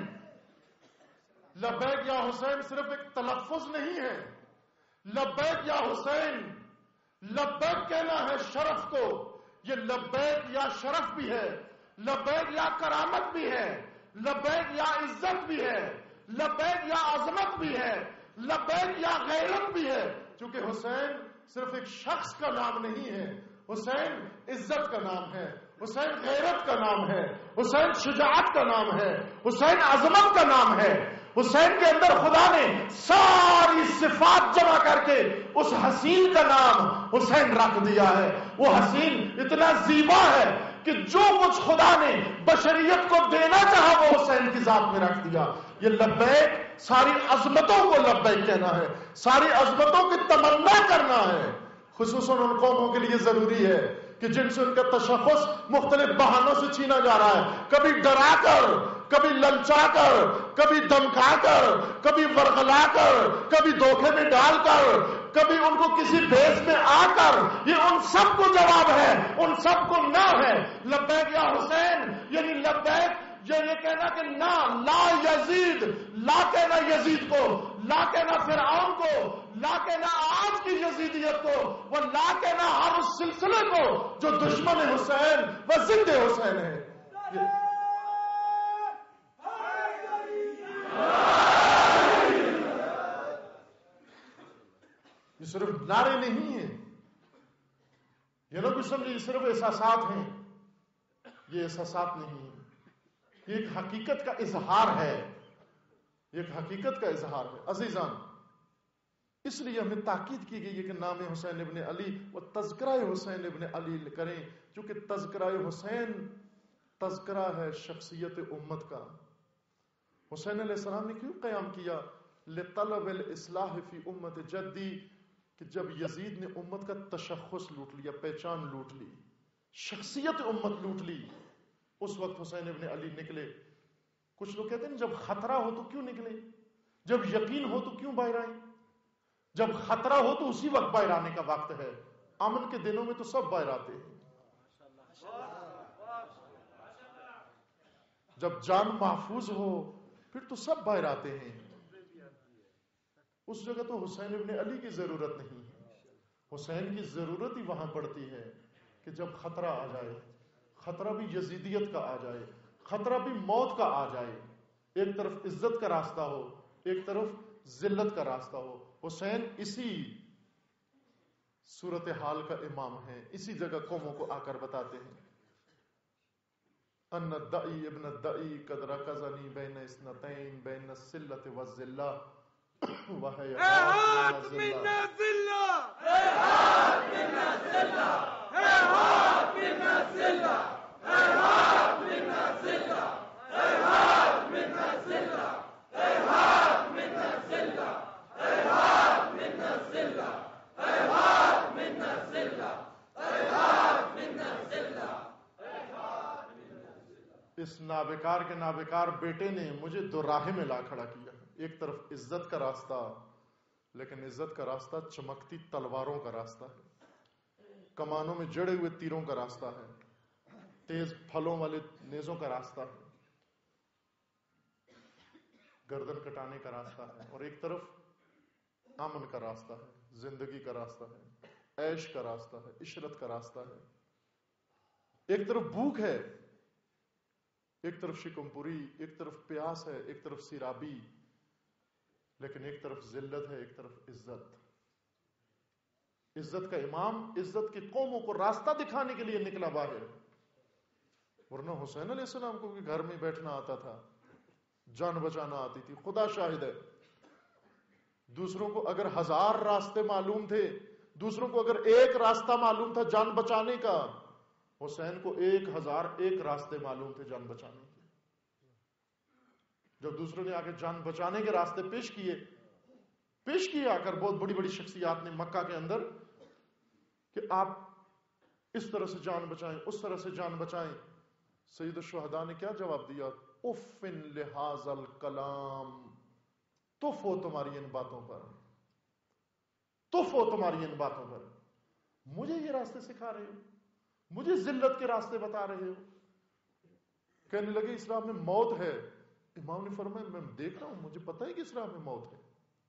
لبیک یا حسین صرف ایک تلفظ نہیں ہے. لبیک یا حسین، لبیک کہنا ہے شرف کو. یہ لبیک یا شرف بھی ہے، لبیک یا کرامت بھی ہے، لبیک یا عزت بھی ہے، لبیک یا عظمت بھی ہے، لبیک یا غیرت بھی ہے. چونکہ حسین صرف ایک شخص کا نام نہیں ہے، حسین عزت کا نام ہے، حسین غیرت کا نام ہے، حسین شجاعت کا نام ہے، حسین عظمت کا نام ہے. حسین کے اندر خدا نے ساری صفات جمع کر کے اس حسین کا نام حسین رکھ دیا ہے. وہ حسین اتنا زیبا ہے کہ جو کچھ خدا نے بشریت کو دینا چاہا وہ حسین کی ذات میں رکھ دیا. یہ لبیک ساری عظمتوں کو لبیک کہنا ہے، ساری عظمتوں کی تمنا کرنا ہے. خصوصاً ان قوموں کے لیے ضروری ہے کہ جن سے ان کا تشخص مختلف بہانوں سے چھینا جا رہا ہے، کبھی ڈرا کر، کبھی للچا کر، کبھی دمکا کر، کبھی ورغلا کر، کبھی دھوکے میں ڈال کر، کبھی ان کو کسی بھیس میں آ کر. یہ ان سب کو جواب ہے، ان سب کو نہ ہے. لبیک یا حسین یعنی لبیک یہ کہنا کہ نہ لا یزید، لا کہنا یزید کو، لا کہنا فرعون کو، لا کہنا آج کی یزیدیت کو، وہ لا کہنا ہر اس سلسلے کو جو دشمن حسین و ضد حسین ہے. یہ صرف نعرے نہیں ہیں، یہ لوگ سمجھے یہ صرف احساسات ہیں. یہ احساسات نہیں ہیں، یہ ایک حقیقت کا اظہار ہے، یہ ایک حقیقت کا اظہار ہے. عزیزان، اس لیے ہمیں تاکید کی گئی ہے کہ نام حسین ابن علی و تذکرہ حسین ابن علی کریں، چونکہ تذکرہ حسین تذکرہ ہے شخصیت امت کا. حسین علیہ السلام نے کیوں قیام کیا؟ لطلب الاصلاح فی امت جدی، کہ جب یزید نے امت کا تشخص لوٹ لیا، پہچان لوٹ لی، شخصیت امت لوٹ لی، اس وقت حسین ابن علی نکلے. کچھ لوگ کہتے ہیں جب خطرہ ہو تو کیوں نکلے، جب یقین ہو تو کیوں باہر آئے؟ جب خطرہ ہو تو اسی وقت باہر آنے کا وقت ہے. امن کے دنوں میں تو سب باہر آتے ہیں. جب جان محفوظ ہو پھر تو سب باہر آتے ہیں. اس جگہ تو حسین ابن علی کی ضرورت نہیں ہے. حسین کی ضرورت ہی وہاں پڑتی ہے کہ جب خطرہ آ جائے، خطرہ بھی یزیدیت کا آ جائے، خطرہ بھی موت کا آ جائے. ایک طرف عزت کا راستہ ہو، ایک طرف ذلت کا راستہ ہو. حسین اسی صورتحال کا امام ہے. اسی جگہ قوموں کو آ کر بتاتے ہیں ان الدعی ابن الدعی قد رکزنی بین اثنتین بین السلت والذلہ ایہات من الذلہ، ایہات من الذلہ، ایہات من الذلہ، ایہات من الذلہ، ایہات من الذلہ، ایہات من الذلہ، ایہات من الذلہ، ایہات من الذلہ، ایہات من الذلہ، ایہات اس نابکار کے نابکار بیٹے نے مجھے دو راہ میں لا کھڑا کیا ہے. ایک طرف عزت کا راستہ، لیکن عزت کا راستہ چمکتی تلواروں کا راستہ ہے، کمانوں میں جڑے ہوئے تیروں کا راستہ ہے، تیز پھلوں والے نیزوں کا راستہ ہے، گردن کٹانے کا راستہ ہے. اور ایک طرف امن کا راستہ ہے، زندگی کا راستہ ہے، عیش کا راستہ ہے، عشرت کا راستہ ہے. ایک طرف بھوک ہے، ایک طرف شکم پوری، ایک طرف پیاس ہے، ایک طرف سیرابی، لیکن ایک طرف ذلت ہے، ایک طرف عزت. عزت کا امام عزت کی قوموں کو راستہ دکھانے کے لیے نکلا باہر، ورنہ حسین علیہ السلام کو بھی گھر میں بیٹھنا آتا تھا، جان بچانا آتی تھی. خدا شاہد ہے، دوسروں کو اگر ہزار راستے معلوم تھے، دوسروں کو اگر ایک راستہ معلوم تھا جان بچانے کا، حسین کو ایک ہزار ایک راستے معلوم تھے جان بچانے کے. جب دوسروں نے آگے جان بچانے کے راستے پیش کیے پیش کیے آ کر بہت بڑی بڑی شخصیات نے مکہ کے اندر کہ آپ اس طرح سے جان بچائیں، اس طرح سے جان بچائیں، سید الشہداء نے کیا جواب دیا؟ اف لہذا الکلام، تف ہو تمہاری ان باتوں پر، تف ہو تمہاری ان باتوں پر. مجھے یہ راستے سکھا رہے ہو، مجھے ذلت کے راستے بتا رہے ہو. کہنے لگے اسلام میں موت ہے. امام نے فرمایا میں دیکھ رہا ہوں، مجھے پتہ ہے کہ اسلام میں موت ہے.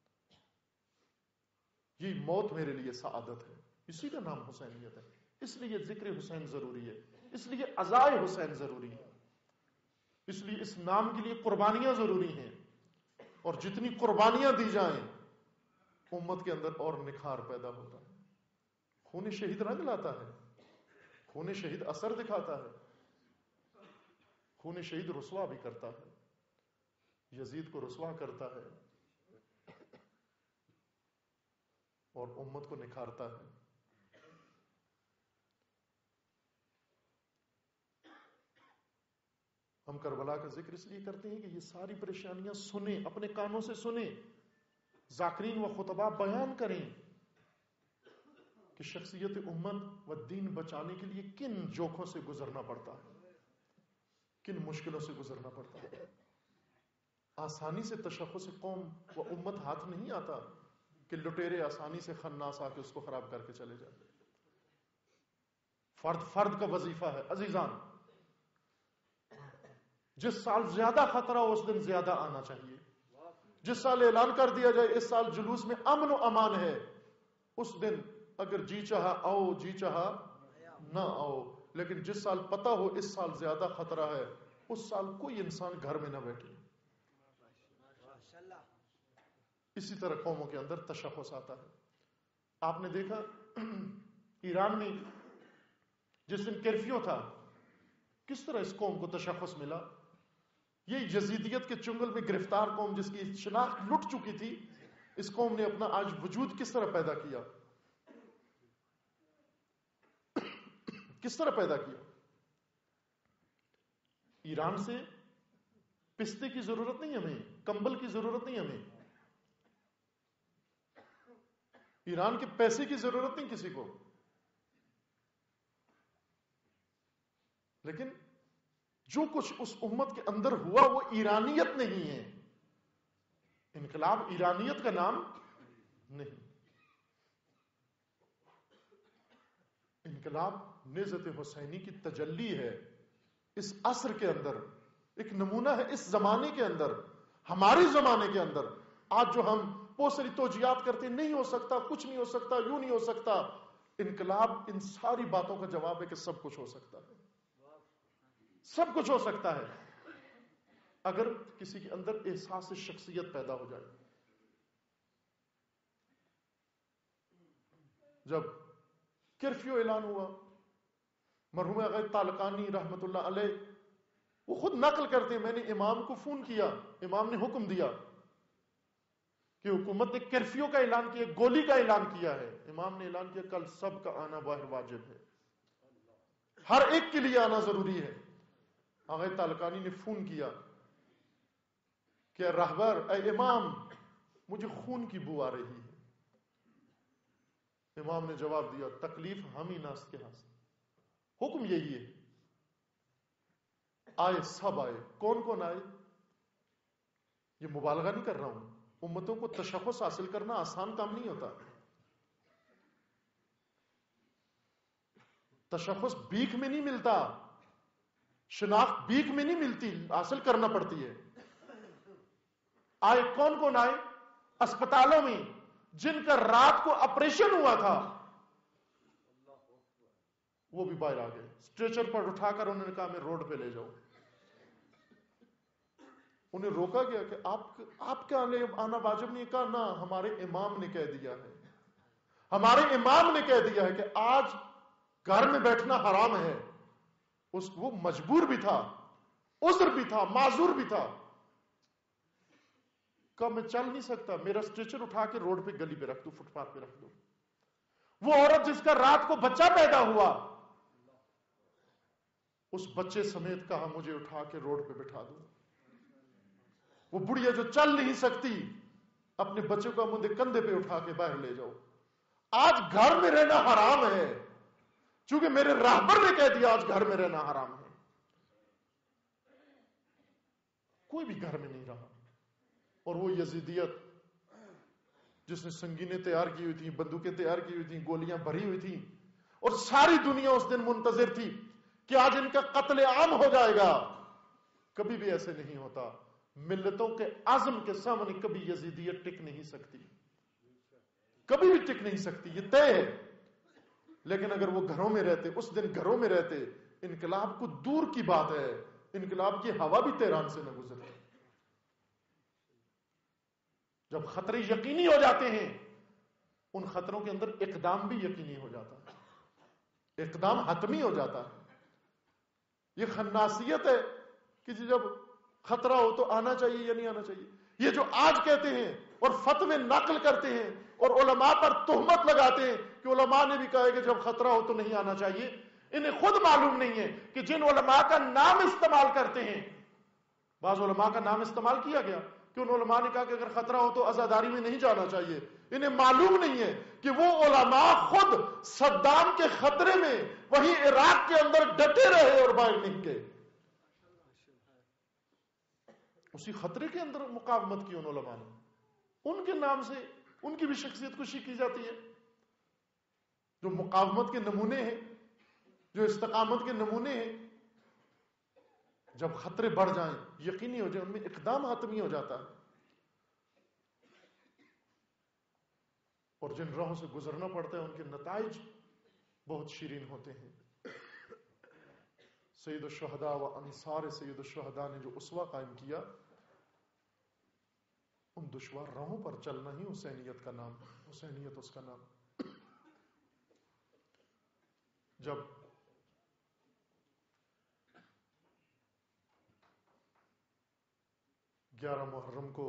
یہ موت میرے لیے سعادت ہے. اسی کا نام حسینیت ہے، اس لیے ذکر حسین ضروری ہے، اس لیے عزائے حسین ضروری ہے، اس لیے اس نام کے لیے قربانیاں ضروری ہیں. اور جتنی قربانیاں دی جائیں امت کے اندر اور نکھار پیدا ہوتا ہے. خون شہید رنگ لاتا ہے، خون شہید اثر دکھاتا ہے، خون شہید رسوا بھی کرتا ہے، یزید کو رسوا کرتا ہے اور امت کو نکھارتا ہے. ہم کربلا کا ذکر اس لیے کرتے ہیں کہ یہ ساری پریشانیاں سنیں، اپنے کانوں سے سنیں، ذاکرین و خطبہ بیان کریں کہ شخصیت امت و دین بچانے کے لیے کن جوکھوں سے گزرنا پڑتا ہے، کن مشکلوں سے گزرنا پڑتا ہے. آسانی سے تشخص قوم و امت ہاتھ نہیں آتا کہ لٹیرے آسانی سے خناس آ کے اس کو خراب کر کے چلے جاتے. فرد فرد کا وظیفہ ہے. عزیزان، جس سال زیادہ خطرہ ہو اس دن زیادہ آنا چاہیے. جس سال اعلان کر دیا جائے اس سال جلوس میں امن و امان ہے، اس دن اگر جی چاہا آؤ، جی چاہا نہ آؤ. لیکن جس سال پتہ ہو اس سال زیادہ خطرہ ہے، اس سال کوئی انسان گھر میں نہ بیٹھے. اسی طرح قوموں کے اندر تشخص آتا ہے. آپ نے دیکھا ایران میں جس دن کرفیو تھا کس طرح اس قوم کو تشخص ملا. یہ یزیدیت کے چنگل میں گرفتار قوم جس کی شناخت لٹ چکی تھی، اس قوم نے اپنا آج وجود کس طرح پیدا کیا، کس طرح پیدا کیا. ایران سے پستے کی ضرورت نہیں ہمیں، کمبل کی ضرورت نہیں ہمیں، ایران کے پیسے کی ضرورت نہیں کسی کو، لیکن جو کچھ اس امت کے اندر ہوا وہ ایرانیت نہیں ہے. انقلاب ایرانیت کا نام نہیں، انقلاب نہضت حسینی کی تجلی ہے. اس عصر کے اندر ایک نمونہ ہے، اس زمانے کے اندر، ہمارے زمانے کے اندر. آج جو ہم بہت ساری توجیہات کرتے نہیں ہو سکتا، کچھ نہیں ہو سکتا، یوں نہیں ہو سکتا. انقلاب ان ساری باتوں کا جواب ہے کہ سب کچھ ہو سکتا ہے، سب کچھ ہو سکتا ہے اگر کسی کے اندر احساس شخصیت پیدا ہو جائے. جب کرفیو اعلان ہوا، مرحوم آقا طالقانی رحمت اللہ علیہ وہ خود نقل کرتے، میں نے امام کو فون کیا، امام نے حکم دیا کہ حکومت نے کرفیو کا اعلان کیا، گولی کا اعلان کیا ہے. امام نے اعلان کیا کل سب کا آنا باہر واجب ہے، ہر ایک کے لیے آنا ضروری ہے. آقا طالقانی نے فون کیا کہ رہبر، اے امام، مجھے خون کی بو آ رہی ہے. امام نے جواب دیا تکلیف ہم ہی ناس کے ہاں سے، حکم یہی ہے. آئے سب آئے. کون کون آئے؟ یہ مبالغہ نہیں کر رہا ہوں. امتوں کو تشخص حاصل کرنا آسان کام نہیں ہوتا. تشخص بھیک میں نہیں ملتا، شناخت بھیک میں نہیں ملتی، حاصل کرنا پڑتی ہے. آئے کون کون آئے؟ اسپتالوں میں جن کا رات کو آپریشن ہوا تھا وہ بھی باہر آ گئے. اسٹریچر پر اٹھا کر انہوں نے کہا میں روڈ پہ لے جاؤں. انہیں روکا گیا کہ آپ آپ کے آنے آنا واجب نہیں. کہا نہ، ہمارے امام نے کہہ دیا ہے، ہمارے امام نے کہہ دیا ہے کہ آج گھر میں بیٹھنا حرام ہے. اس وہ مجبور بھی تھا، عذر بھی تھا، معذور بھی تھا. کہا میں چل نہیں سکتا، میرا اسٹریچر اٹھا کے روڈ پہ گلی پہ رکھ دو، فٹ پاتھ پہ رکھ دو. وہ عورت جس کا رات کو بچہ پیدا ہوا، اس بچے سمیت کہا مجھے اٹھا کے روڈ پہ بٹھا دو. وہ بڑھیا جو چل نہیں سکتی، اپنے بچے کو مندے کندھے پہ اٹھا کے باہر لے جاؤ. آج گھر میں رہنا حرام ہے، چونکہ میرے راہبر نے کہہ دیا آج گھر میں رہنا حرام ہے. کوئی بھی گھر میں نہیں رہا. اور وہ یزیدیت جس نے سنگینیں تیار کی ہوئی تھیں، بندوقیں تیار کی ہوئی تھیں، گولیاں بھری ہوئی تھیں، اور ساری دنیا اس دن منتظر تھی کہ آج ان کا قتل عام ہو جائے گا. کبھی بھی ایسے نہیں ہوتا. ملتوں کے عزم کے سامنے کبھی یزیدیت ٹک نہیں سکتی، کبھی بھی ٹک نہیں سکتی، یہ طے ہے. لیکن اگر وہ گھروں میں رہتے، اس دن گھروں میں رہتے، انقلاب کو دور کی بات ہے، انقلاب کی ہوا بھی تہران سے نہ گزرتی. جب خطرے یقینی ہو جاتے ہیں، ان خطروں کے اندر اقدام بھی یقینی ہو جاتا ہے، اقدام حتمی ہو جاتا ہے. یہ خناسیت ہے کہ جب خطرہ ہو تو آنا چاہیے یا نہیں آنا چاہیے. یہ جو آج کہتے ہیں اور فتوے نقل کرتے ہیں اور علماء پر تہمت لگاتے ہیں کہ علماء نے بھی کہا ہے کہ جب خطرہ ہو تو نہیں آنا چاہیے، انہیں خود معلوم نہیں ہے کہ جن علماء کا نام استعمال کرتے ہیں، بعض علماء کا نام استعمال کیا گیا کہ ان علماء نے کہا کہ اگر خطرہ ہو تو عزاداری میں نہیں جانا چاہیے. انہیں معلوم نہیں ہے کہ وہ علماء خود صدام کے خطرے میں وہی عراق کے اندر ڈٹے رہے اور باہر نہیں گئے. اسی خطرے کے اندر مقاومت کی ان علماء نے. ان کے نام سے ان کی بھی شخصیت کشی کی جاتی ہے، جو مقاومت کے نمونے ہیں، جو استقامت کے نمونے ہیں. جب خطرے بڑھ جائیں، یقینی ہو جائے، ان میں اقدام حتمی ہو جاتا ہے. اور جن راہوں سے گزرنا پڑتا ہے ان کے نتائج بہت شیرین ہوتے ہیں. سید الشہداء و انصار سید الشہداء نے جو اسوہ قائم کیا، ان دشوار راہوں پر چلنا ہی حسینیت کا نام، حسینیت اس کا نام. جب گیارہ محرم کو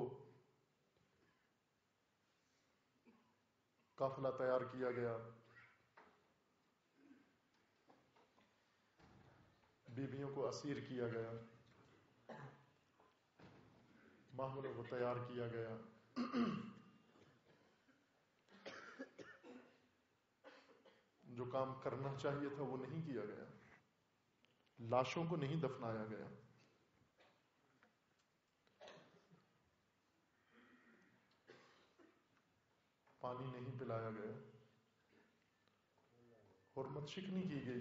قافلہ تیار کیا گیا، بیویوں کو اسیر کیا گیا، معاملوں کو تیار کیا گیا، جو کام کرنا چاہیے تھا وہ نہیں کیا گیا، لاشوں کو نہیں دفنایا گیا. پانی نہیں پلایا گیا، حرمت شکنی کی گئی.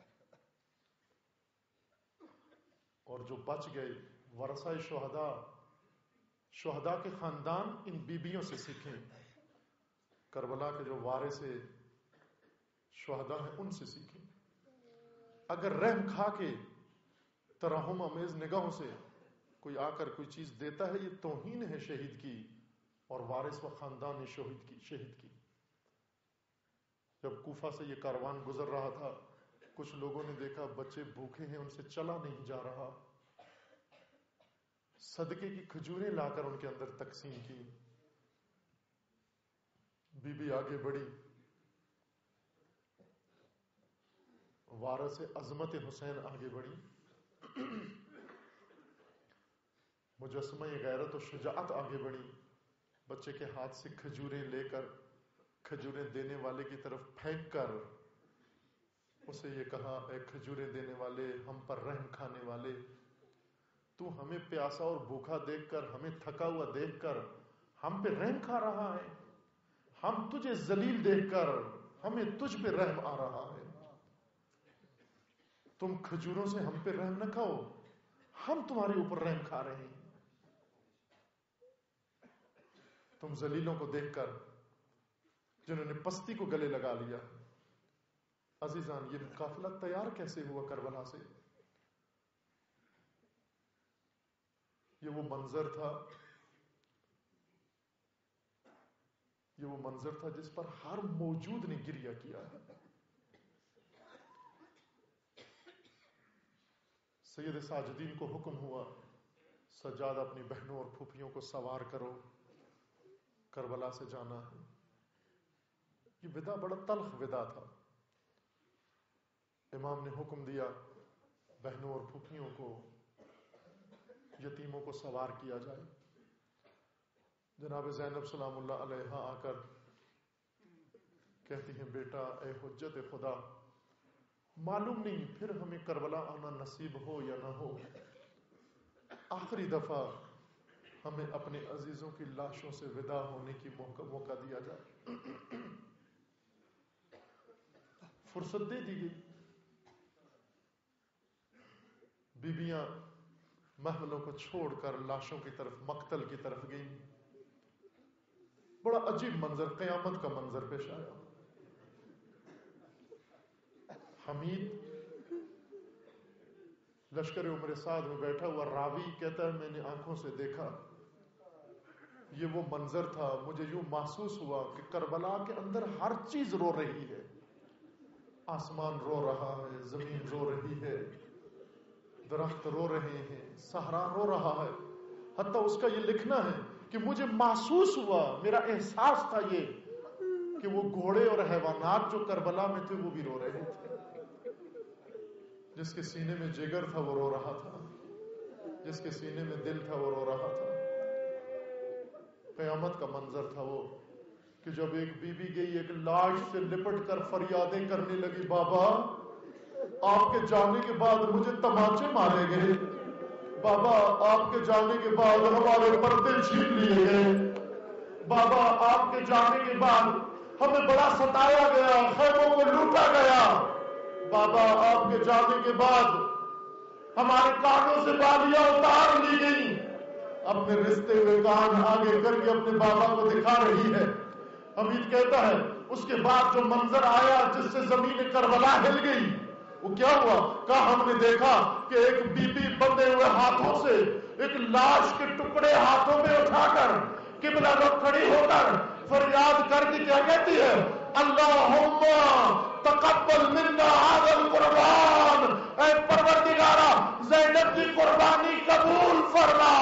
اور جو بچ گئے ورثہ شہداء، شہداء کے خاندان ان بیبیوں سے سیکھیں. کربلا کے جو وارث شہداء ہیں ان سے سیکھیں. اگر رحم کھا کے ترحم امیز نگاہوں سے کوئی آ کر کوئی چیز دیتا ہے، یہ توہین ہے شہید کی اور وارث و خاندان شہید کی شہید کی. جب کوفہ سے یہ کاروان گزر رہا تھا، کچھ لوگوں نے دیکھا بچے بھوکے ہیں، ان سے چلا نہیں جا رہا، صدقے کی کھجوریں لا کر ان کے اندر تقسیم کی. بی بی آگے بڑھی، وارث عظمت حسین آگے بڑھی، مجسمہ غیرت و شجاعت آگے بڑھی. بچے کے ہاتھ سے کھجوریں لے کر کھجوریں دینے والے کی طرف پھینک کر اسے یہ کہا، اے کھجوریں دینے والے، ہم پر رحم کھانے والے، تو ہمیں پیاسا اور بھوکا دیکھ کر، ہمیں تھکا ہوا دیکھ کر ہم پہ رحم کھا رہا ہے؟ ہم تجھے ذلیل دیکھ کر ہمیں تجھ پہ رحم آ رہا ہے؟ تم کھجوروں سے ہم پہ رحم نہ کھاؤ، ہم تمہارے اوپر رحم کھا رہے ہیں۔ تم ذلیلوں کو دیکھ کر جنہوں نے پستی کو گلے لگا لیا۔ عزیزان، یہ قافلہ تیار کیسے ہوا کربلا سے؟ یہ وہ منظر تھا یہ وہ منظر تھا جس پر ہر موجود نے گریہ کیا ہے۔ سید ساجدین کو حکم ہوا، سجاد اپنی بہنوں اور پھوپھیوں کو سوار کرو، کربلا سے جانا ہے۔ یہ ودا بڑا تلخ ودا تھا۔ امام نے حکم دیا بہنوں اور پھوپھیوں کو، یتیموں کو سوار کیا جائے۔ جناب زینب سلام اللہ علیہا آ کر کہتی ہیں، بیٹا اے حجت خدا، معلوم نہیں پھر ہمیں کربلا آنا نصیب ہو یا نہ ہو، آخری دفعہ ہمیں اپنے عزیزوں کی لاشوں سے ودا ہونے کی موقع موقع دیا جائے۔ فرصت دے دی گئی۔ بیبیاں محلوں کو چھوڑ کر لاشوں کی طرف، مقتل کی طرف گئی۔ بڑا عجیب منظر، قیامت کا منظر پیش آیا۔ حمید لشکر عمر سعد میں بیٹھا ہوا راوی کہتا ہے، میں نے آنکھوں سے دیکھا، یہ وہ منظر تھا، مجھے یوں محسوس ہوا کہ کربلا کے اندر ہر چیز رو رہی ہے۔ آسمان رو رہا ہے، زمین رو رہی ہے، درخت رو رہے ہیں، صحرا رو رہا ہے۔ حتیٰ اس کا یہ لکھنا ہے کہ مجھے محسوس ہوا، میرا احساس تھا یہ کہ وہ گھوڑے اور حیوانات جو کربلا میں تھے وہ بھی رو رہے تھے۔ جس کے سینے میں جگر تھا وہ رو رہا تھا، جس کے سینے میں دل تھا وہ رو رہا تھا۔ قیامت کا منظر تھا وہ کہ جب ایک بی بی گئی، ایک لاش سے لپٹ کر فریادیں کرنے لگی، بابا آپ کے جانے کے بعد مجھے تماچے مارے گئے، بابا آپ کے جانے کے بعد ہمارے پردے چھین لیے گئے، بابا آپ کے جانے کے بعد ہمیں بڑا ستایا گیا، خیموں کو لوٹا گیا، بابا آپ کے جانے کے بعد ہمارے کانوں سے بالیاں اتار لی گئی۔ اپنے رشتے میں کان آگے کر کے اپنے بابا کو دکھا رہی ہے۔ حمید کہتا ہے اس کے بعد جو منظر آیا جس سے زمین کربلا ہل گئی، وہ کیا ہوا؟ کہا ہم نے دیکھا کہ ایک بی بی بندے ہوئے ہاتھوں سے ایک لاش کے ٹکڑے ہاتھوں میں اٹھا کر قبلہ رخ کھڑی ہو کر فریاد کر کے کیا کہتی ہے؟ اللہم تقبل منا ھذا القربان، اے پروردگارا زینب کی قربانی قبول فرما،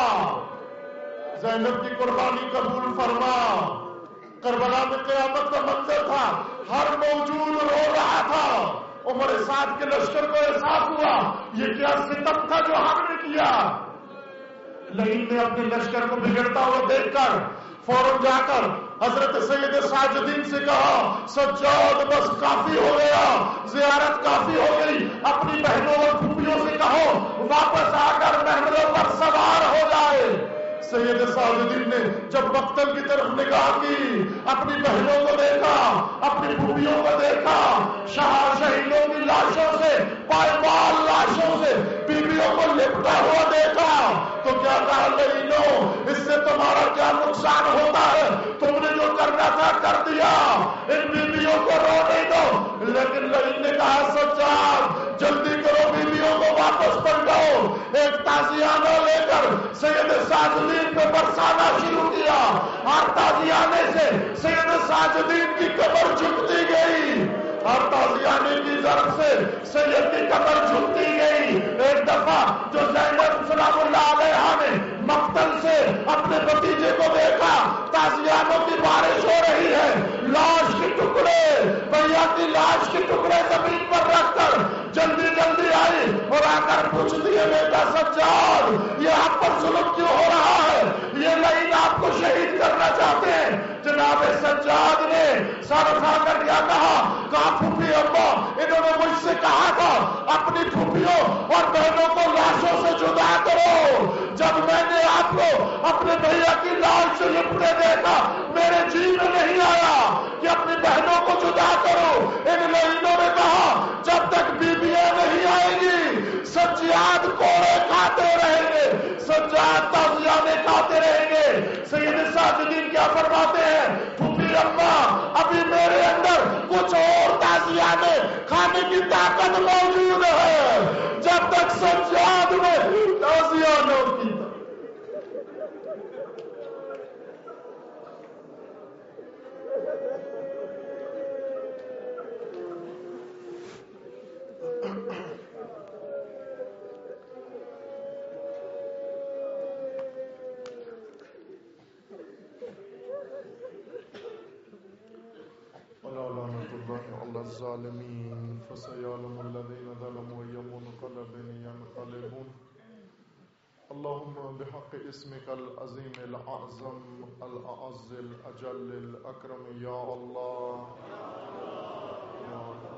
زینب کی قربانی قبول فرما۔ کربلا میں قیامت کا منظر تھا، ہر موجود رو رہا تھا۔ عمر سعد کے لشکر کو احساس ہوا یہ کیا ستم تھا جو ہم نے کیا۔ لیکن نے اپنے لشکر کو بگڑتا ہوا دیکھ کر فوراً جا کر حضرت سید ساجدین سے کہا، سجاد بس کافی ہو گیا، زیارت کافی ہو گئی، اپنی بہنوں اور پھوپھیوں سے کہو واپس آ کر محملوں پر سوار ہو جائے۔ سید ساجدین نے جب مقتل کی طرف نگاہ کی، اپنی بہنوں کو دیکھا، اپنی پھوپھیوں کو دیکھا، شہا شہیدوں کی لاشوں سے، پائمال لاشوں سے بیویوں کو لپٹا ہوا دیکھا تو کیا کہا، لینو اس سے تمہارا کیا نقصان ہوتا ہے، تم نے جو کرنا تھا کر دیا، ان بیویوں کو رونے دو۔ لیکن لین نے کہا، سجاد جلدی کرو، بیویوں کو واپس پلٹاؤ۔ ایک تازیانہ لے کر سید ساجدین پہ برسانا شروع کیا، ہر تازیانے سے سید ساجدین کی کمر جھکتی گئی، ہر تازیانے کی ضرب سے سید کی کمر جھکتی گئی۔ ایک دفعہ جو زینب سلام اللہ علیہا نے مقتل سے اپنے بھتیجے کو دیکھا، تازیانوں کی بارش ہو رہی ہے، لاش کے ٹکڑے، بھیا کی لاش کے ٹکڑے زمین پر رکھ کر جلدی جلدی آئی اور آ کر پوچھتی ہے، بیٹا سجاد یہ آپ پر ظلم کیوں ہو رہا ہے، یہ لعین آپ کو شہید کرنا چاہتے ہیں۔ جناب سجاد نے سر اٹھا کر کیا کہا، کہا پھوپھی ابا انہوں نے مجھ سے کہا تھا اپنی پھوپھیوں اور بہنوں کو لاشوں سے جدا کرو، کی لال سے لپٹے دیکھا میرے جی میں نہیں آیا کہ اپنی بہنوں کو جدا کرو. ان لائنوں نے کہا جب تک بیویاں نہیں آئیں گی سجاد کوڑے کھاتے رہیں گے, سجاد تازیانے کھاتے رہیں گے. سید ساجدین کیا فرماتے ہیں, پھوپھی اما ابھی میرے اندر کچھ اور تازیانے کھانے کی طاقت موجود ہے. جب تک سجاد میں تازیانوں کی الظالمين فسيعلم الذين ظلموا أي منقلب ينقلبون. اللهم بحق اسمك العظيم الأعظم الأعز الأجل الأكرم يا الله يا الله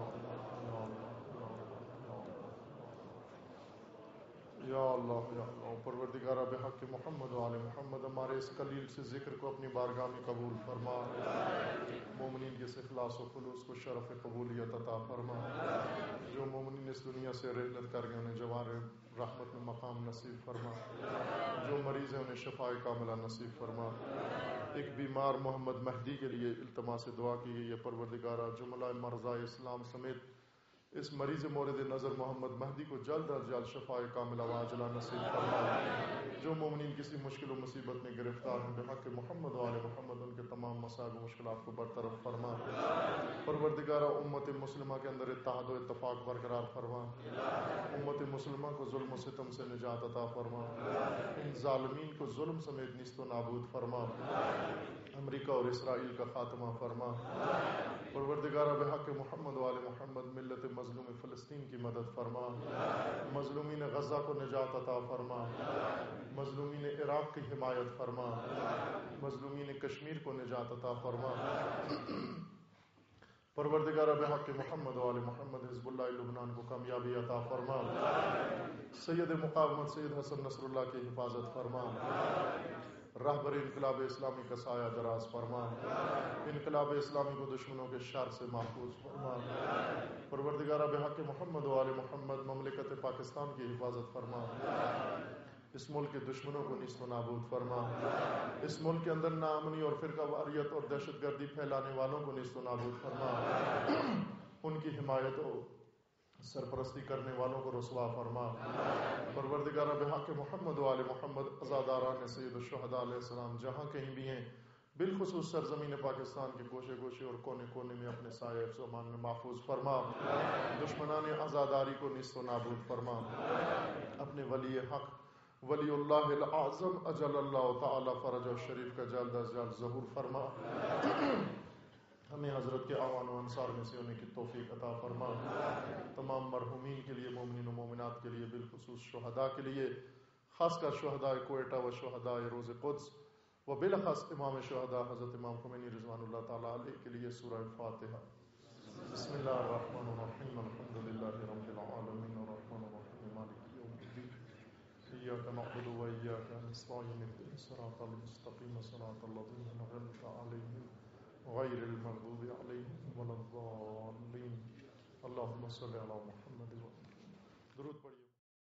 یا اللہ یا اللہ. پروردگارہ بحق محمد و آل محمد ہمارے اس قلیل سے ذکر کو اپنی بارگاہ میں قبول فرما. مومنین کے اس اخلاص و خلوص کو شرف قبولیت عطا فرما. جو مومنین اس دنیا سے رحلت کر گئے انہیں جوار رحمت میں مقام نصیب فرما. جو مریض ہیں انہیں شفاء کاملہ نصیب فرما. ایک بیمار محمد مہدی کے لیے التماس سے دعا کی گئی ہے. پروردگارہ جملہ مرضى اسلام سمیت اس مریض مورد نظر محمد مہدی کو جلد از جلد شفاء کاملہ واجلہ نصیب فرما. جو مومنین کسی مشکل و مصیبت میں گرفتار ہیں بحق محمد و آل محمد ان کے تمام مصائب و مشکلات کو برطرف فرما. پروردگارہ امت مسلمہ کے اندر اتحاد و اتفاق برقرار فرما. امت مسلمہ کو ظلم و ستم سے نجات عطا فرما. ان ظالمین کو ظلم سمیت نیست و نابود فرما. امریکہ اور اسرائیل کا خاتمہ فرما. پروردگارہ بحق محمد و آل محمد ملت مظلوم فلسطین کی مدد فرما. مظلومین غزہ کو نجات عطا فرما. مظلومین عراق کی حمایت فرما. مظلومین کشمیر کو نجات عطا فرما. پروردگارہ بحق محمد و آل محمد حزب اللہ لبنان کو کامیابی عطا فرما. سید مقاومت سید حسن نصر اللہ کی حفاظت فرما. رہبر انقلاب اسلامی کا سایہ دراز فرما. انقلاب اسلامی کو دشمنوں کے شر سے محفوظ فرما. پروردگارہ بحق محمد و آل محمد مملکت پاکستان کی حفاظت فرما. اس ملک کے دشمنوں کو نیست و نابود فرما. اس ملک کے اندر ناامنی اور فرقہ واریت اور دہشت گردی پھیلانے والوں کو نیست و نابود فرما. ان کی حمایت و سرپرستی کرنے والوں کو رسوا فرما. پروردگارہ بحق محمد و آل محمد عزاداران سید الشہداء علیہ السلام جہاں کہیں بھی ہیں بالخصوص سرزمین پاکستان کے گوشے گوشے اور کونے کونے میں اپنے سائے حفظ و امان میں محفوظ فرما. دشمنان عزاداری کو نیست و نابود فرما. اپنے ولی حق ولی اللہ العظم اجل اللہ تعالی فرج شریف کا جلد از جلد ظہور فرما. ہمیں حضرت کے اعوان و انصار میں سے ہونے کی توفیق عطا فرما. تمام مرحومین کے لیے مومنین و مومنات کے لیے بالخصوص شہداء کے لیے خاص کر شہداء کوئٹہ و شہداء روز قدس و بالاخص امام شہداء حضرت امام خمینی رضوان اللہ تعالی علیہ کے لیے سورہ فاتحہ. بسم اللہ الرحمن الرحیم الحمد للہ رب العالمین الرحمن الرحیم مالک یوم الدین ایاک نعبد و ایاک نستعین اهدنا الصراط المستقیم صراط الذین انعمت علیہم غیر المغضوب علیہم ولا الضالین. اللہم صلی علی محمد. درود پڑھیے.